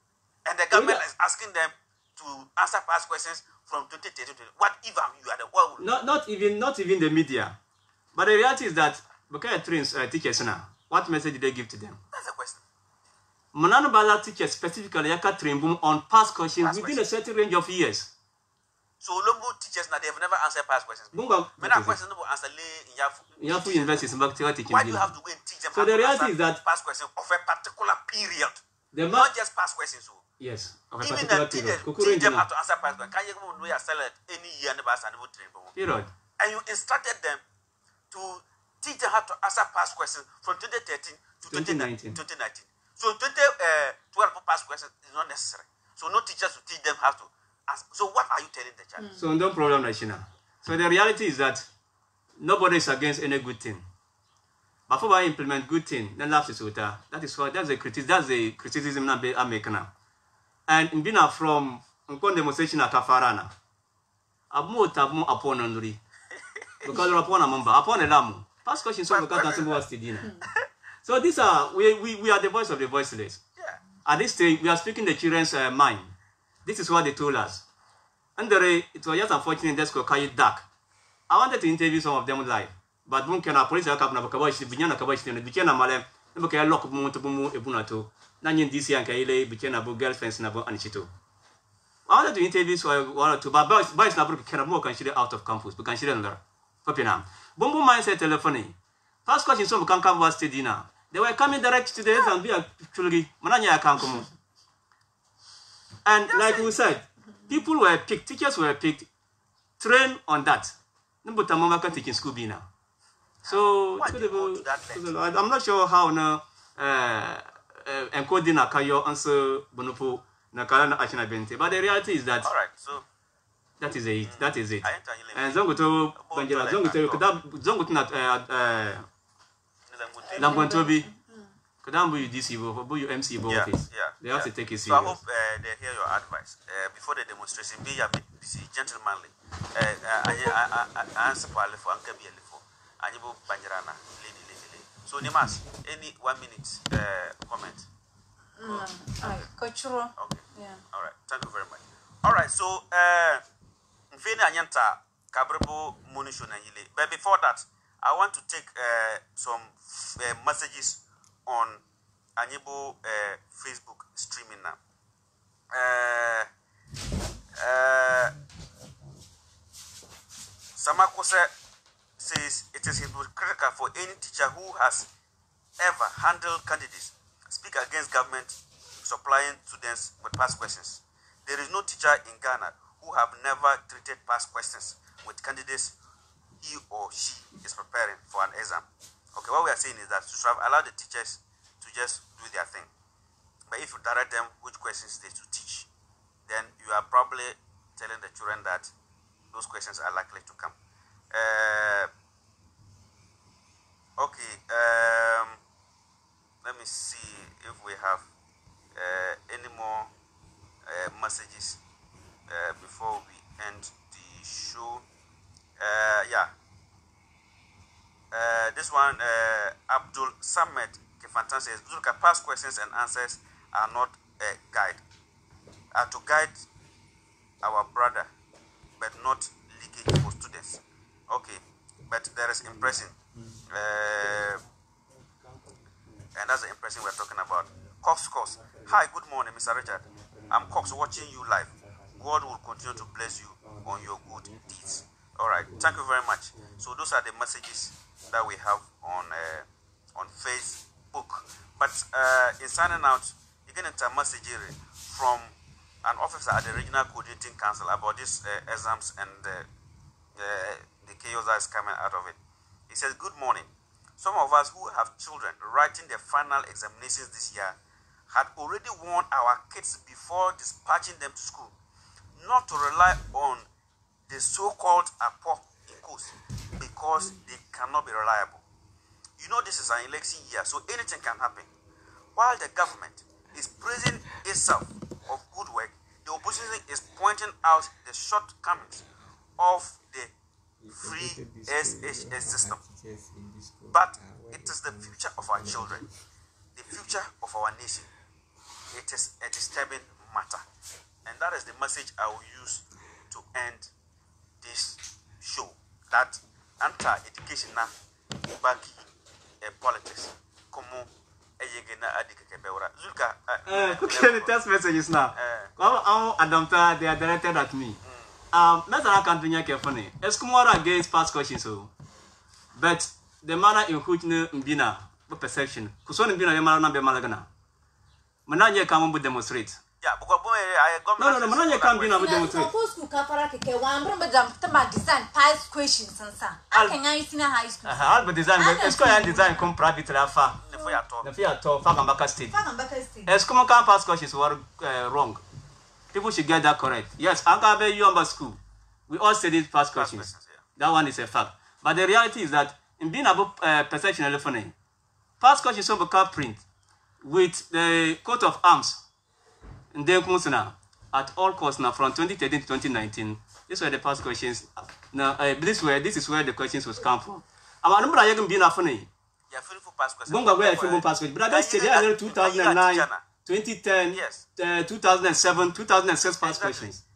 And the government is asking them to answer past questions from twenty thirteen. What if um, you are the one? Not, not even, not even the media. But the reality is that because trains uh, teachers now, what message did they give to them? That's the question. Manano Bala teachers specifically yaka train boom on past questions Past within questions. a certain range of years. So Lombo teachers now they have never answered past questions. Bunga, When that question no answer lay in Yafu. Yafu University is back to teaching. Why do you have to go and teach them? So how the to reality answer is that- past questions of a particular period, The ma- not just past questions. So yes, of a even particular the teach period. them, Kukuru teach them how engineer. to answer past questions. Can you go and do your salad any year and never train? Period. And you instructed them to teach them how to answer past questions from twenty thirteen to twenty twenty nineteen. nineteen. So twenty twelve past questions is not necessary. So no teachers to teach them how to answer. So what are you telling the child? So no problem, Nashina. So the reality is that nobody is against any good thing. But for I implement good thing, then laughs is with her. That is what that's a criticism. That's a criticism I'm making now. And in being from on demonstration at Kafarana, Abu tabu upon Andri. Because upon a member, upon a lamb. Past questions so because was dinner. So these are we, we we are the voice of the voiceless. Yeah. At this stage, we are speaking the children's uh, mind. This is what they told us. And the, it was just unfortunate that school carried dark. I wanted to interview some of them live, but when can a police have come up with Biana Kabash, the Bichana Malem, the Boka lock to Bumu Ebunato, Nanyan D C and Kaile, Bichana Bo girlfriends and Abo Anchito. I wanted to interview one or two, but Vice Nabu can more consider out of campus, but consider another. Popinam. Bumbo mindset telephony. First question, some can come was dinner. They were coming direct to the and be actually Mananya can't come. And like we said, people were picked, teachers were picked, trained on that. Number Tamamaka teaching school be now. So Why do you go to that length? I'm not sure how now uh encoding a kayo answer bonopo nakalana achina bente. But the reality is that All right. So that is it. That is it. I enter you. And Zongoto Banjala Zongoto Zongoto not uh Lambantobi. Kadambu you D C bo you M C bo Yeah, office. yeah. They have yeah. to take it So I serious. hope uh, they hear your advice. Uh, before the demonstration, be a bit busy, gentlemanly. Uh, I I I answer for Alefo, Anke be Alefo, Anibo Banjarana, lady, lady, lady. So Nimas, any one minute uh, comment? No. Cultural. Okay. Yeah. All right. Thank you very much. All right. So, uh, Mfini Anyanta Kabrebo Munisho Nanyile. But before that, I want to take uh, some uh, messages on Anibo uh, Facebook streaming now. Uh, uh, Samakose says it is hypocritical for any teacher who has ever handled candidates speak against government supplying students with past questions. There is no teacher in Ghana who have never treated past questions with candidates he or she is preparing for an exam. Okay, what we are saying is that you should have allowed the teachers to just do their thing. But if you direct them which questions they should teach, then you are probably telling the children that those questions are likely to come. Uh, okay, um, let me see if we have uh, any more uh, messages uh, before we end the show. Uh, yeah. Uh, this one, uh, Abdul Samed Kefantan says, look at past questions and answers are not a guide. Are to guide our brother, but not leakage for students. Okay, but there is impression. Uh, and that's the impression we're talking about. Cox Cox. Hi, good morning, Mister Richard. I'm Cox watching you live. God will continue to bless you on your good deeds. All right, thank you very much. So those are the messages that we have on uh, on Facebook. But uh, in signing out, you get a message from an officer at the Regional Coordinating Council about these uh, exams and uh, uh, the chaos that is coming out of it. He says, good morning. Some of us who have children writing their final examinations this year had already warned our kids before dispatching them to school not to rely on the so-called Apo Ecos because they cannot be reliable. You know this is an election year, so anything can happen. While the government is praising itself of good work, the opposition is pointing out the shortcomings of the free S H S system. But it is the future of our children, the future of our nation. It is a disturbing matter. And that is the message I will use to end this show. That anti-education na baki uh, politics. Como eyegena adikeke bewra. Zulka. Uh, quickly the text messages now. Uh, Adamta, they are directed at me. Mm. Um, let's not continue carefully. Eskumara against past questions, so. But the manner in which no mbina perception. Kuson mbina yamara na be malagana. Mananya come to demonstrate. Yeah, because I got no, no, no, Mananya come to demonstrate. Supposed to kafara keke one remember them to design past questions and sa. I can I see na high school. Ah, Albert design. Esco ya design come private afa. The fear talk. The fear talk. Fagambaka state. Fagambaka state. Esco come past questions were uh, wrong. People should get that correct. Yes, Ankabe Yomba school. We all studied past questions. questions yeah. That one is a fact. But the reality is that in being about uh, perception elephant, past questions will become print with the coat of arms. And then at all costs now from twenty thirteen to twenty nineteen. These were the past questions. Now uh, this where this is where the questions was come from. I remember I can be enough funny. Yeah, for past questions. Bunga where film past questions. But that's the two thousand nine, twenty ten, yes, uh, two thousand seven, two thousand six past questions.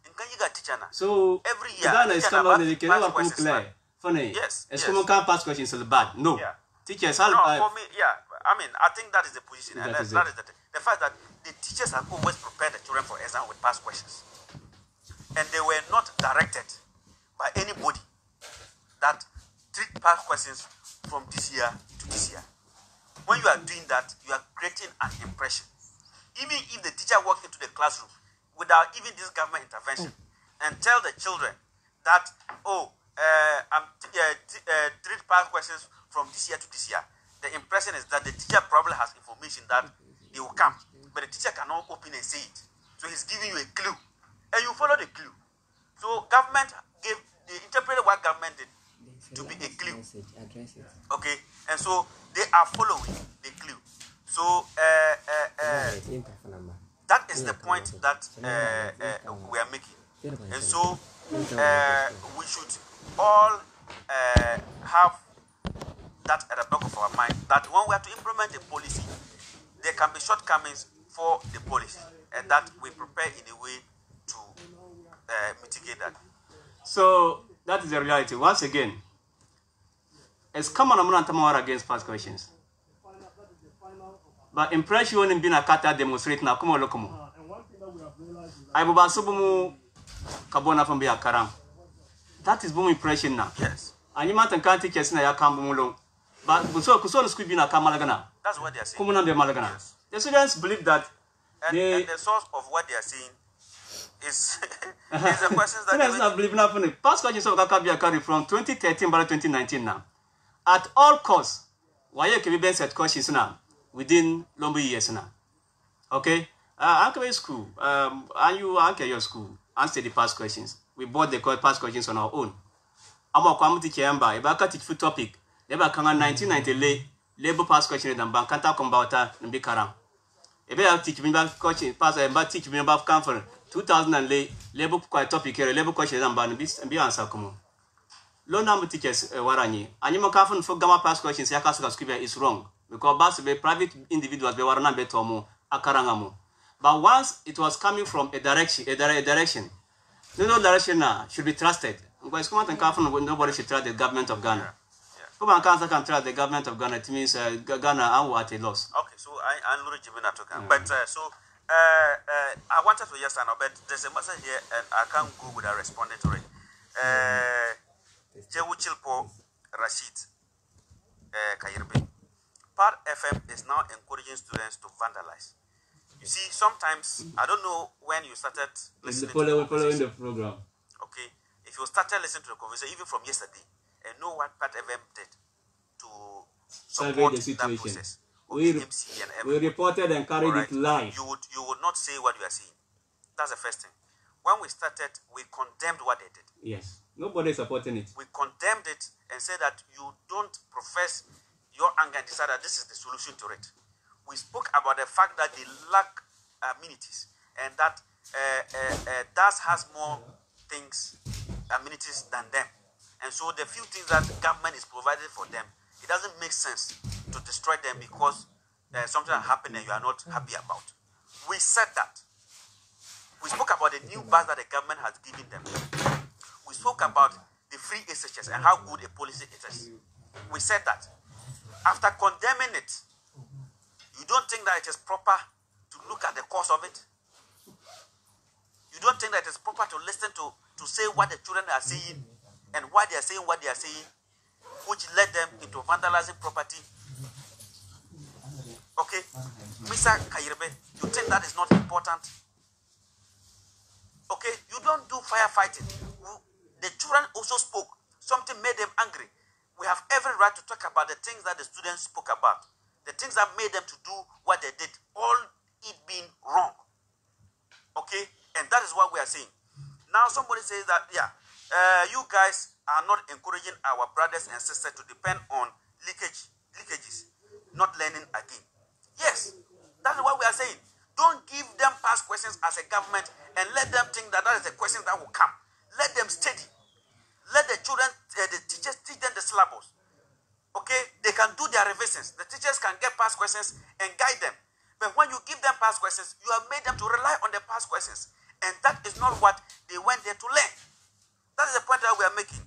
So every year Ghana is coming on the Canada clear. Funny. Yes. It's come on past questions is bad. No. Yeah. Teachers no, uh, for me, yeah. I mean, I think that is the position. That and that is, that is the, the fact that the teachers have always prepared the children for exam with past questions. And they were not directed by anybody that treat past questions from this year to this year. When you are doing that, you are creating an impression. Even if the teacher walks into the classroom without even this government intervention and tell the children that, oh, uh, I'm t- uh, t- uh, treat past questions from this year to this year, the impression is that the teacher probably has information that they will come, but the teacher cannot open and say it. So he's giving you a clue, and you follow the clue. So government gave, they interpreted what government did to be a clue. Okay, and so they are following the clue. So uh, uh, uh, that is the point that uh, uh, we are making, and so uh, we should all uh, have that at the back of our mind, that when we have to implement a policy, there can be shortcomings for the policy, and that we prepare in a way to uh, mitigate that. So that is the reality. Once again, it's common among Tamara against past questions. But impression in being a kata demonstrate na kumo lokomo. I will basubumu kabona from Bia Karam. That is boom impression now. Yes. And you might can't teach us na ya kambulo. But Kuso Kuso school be na kamalagana. That's what they are saying. Kumuna be malagana. Yes. The students believe that and, they, and the source of what they are saying is, is the questions that students not believe nothing. Past questions of Kakabia carry from twenty thirteen by twenty nineteen now. At all costs, why you can be set questions now within long years now. Okay? Uh, Uncle school, um, and you Uncle your school, answer the past questions. We bought the past questions on our own. I'm a community chamber, if I can teach topic, never can nineteen ninety lay, labor past questions and bankanta combata and be karam. If I teach me about question, pass and back teach me about conference, two thousand and lay, labor topic here, labor questions and ban and be answer come. Low number teachers, Warani, and you can for gamma past questions, Yakasuka scripture is wrong because bas be private individuals, be warana betomo, akarangamu. But once it was coming from a direction, a direct direction, no direction now should be trusted. Because come out and come nobody should trust the government of Ghana. Come on, can't can trust the government of Ghana. It means uh, Ghana are at a loss. Okay, so I I'm not Jimena talking, but uh, so uh, uh, I wanted to yes and no, but there's a message here and I can't go without responding to it. Uh, Jewu Chilpo Rashid uh, Kayirbe. Part F M is now encouraging students to vandalize. You see, sometimes, I don't know when you started listening follow, to the following the program. Okay, if you started listening to the conversation, even from yesterday, and know what Part F M did to support the situation. that process. We, M C and we reported and carried right. it live. You would, you would not say what you are saying. That's the first thing. When we started, we condemned what they did. Yes, nobody is supporting it. We condemned it and said that you don't profess your anger and decide that this is the solution to it. We spoke about the fact that they lack amenities and that uh, uh, uh, D A S has more things, amenities than them. And so the few things that government is provided for them, it doesn't make sense to destroy them because uh, something happened and you are not happy about. We said that. We spoke about the new bus that the government has given them. We spoke about the free S H S and how good a policy it is. We said that. After condemning it, you don't think that it is proper to look at the cause of it? You don't think that it is proper to listen to, to say what the children are saying and why they are saying what they are saying, which led them into vandalizing property? Okay, Mister Kayirebe, you think that is not important? Okay, you don't do firefighting. The children also spoke. Something made them angry. We have every right to talk about the things that the students spoke about. The things that made them to do what they did. All it being wrong. Okay, and that is what we are saying. Now somebody says that, yeah, uh, you guys are not encouraging our brothers and sisters to depend on leakage, leakages, not learning again. Yes, that is what we are saying. Don't give them past questions as a government and let them think that that is the questions that will come. Let them study. Let the children, uh, the teachers teach them the syllabus. Okay, they can do their revisions. The teachers can get past questions and guide them. But when you give them past questions, you have made them to rely on the past questions. And that is not what they went there to learn. That is the point that we are making.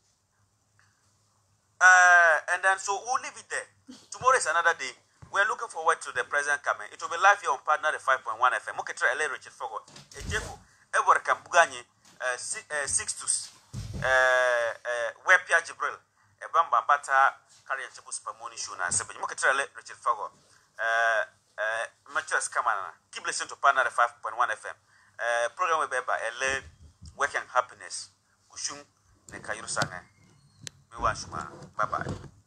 Uh, and then, so we'll leave it there. Tomorrow is another day. We are looking forward to the president coming. It will be live here on Partner five point one F M. Okay, try L A Richard Fogo. Ejeko, Ebor Kambugani, Sixtus, Wepia Jibril, Ebamba Bata, Karian Chibu Spamoni Shuna, Seven. Okay, try Richard Fogo. Matches Kamana. Keep listening to Partner five point one F M. Program will be by L A Work and Happiness. Kushum, Nekayuru Sanga. We want Shuma. Bye bye.